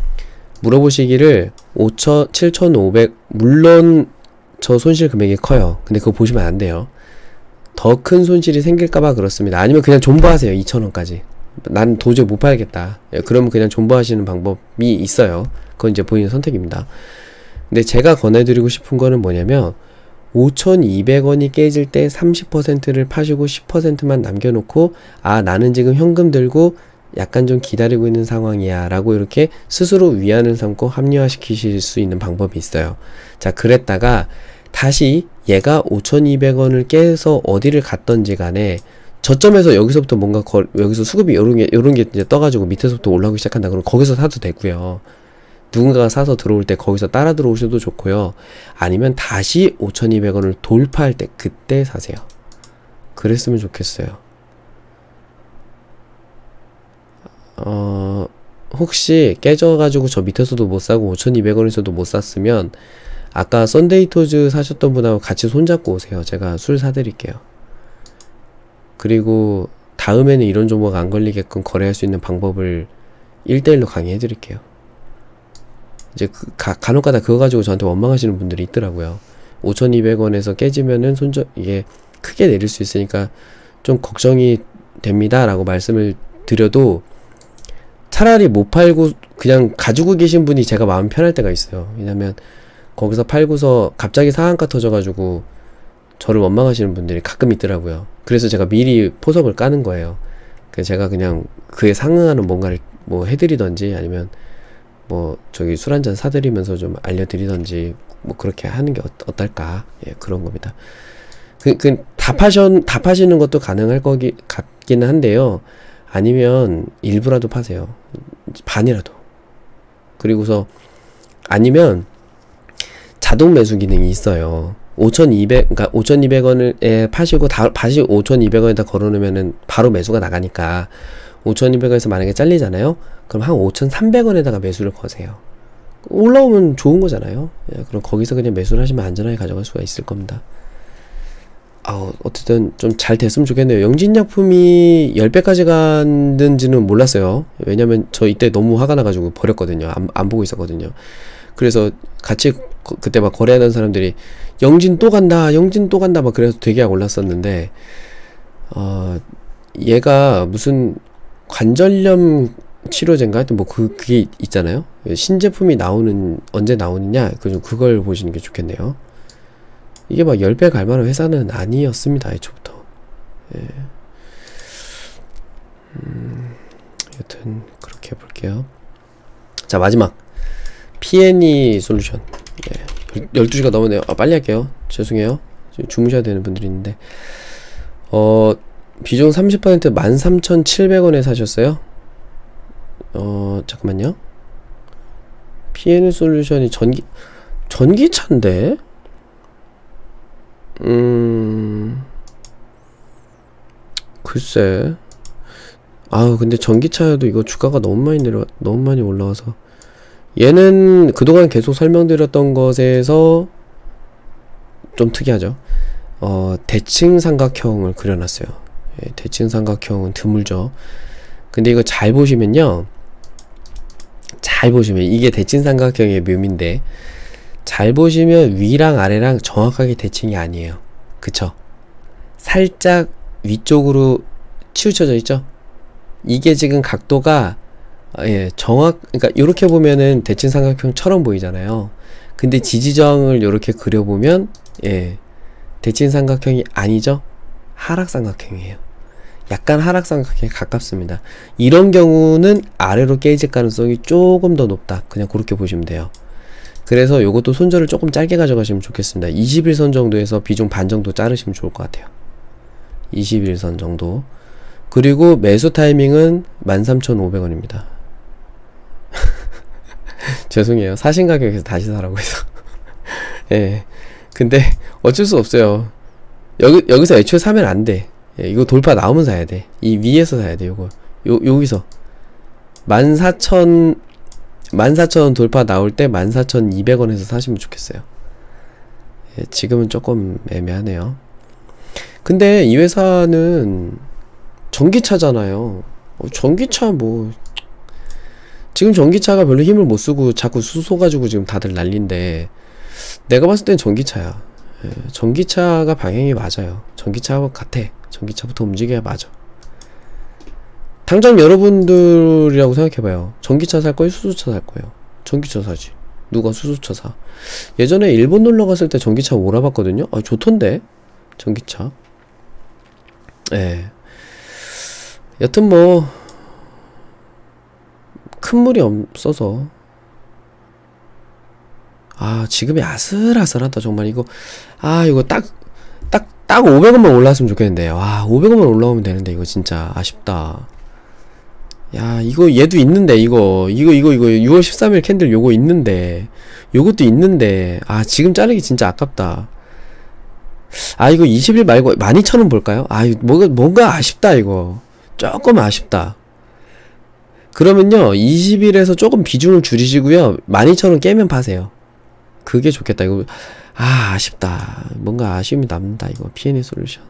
[SPEAKER 1] 물어보시기를 7,500, 물론 저 손실 금액이 커요. 근데 그거 보시면 안 돼요. 더 큰 손실이 생길까봐 그렇습니다. 아니면 그냥 존버하세요. 2,000원까지. 난 도저히 못 팔겠다. 그러면 그냥 존버하시는 방법이 있어요. 그건 이제 본인의 선택입니다. 근데 제가 권해드리고 싶은 거는 뭐냐면, 5,200원이 깨질 때 30%를 파시고 10%만 남겨놓고, 나는 지금 현금 들고 약간 좀 기다리고 있는 상황이야 라고 이렇게 스스로 위안을 삼고 합리화시키실 수 있는 방법이 있어요. 자, 그랬다가 다시 얘가 5,200원을 깨서 어디를 갔던지 간에 저점에서 여기서부터 뭔가 여기서 수급이 요런 게 이제 떠가지고 밑에서부터 올라오기 시작한다 그러면 거기서 사도 되고요. 누군가가 사서 들어올 때 거기서 따라 들어오셔도 좋고요. 아니면 다시 5,200원을 돌파할 때 그때 사세요. 그랬으면 좋겠어요. 혹시 깨져가지고 저 밑에서도 못 사고 5,200원에서도 못 샀으면 아까 썬데이토즈 사셨던 분하고 같이 손잡고 오세요. 제가 술 사드릴게요. 그리고 다음에는 이런 종목 안 걸리게끔 거래할 수 있는 방법을 1대1로 강의해드릴게요. 이제 간혹가다 그거 가지고 저한테 원망하시는 분들이 있더라고요. 5,200원에서 깨지면은 이게 크게 내릴 수 있으니까 좀 걱정이 됩니다 라고 말씀을 드려도 차라리 못 팔고 그냥 가지고 계신 분이 제가 마음 편할 때가 있어요. 왜냐면 거기서 팔고서 갑자기 상한가 터져가지고 저를 원망하시는 분들이 가끔 있더라고요. 그래서 제가 미리 포석을 까는 거예요. 그래서 제가 그냥 그에 상응하는 뭔가를 뭐 해드리던지 아니면 뭐 저기 술 한잔 사드리면서 좀 알려드리던지 뭐 그렇게 하는 게 어떨까. 예, 그런 겁니다. 답하시는 것도 가능할 같기는 한데요. 아니면 일부라도 파세요. 반이라도. 그리고서 아니면 자동 매수 기능이 있어요. 5,200원에 파시고 다시 5,200원에다 걸어놓으면은 바로 매수가 나가니까 5,200원에서 만약에 잘리잖아요. 그럼 한 5,300원에다가 매수를 거세요. 올라오면 좋은 거잖아요. 예, 그럼 거기서 그냥 매수를 하시면 안전하게 가져갈 수가 있을 겁니다. 어쨌든 좀 잘 됐으면 좋겠네요. 영진약품이 10배까지 갔는지는 몰랐어요. 왜냐면 저 이때 너무 화가 나가지고 버렸거든요. 안 보고 있었거든요. 그래서 같이 그때 막 거래하는 사람들이 영진 또 간다, 영진 또 간다 막 그래서 되게 올랐었는데 얘가 무슨 관절염 치료제인가 하여튼 뭐 그게 있잖아요. 신제품이 언제 나오느냐 그걸 보시는 게 좋겠네요. 이게 막 10배 갈만한 회사는 아니었습니다. 애초부터. 예. 여튼 그렇게 해볼게요. 자, 마지막 P&E 솔루션. 예. 12시가 넘었네요. 빨리 할게요. 죄송해요. 주무셔야 되는 분들이 있는데 비중 30% 13,700원에 사셨어요? 잠깐만요. P&E 솔루션이 전기차인데? 글쎄. 근데 전기차여도 이거 주가가 너무 많이 올라와서 얘는 그동안 계속 설명드렸던 것에서 좀 특이하죠. 대칭 삼각형을 그려놨어요. 예, 대칭 삼각형은 드물죠. 근데 이거 잘 보시면요. 이게 대칭 삼각형의 묘미인데 잘 보시면 위랑 아래랑 정확하게 대칭이 아니에요. 그쵸? 살짝 위쪽으로 치우쳐져 있죠? 이게 지금 각도가 그러니까 이렇게 보면은 대칭 삼각형처럼 보이잖아요. 근데 지지정을 이렇게 그려보면 대칭 삼각형이 아니죠? 하락 삼각형이에요. 약간 하락 삼각형에 가깝습니다. 이런 경우는 아래로 깨질 가능성이 조금 더 높다. 그냥 그렇게 보시면 돼요. 그래서 요것도 손절을 조금 짧게 가져가시면 좋겠습니다. 21선 정도에서 비중 반 정도 자르시면 좋을 것 같아요. 21선 정도. 그리고 매수 타이밍은 13,500원입니다. 죄송해요. 사신 가격에서 다시 사라고 해서. 예. 근데 어쩔 수 없어요. 여기서 애초에 사면 안 돼. 예, 이거 돌파 나오면 사야 돼. 이 위에서 사야 돼. 여기서 14,000원 돌파 나올 때 14,200원에서 사시면 좋겠어요. 예, 지금은 조금 애매하네요. 근데 이 회사는 전기차잖아요. 전기차 지금 전기차가 별로 힘을 못 쓰고 자꾸 수소 가지고 지금 다들 난린데 내가 봤을 땐 전기차야. 예, 전기차가 방향이 맞아요. 전기차 같아. 전기차부터 움직여야 맞아. 당장 여러분들이라고 생각해봐요. 전기차 살 거예요? 수소차 살 거예요? 전기차 사지. 누가 수소차 사? 예전에 일본 놀러 갔을 때 전기차 몰아봤거든요. 좋던데? 전기차. 예. 여튼 큰 물이 없어서 지금이 아슬아슬하다 정말. 이거 딱 500원만 올라왔으면 좋겠는데 500원만 올라오면 되는데 이거 진짜 아쉽다. 야, 이거 얘도 있는데 이거 6월 13일 캔들 요거 있는데 요것도 있는데 지금 자르기 진짜 아깝다. 이거 20일 말고 12,000원 볼까요? 뭔가 아쉽다. 이거 조금 아쉽다. 그러면요 20일에서 조금 비중을 줄이시고요 12,000원 깨면 파세요. 그게 좋겠다. 이거 아쉽다. 뭔가 아쉬움이 남는다. 이거 P&E 솔루션.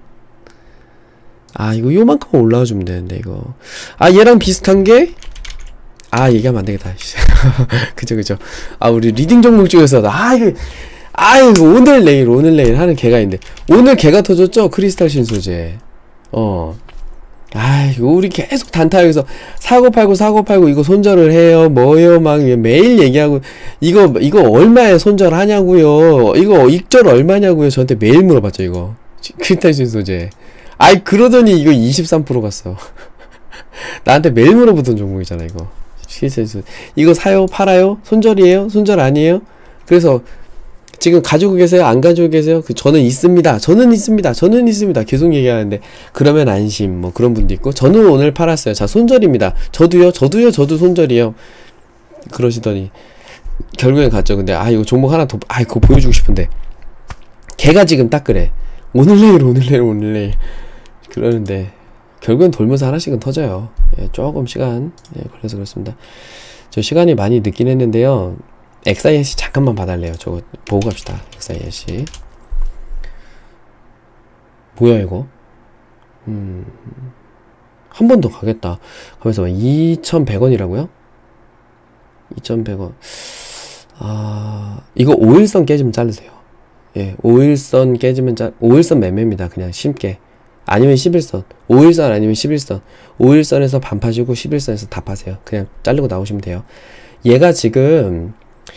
[SPEAKER 1] 이거 요만큼 올라와 주면 되는데 이거. 얘랑 비슷한 게 얘기하면 안 되겠다. 그죠. 우리 리딩 종목 중에서 이거 오늘 내일 하는 개가 있는데 오늘 개가 터졌죠? 크리스탈 신소재. 아이고 우리 계속 단타에서 사고 팔고 이거 손절을 해요 뭐요 막 매일 얘기하고 이거 얼마에 손절하냐고요 이거 익절 얼마냐고요 저한테 매일 물어봤죠 이거 크리탈신 소재. 아이 그러더니 이거 23% 갔어. 나한테 매일 물어보던 종목이잖아 이거. 이거 사요 팔아요 손절이에요 손절 아니에요. 그래서 지금 가지고 계세요 안 가지고 계세요? 저는 있습니다 저는 있습니다 계속 얘기하는데 그러면 안심 뭐 그런 분도 있고 저는 오늘 팔았어요 자 손절입니다 저도 손절이에요 그러시더니 결국엔 갔죠. 근데 이거 종목 하나 더 그거 보여주고 싶은데 걔가 지금 딱 그래 오늘 내일 그러는데 결국엔 돌면서 하나씩은 터져요. 예, 조금 시간 걸려서 그렇습니다. 저 시간이 많이 늦긴 했는데요 XINC 잠깐만 봐달래요. 저거 보고 갑시다. XINC 뭐야 이거 한 번 더 가겠다. 가면서 2,100원이라고요? 2,100원 이거 5일선 깨지면 자르세요. 예, 5일선 깨지면 5일선 매매입니다. 그냥 심게. 아니면 11선 5일선 아니면 11선 5일선에서 반 파시고 11선에서 다 파세요. 그냥 자르고 나오시면 돼요. 얘가 지금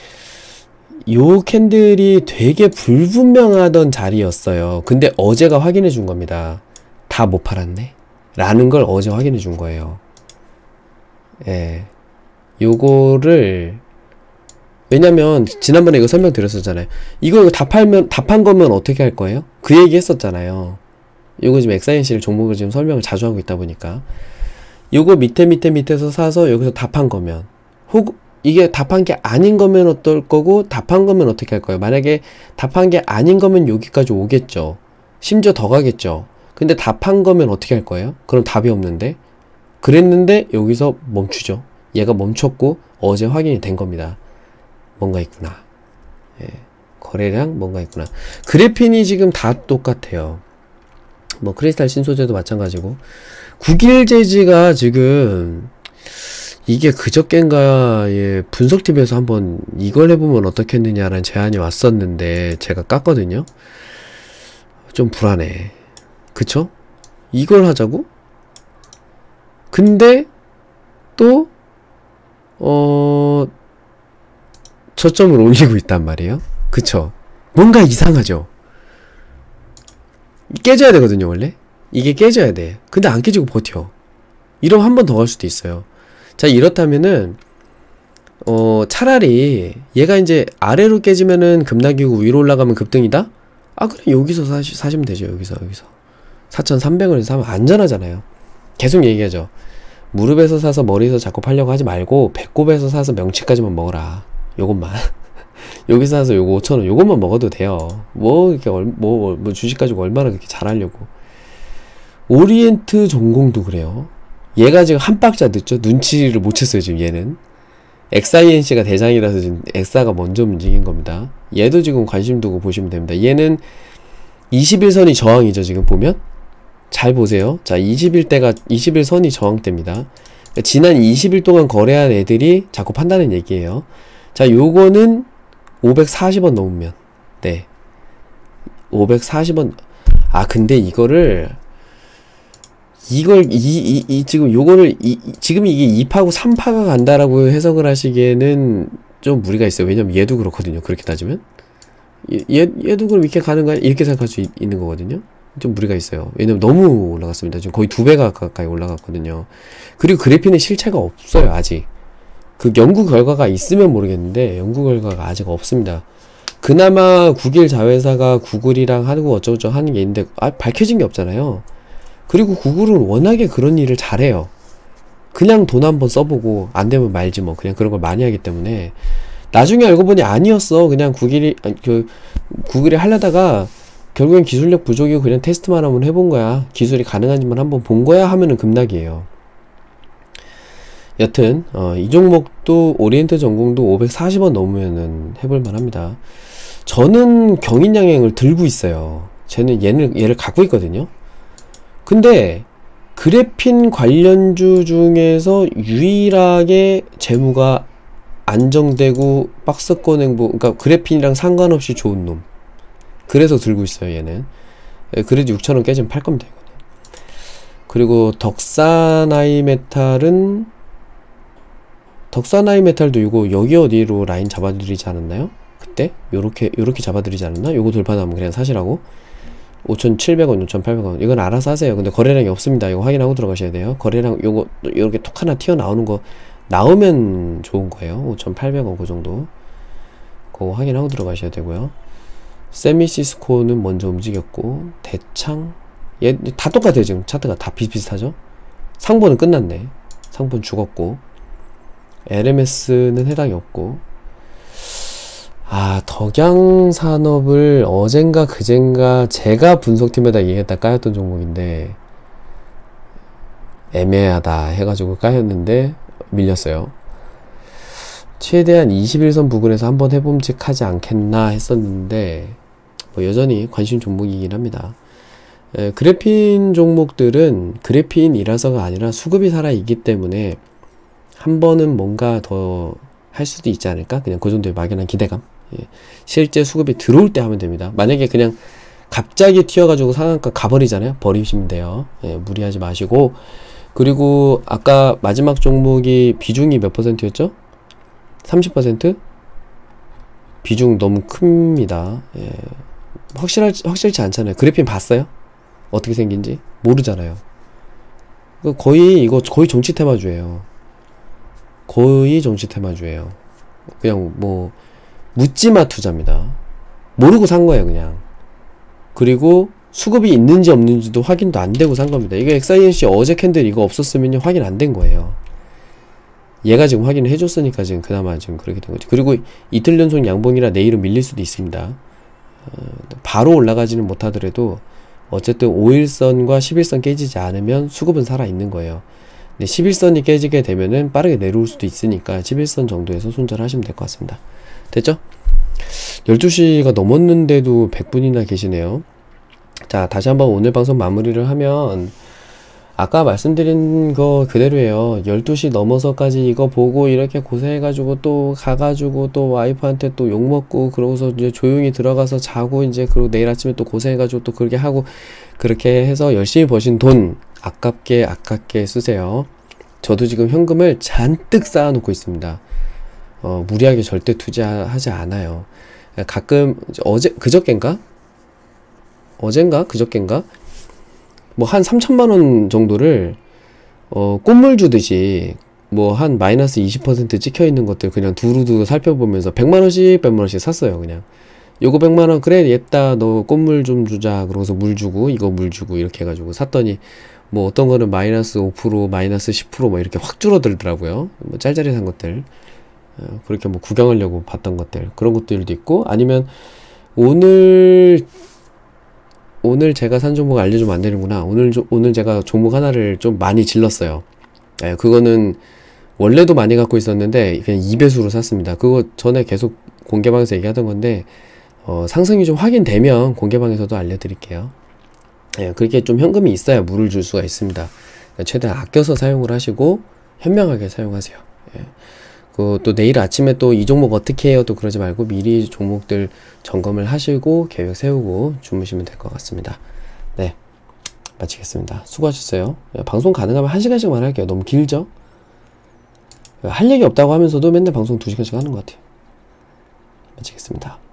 [SPEAKER 1] 요 캔들이 되게 불분명하던 자리였어요. 근데 어제가 확인해 준 겁니다. 다 못 팔았네 라는 걸 어제 확인해 준 거예요. 예, 요거를 왜냐면 지난번에 이거 설명드렸었잖아요. 이거 다 판 거면 어떻게 할 거예요? 그 얘기 했었잖아요. 요거 지금 XINC를 종목을 지금 설명을 자주 하고 있다 보니까 요거 밑에서 사서 여기서 다 판 거면 혹 이게 다 판 게 아닌 거면 어떨 거고 다 판 거면 어떻게 할 거예요? 만약에 다 판 게 아닌 거면 여기까지 오겠죠. 심지어 더 가겠죠. 근데 다 판 거면 어떻게 할 거예요? 그럼 답이 없는데 그랬는데 여기서 멈추죠. 얘가 멈췄고 어제 확인이 된 겁니다. 뭔가 있구나. 예, 거래량 뭔가 있구나. 그래핀이 지금 다 똑같아요. 뭐 크리스탈 신소재도 마찬가지고 9일재지가 지금 이게 그저껜가에 분석팀에서 한번 이걸 해보면 어떻겠느냐라는 제안이 왔었는데 제가 깠거든요. 좀 불안해. 그쵸? 이걸 하자고? 근데 또 저점을 올리고 있단 말이에요. 그쵸? 뭔가 이상하죠? 깨져야 되거든요 원래. 이게 깨져야 돼. 근데 안 깨지고 버텨. 이러면 한 번 더 갈 수도 있어요. 자 이렇다면은 차라리 얘가 이제 아래로 깨지면은 급락이고 위로 올라가면 급등이다? 그래 여기서 사시면 되죠. 여기서 4,300원에서 사면 안전하잖아요. 계속 얘기하죠. 무릎에서 사서 머리에서 자꾸 팔려고 하지 말고 배꼽에서 사서 명치까지만 먹어라. 요것만 여기서 사서 요거 5,000원 요것만 먹어도 돼요. 뭐 이렇게 뭐 주식 가지고 얼마나 그렇게 잘하려고. 오리엔트 전공도 그래요. 얘가 지금 한 박자 늦죠. 눈치를 못 챘어요 지금 얘는. XINC가 대장이라서 지금 엑사가 먼저 움직인 겁니다. 얘도 지금 관심 두고 보시면 됩니다. 얘는 21선이 저항이죠. 지금 보면 잘 보세요. 자 21선이 저항대입니다. 지난 20일 동안 거래한 애들이 자꾸 판다는 얘기예요. 자 요거는 540원 넘으면 네 540원. 근데 이걸 지금 요거를 지금 이게 2파고 3파가 간다라고 해석을 하시기에는 좀 무리가 있어요. 왜냐면 얘도 그렇거든요. 그렇게 따지면 얘도 그럼 이렇게 가는 거야 이렇게 생각할 수 있는 거거든요. 좀 무리가 있어요. 왜냐면 너무 올라갔습니다. 지금 거의 2배가 가까이 올라갔거든요. 그리고 그래핀에 실체가 없어요. 아직 그 연구 결과가 있으면 모르겠는데 연구 결과가 아직 없습니다. 그나마 구글 자회사가 구글이랑 하고 어쩌고저쩌고 하는 게 있는데 밝혀진 게 없잖아요. 그리고 구글은 워낙에 그런 일을 잘해요. 그냥 돈 한번 써보고 안되면 말지 뭐 그냥 그런 걸 많이 하기 때문에 나중에 알고 보니 아니었어. 그냥 구글이 하려다가 결국엔 기술력 부족이고 그냥 테스트만 한번 해본 거야. 기술이 가능한지만 한번 본 거야 하면은 급락이에요. 여튼 이 종목도 오리엔트 전공도 540원 넘으면은 해볼만 합니다. 저는 경인양행을 들고 있어요. 쟤는 얘를 갖고 있거든요. 근데 그래핀 관련주 중에서 유일하게 재무가 안정되고 박스권 행보, 그러니까 그래핀이랑 상관없이 좋은 놈. 그래서 들고 있어요. 얘는. 그래도 6,000원 깨지면 팔 겁니다. 이거는. 그리고 덕사나이메탈은 덕사나이메탈도 이거 여기 어디로 라인 잡아드리지 않았나요? 그때? 요렇게 잡아드리지 않았나? 요거 돌파하면 그냥 사시라고. 5,700원, 5,800원. 이건 알아서 하세요. 근데 거래량이 없습니다. 이거 확인하고 들어가셔야 돼요. 거래량 요거 요렇게 톡 하나 튀어나오는 거 나오면 좋은 거예요. 5,800원 그 정도. 그거 확인하고 들어가셔야 되고요. 세미시스코는 먼저 움직였고, 대창 얘 다 똑같아요. 지금 차트가 다 비슷비슷하죠. 상본은 끝났네. 상본 죽었고, LMS는 해당이 없고. 덕양산업을 어젠가 그젠가 제가 분석팀에다 얘기했다 까였던 종목인데 애매하다 해가지고 까였는데 밀렸어요. 최대한 21선 부근에서 한번 해봄직하지 않겠나 했었는데 뭐 여전히 관심 종목이긴 합니다. 그래핀 종목들은 그래핀이라서가 아니라 수급이 살아있기 때문에 한 번은 뭔가 더 할 수도 있지 않을까? 그냥 그 정도의 막연한 기대감. 실제 수급이 들어올 때 하면 됩니다. 만약에 그냥 갑자기 튀어가지고 상한가 가버리잖아요. 버리시면 돼요. 무리하지 마시고. 그리고 아까 마지막 종목이 비중이 몇 %였죠? 30%? 비중 너무 큽니다. 확실치 않잖아요. 그래핀 봤어요? 어떻게 생긴지? 모르잖아요. 거의 정치 테마주예요. 거의 정치 테마주예요. 그냥 뭐 묻지마 투자입니다. 모르고 산 거예요, 그냥. 그리고 수급이 있는지 없는지도 확인도 안 되고 산 겁니다. 이거 XINC 어제 캔들 이거 없었으면 확인 안 된 거예요. 얘가 지금 확인을 해줬으니까 지금 그나마 지금 그렇게 된 거지. 그리고 이틀 연속 양봉이라 내일은 밀릴 수도 있습니다. 바로 올라가지는 못하더라도 어쨌든 5일선과 11선 깨지지 않으면 수급은 살아있는 거예요. 근데 11선이 깨지게 되면은 빠르게 내려올 수도 있으니까 11선 정도에서 손절하시면 될 것 같습니다. 됐죠? 12시가 넘었는데도 100분이나 계시네요. 자, 다시 한번 오늘 방송 마무리를 하면 아까 말씀드린 거 그대로예요. 12시 넘어서까지 이거 보고 이렇게 고생해가지고 또 가가지고 또 와이프한테 또 욕먹고 그러고서 이제 조용히 들어가서 자고 이제 그리고 내일 아침에 또 고생해가지고 또 그렇게 하고 그렇게 해서 열심히 버신 돈 아깝게 쓰세요. 저도 지금 현금을 잔뜩 쌓아놓고 있습니다. 무리하게 절대 투자하지 않아요. 가끔 그저껜가 뭐 한 3천만원 정도를 꽃물 주듯이 뭐 한 마이너스 20% 찍혀있는 것들 그냥 두루두루 살펴보면서 100만원씩 샀어요. 그냥 요거 100만원 그래 얘다 너 꽃물 좀 주자 그러고서 물 주고 이거 물 주고 이렇게 해가지고 샀더니 뭐 어떤 거는 마이너스 5% 마이너스 10% 뭐 이렇게 확 줄어들더라고요. 뭐 짤짤이 산 것들 그렇게 뭐 구경하려고 봤던 것들 그런 것들도 있고, 아니면 오늘 제가 산 종목 알려주면 안 되는구나. 오늘 제가 종목 하나를 좀 많이 질렀어요. 그거는 원래도 많이 갖고 있었는데 그냥 2배수로 샀습니다. 그거 전에 계속 공개방에서 얘기하던 건데 상승이 좀 확인되면 공개방에서도 알려드릴게요. 그렇게 좀 현금이 있어야 물을 줄 수가 있습니다. 최대한 아껴서 사용을 하시고 현명하게 사용하세요. 또 내일 아침에 또 이 종목 어떻게 해요 또 그러지 말고 미리 종목들 점검을 하시고 계획 세우고 주무시면 될 것 같습니다. 네, 마치겠습니다. 수고하셨어요. 방송 가능하면 1시간씩만 할게요. 너무 길죠? 할 얘기 없다고 하면서도 맨날 방송 2시간씩 하는 것 같아요. 마치겠습니다.